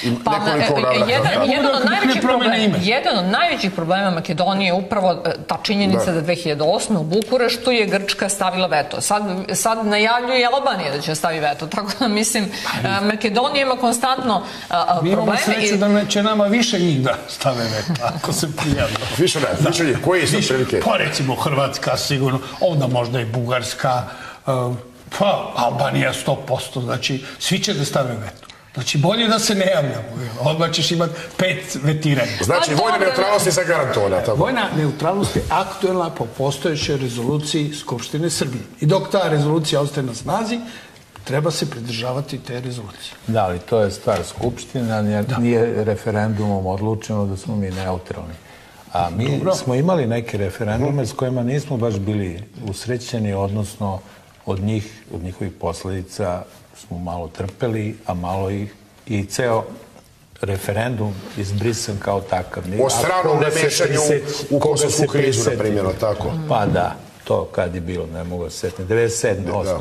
jedan od najvećih problema Makedonije je upravo ta činjenica da 2008. u Bukureštu je Grčka stavila veto. Sad najavljuje Albanija da će stavi veto. Tako da mislim, Makedonija ima konstantno probleme. Mi imamo sreću da će nama više njih da stave veto, ako se prijavimo. Više njih. Koji su prilike? Pa recimo Hrvatska sigurno, onda možda i Bugarska, pa Albanija 100%, znači svi će da stave veto. Znači, bolje da se ne javljamo. Odmah ćeš imati 5 vetiranja. Znači, vojna neutralnost je zagarantovana. Vojna neutralnost je aktuelna po postojećoj rezoluciji Skupštine Srbije. I dok ta rezolucija ostaje na snazi, treba se pridržavati te rezolucije. Da, ali to je stvar Skupština, nije referendumom odlučeno da smo mi neutralni. A mi smo imali neke referendume s kojima nismo baš bili usrećeni, odnosno od njihovih posledica smo malo trpeli, a malo ih i ceo referendum izbrisan kao takav. O stranom nemešanju u kosovsku krizu, na primjer, tako? Pa da, to kad je bilo, ne mogu da se setiti, 97. 8.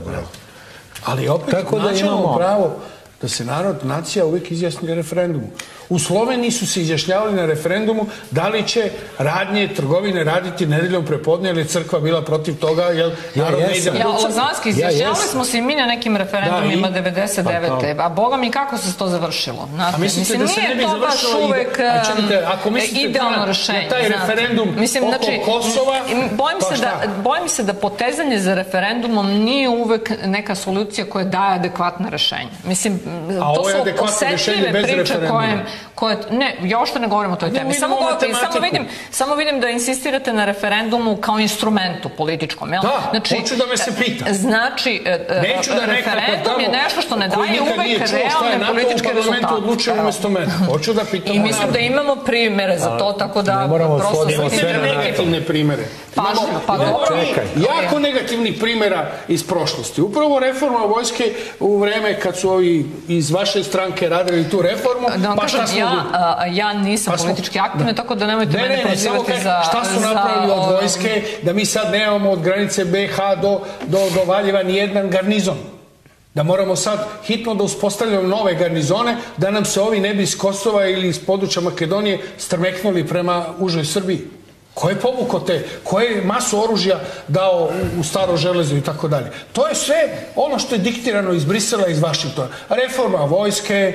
Ali opet načelno pravo da se narod, nacija uvijek izjasni na referendumu. U Sloveniji su se izjašnjavali na referendumu da li će radnje, trgovine raditi nedeljom prepodne, ili crkva bila protiv toga, jer narod ne ide... Lozanski, izjašnjavali smo se i mi na nekim referendumima 99. A boga mi kako se to završilo? A mislite da se ne bi završilo ako mislite da taj referendum oko Kosova... Bojim se da potezanje za referendumom nije uvek neka solucija koja daje adekvatna rešenja. Mislim, to su osetljive priče koje... Ne, ja ošto ne govorim o toj temi. Samo vidim da insistirate na referendumu kao instrumentu političkom. Da, hoću da me se pita. Znači, referendum je nešto što ne daje uvek realne političke rezultate. Odlučuje umesto mene. Hoću da pitam. I mislim da imamo primere za to, tako da... prosto negativne primere. Pa dobro. Jako negativnih primera iz prošlosti. Upravo reforma vojske u vreme kad su ovi iz vaše stranke radili tu reformu, pa šta smo... Ja nisam politički aktivna, tako da nemojte mene prozivati za... Šta su napravili od vojske, da mi sad nemamo od granice BiH do Valjeva nijedan garnizon? Da moramo sad hitno da uspostavljamo nove garnizone, da nam se ovi ne bi iz Kosova ili iz područja Makedonije strmeknuli prema užoj Srbiji. Ko je povukao te, ko je masu oružja dao u staro železo i tako dalje. To je sve ono što je diktirano iz Brisela i iz Vašingtona. Reforma vojske,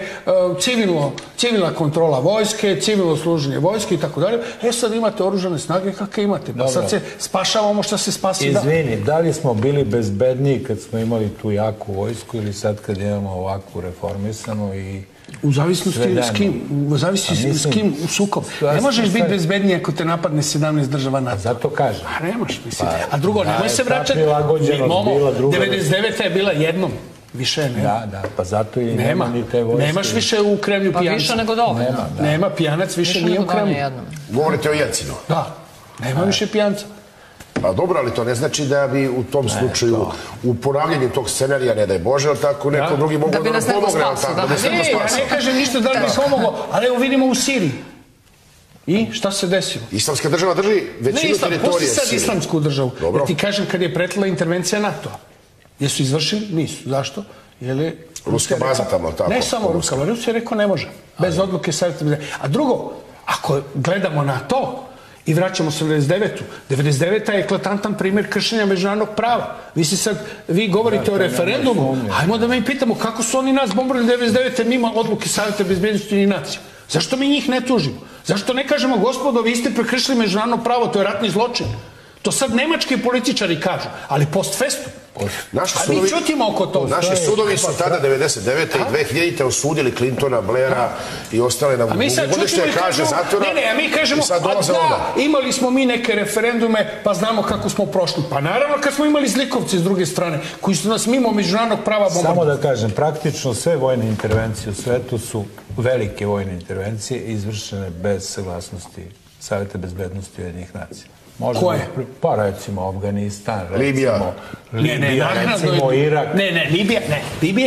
civilna kontrola vojske, civilno služenje vojske i tako dalje. Sad imate oružane snage kakve imate. Pa sad se spašavamo što se spasi da. Izvini, da li smo bili bezbedniji kad smo imali tu jaku vojsku ili sad kad imamo ovakvu reformisanu i... U zavisnosti s kim? U zavisnosti s kim u sukob. Ne možeš biti bezbedniji ako te napadne 17 država NATO. Zato kažem. A nemaš, mislim. A drugo, nemoj se vraćati. 99. je bila jednom. Više ne. Da, pa zato i nema ni te vojske. Nemaš više u Kremlju pijanca. Pa više nego dovoljno. Nema, pijanac više nije u Kremlju. Govorite o Jelcinu. Da, nema više pijanca. Pa dobro, ali to ne znači da bi u tom slučaju u ponavljanju tog scenarija, ne daj Bože, ali tako neko drugi mogu da nam pomogne. Ja ne kažem ništa da li bi se pomoglo, ali evo vidimo u Siriji. I šta se desilo? Islamska država drži većinu teritorije Sirije. Pusti sad islamsku državu. Ja ti kažem kad je pretila intervencija NATO-a. Jesu izvršili? Nisu. Zašto? Ruska baza tamo, tako? Ne samo Ruska, ali Rusija je rekao ne može. Bez odluke Savjeta bezbednosti. A drugo, ako gledamo na to i vraćamo se u 99. 99. je eklatantan primjer kršenja međunarodnog prava. Vi govorite o referendumu, ajmo da mi pitamo kako su oni nas bombardovali 99. mimo odluke Savjeta bezbednosti i nacija. Zašto mi njih ne tužimo? Zašto ne kažemo, gospodo, vi ste prekršili međunarodno pravo, to je ratni zločin. To sad nemački političari kažu, ali post festum. A mi čutimo oko toga. Naši sudovi su tada 99. i 2000. osudili Clintona, Blaira i ostale na godišnje kaže zatvora. A mi kažemo, imali smo mi neke referendume, pa znamo kako smo prošli. Pa naravno kad smo imali zlikovci s druge strane, koji su nas mimo međunarodnog prava bombardovali. Samo da kažem, praktično sve vojne intervencije u svetu su velike vojne intervencije izvršene bez saglasnosti Savjeta bezbednosti Ujedinjenih nacija. Koje? Pa recimo Afganistan, Libija, recimo Irak. Libija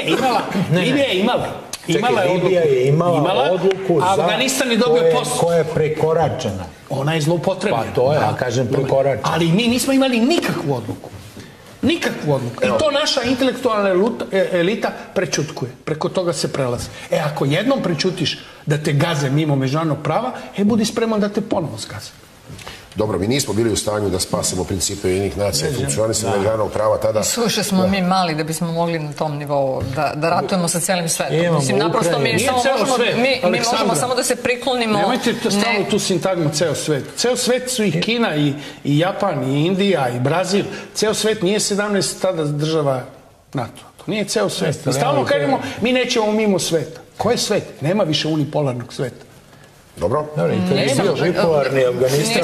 je imala odluku Afganistan je dobio koja je prekoračena. Ona je zloupotrebljena. Pa to je, ja kažem, prekoračena. Ali mi nismo imali nikakvu odluku. Nikakvu odluku. I to naša intelektualna elita prećutkuje. Preko toga se prelazi. Ako jednom prećutiš da te gaze mimo međunarodnog prava, budi spreman da te ponovo zgaze. Dobro, mi nismo bili u stanju da spasemo principe Ujedinjenih nacija i funkcionisanja međunarodnog prava tada. Suše smo mi mali da bismo mogli na tom nivou da ratujemo sa cijelim svetom. Mislim, naprosto mi možemo samo da se priklonimo. Nemojte stalno tu sintagmu ceo svet. Ceo svet su i Kina, i Japan, i Indija, i Brazil. Ceo svet nije 17 tada država NATO. To nije ceo svet. I stalno kažemo, mi nećemo mimo sveta. Ko je svet? Nema više unipolarnog sveta. Dobro? Bipolarni Afganistan.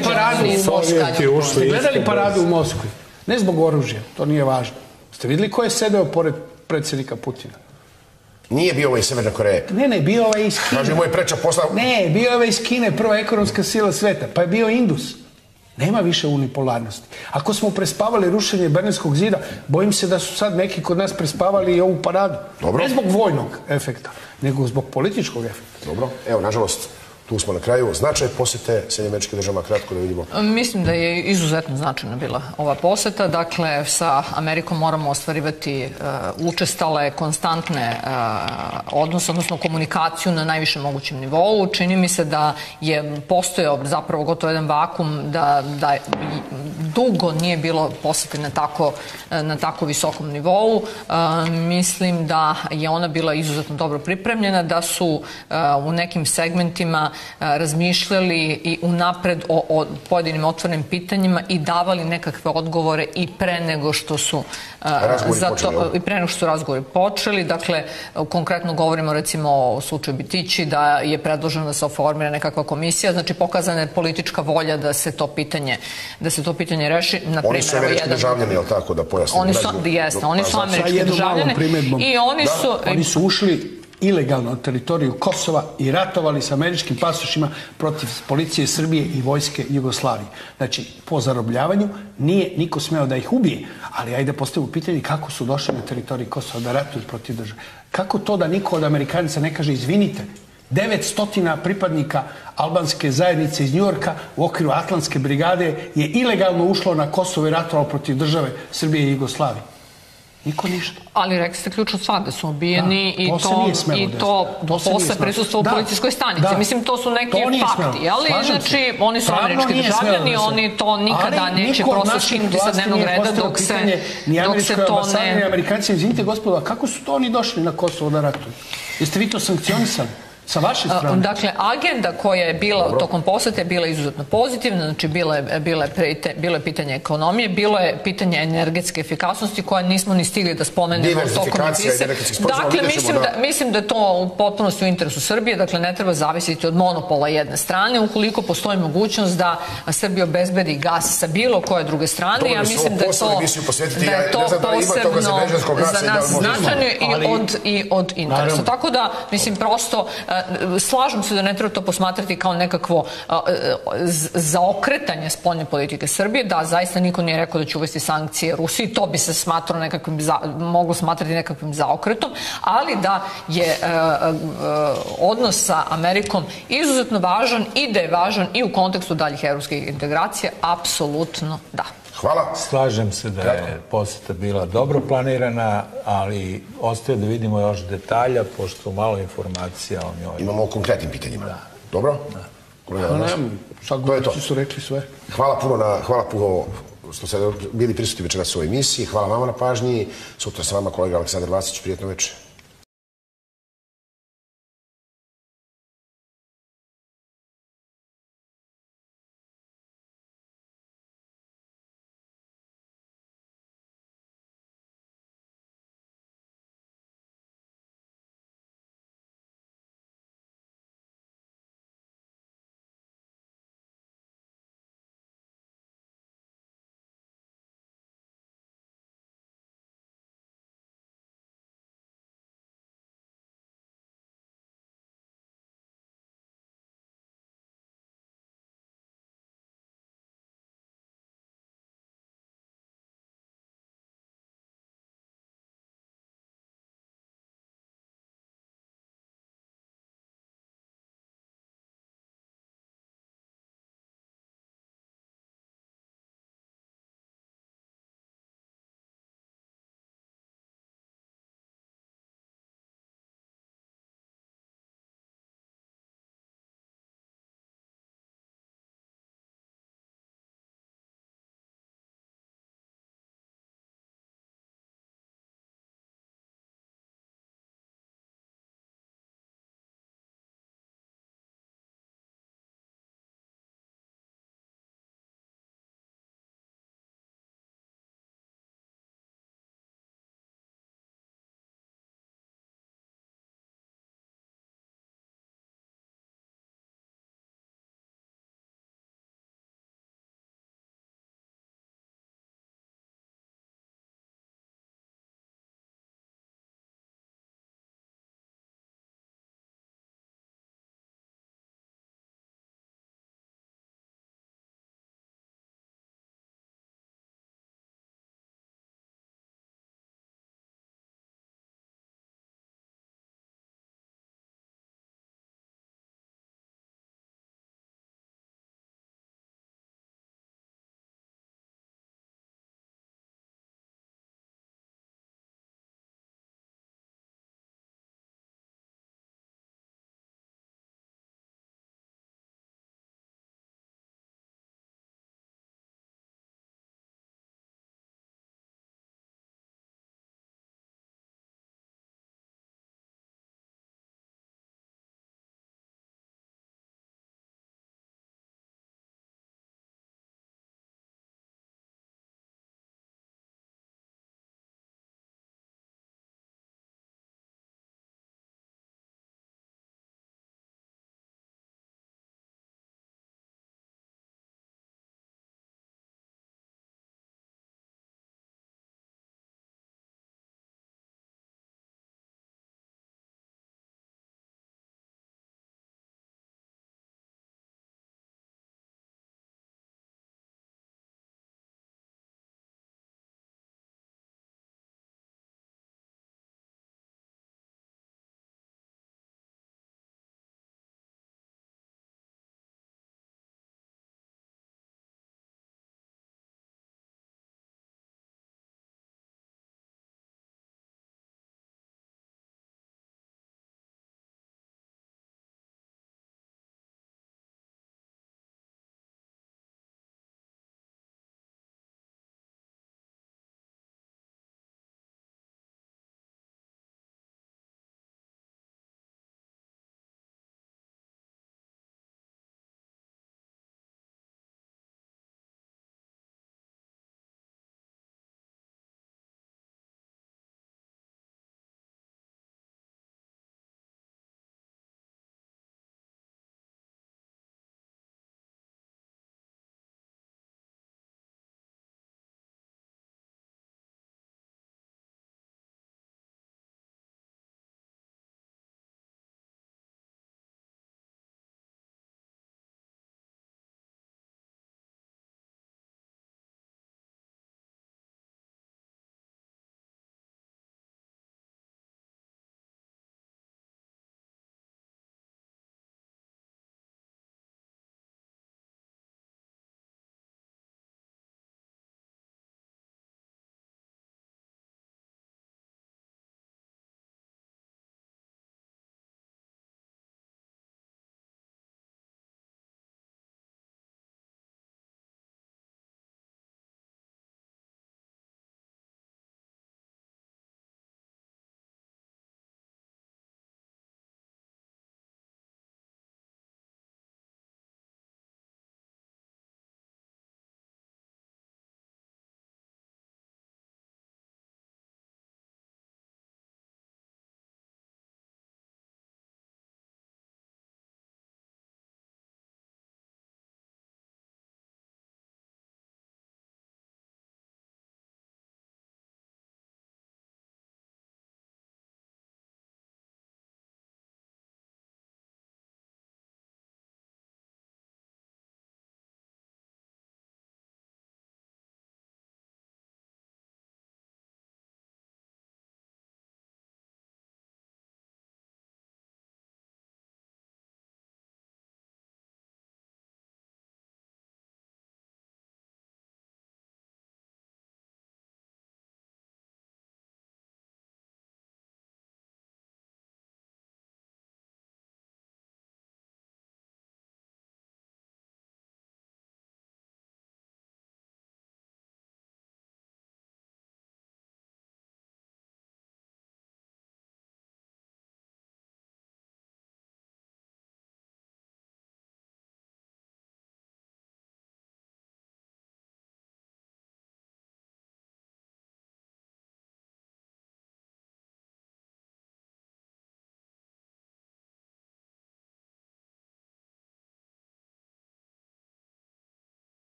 Ste gledali paradu u Moskvi? Ne zbog oružja, to nije važno. Ste vidjeli ko je sedeo pored predsjednika Putina? Nije bio ovaj iz Severne Koreje. Ne, bio ovaj iz Kine. Kaže moj preča posla... Ne, bio ovaj iz Kine, prva ekonomska sila sveta, pa je bio Indus. Nema više unipolarnosti. Ako smo prespavali rušenje Berlinskog zida, bojim se da su sad neki kod nas prespavali i ovu paradu. Dobro. Ne zbog vojnog efekta, nego zbog političkog efekta. Dobro. Evo, nažalost, tu smo na kraju. Značaj posete Sjedinjenim Američkim Državama, kratko da vidimo. Mislim da je izuzetno značajna bila ova poseta. Dakle, sa Amerikom moramo ostvarivati učestale, konstantne odnose, odnosno komunikaciju na najvišem mogućem nivou. Čini mi se da je postojao zapravo gotovo jedan vakum, da dugo nije bilo posete na tako visokom nivou. Mislim da je ona bila izuzetno dobro pripremljena, da su u nekim segmentima razmišljali i unapred o pojedinim otvorenim pitanjima i davali nekakve odgovore i pre nego što su razgovori počeli. Dakle, konkretno govorimo recimo o slučaju Bitići, da je predloženo da se oformira nekakva komisija, znači pokazana je politička volja da se to pitanje reši. Oni su američki državljani, je li tako, da pojasnim? Oni su američki državljani i oni su ušli ilegalno na teritoriju Kosova i ratovali sa američkim pasošima protiv policije Srbije i vojske Jugoslavije. Znači, po zarobljavanju nije niko smeo da ih ubije, ali ajde postavimo pitanje kako su došli na teritoriju Kosova da ratuju protiv države. Kako to da niko od Amerikanica ne kaže izvinite, 900 pripadnika albanske zajednice iz Njujorka u okviru Atlantske brigade je ilegalno ušlo na Kosovo i ratovalo protiv države Srbije i Jugoslavije. Niko ništa. Ali rekli ste ključno stvar, da su ubijeni i to posle prisustva u policijskoj stanici. Mislim, to su neki fakti, ali znači oni su američki državljani, oni to nikada neće prosto skinuti sa dnevnog reda dok se to ne... Amerikanci, izvinite gospodo, a kako su to oni došli na Kosovo da ratuju? Jeste vi to sankcionisali? Sa vaše strane? Dakle, agenda koja je bila tokom posete je bila izuzetno pozitivna, znači bilo je pitanje ekonomije, bilo je pitanje energetske efikasnosti koja nismo ni stigli da spomenemo tokom emisije. Dakle, mislim da je to u potpunosti u interesu Srbije, dakle ne treba zavisiti od monopola jedne strane, ukoliko postoji mogućnost da Srbija obezbedi gas sa bilo koje druge strane. Ja mislim da je to posebno za nas značajno i od interesa. Tako da, mislim, prosto slažem se da ne treba to posmatrati kao nekakvo zaokretanje spoljne politike Srbije. Da, zaista niko nije rekao da će uvesti sankcije Rusiji, to bi se moglo smatrati nekakvim zaokretom, ali da je odnos sa Amerikom izuzetno važan i da je važan i u kontekstu daljih evropskih integracija, apsolutno da. Hvala. Slažem se da je poseta bila dobro planirana, ali ostaje da vidimo još detalja, pošto malo informacija o njoj. Imamo o konkretnim pitanjima. Dobro? Sad su rekli sve. Hvala puno što ste bili prisutni večeras u ovoj emisiji. Hvala vama na pažnji. Sutra sa vama kolega Aleksandar Vasić. Prijetno večer.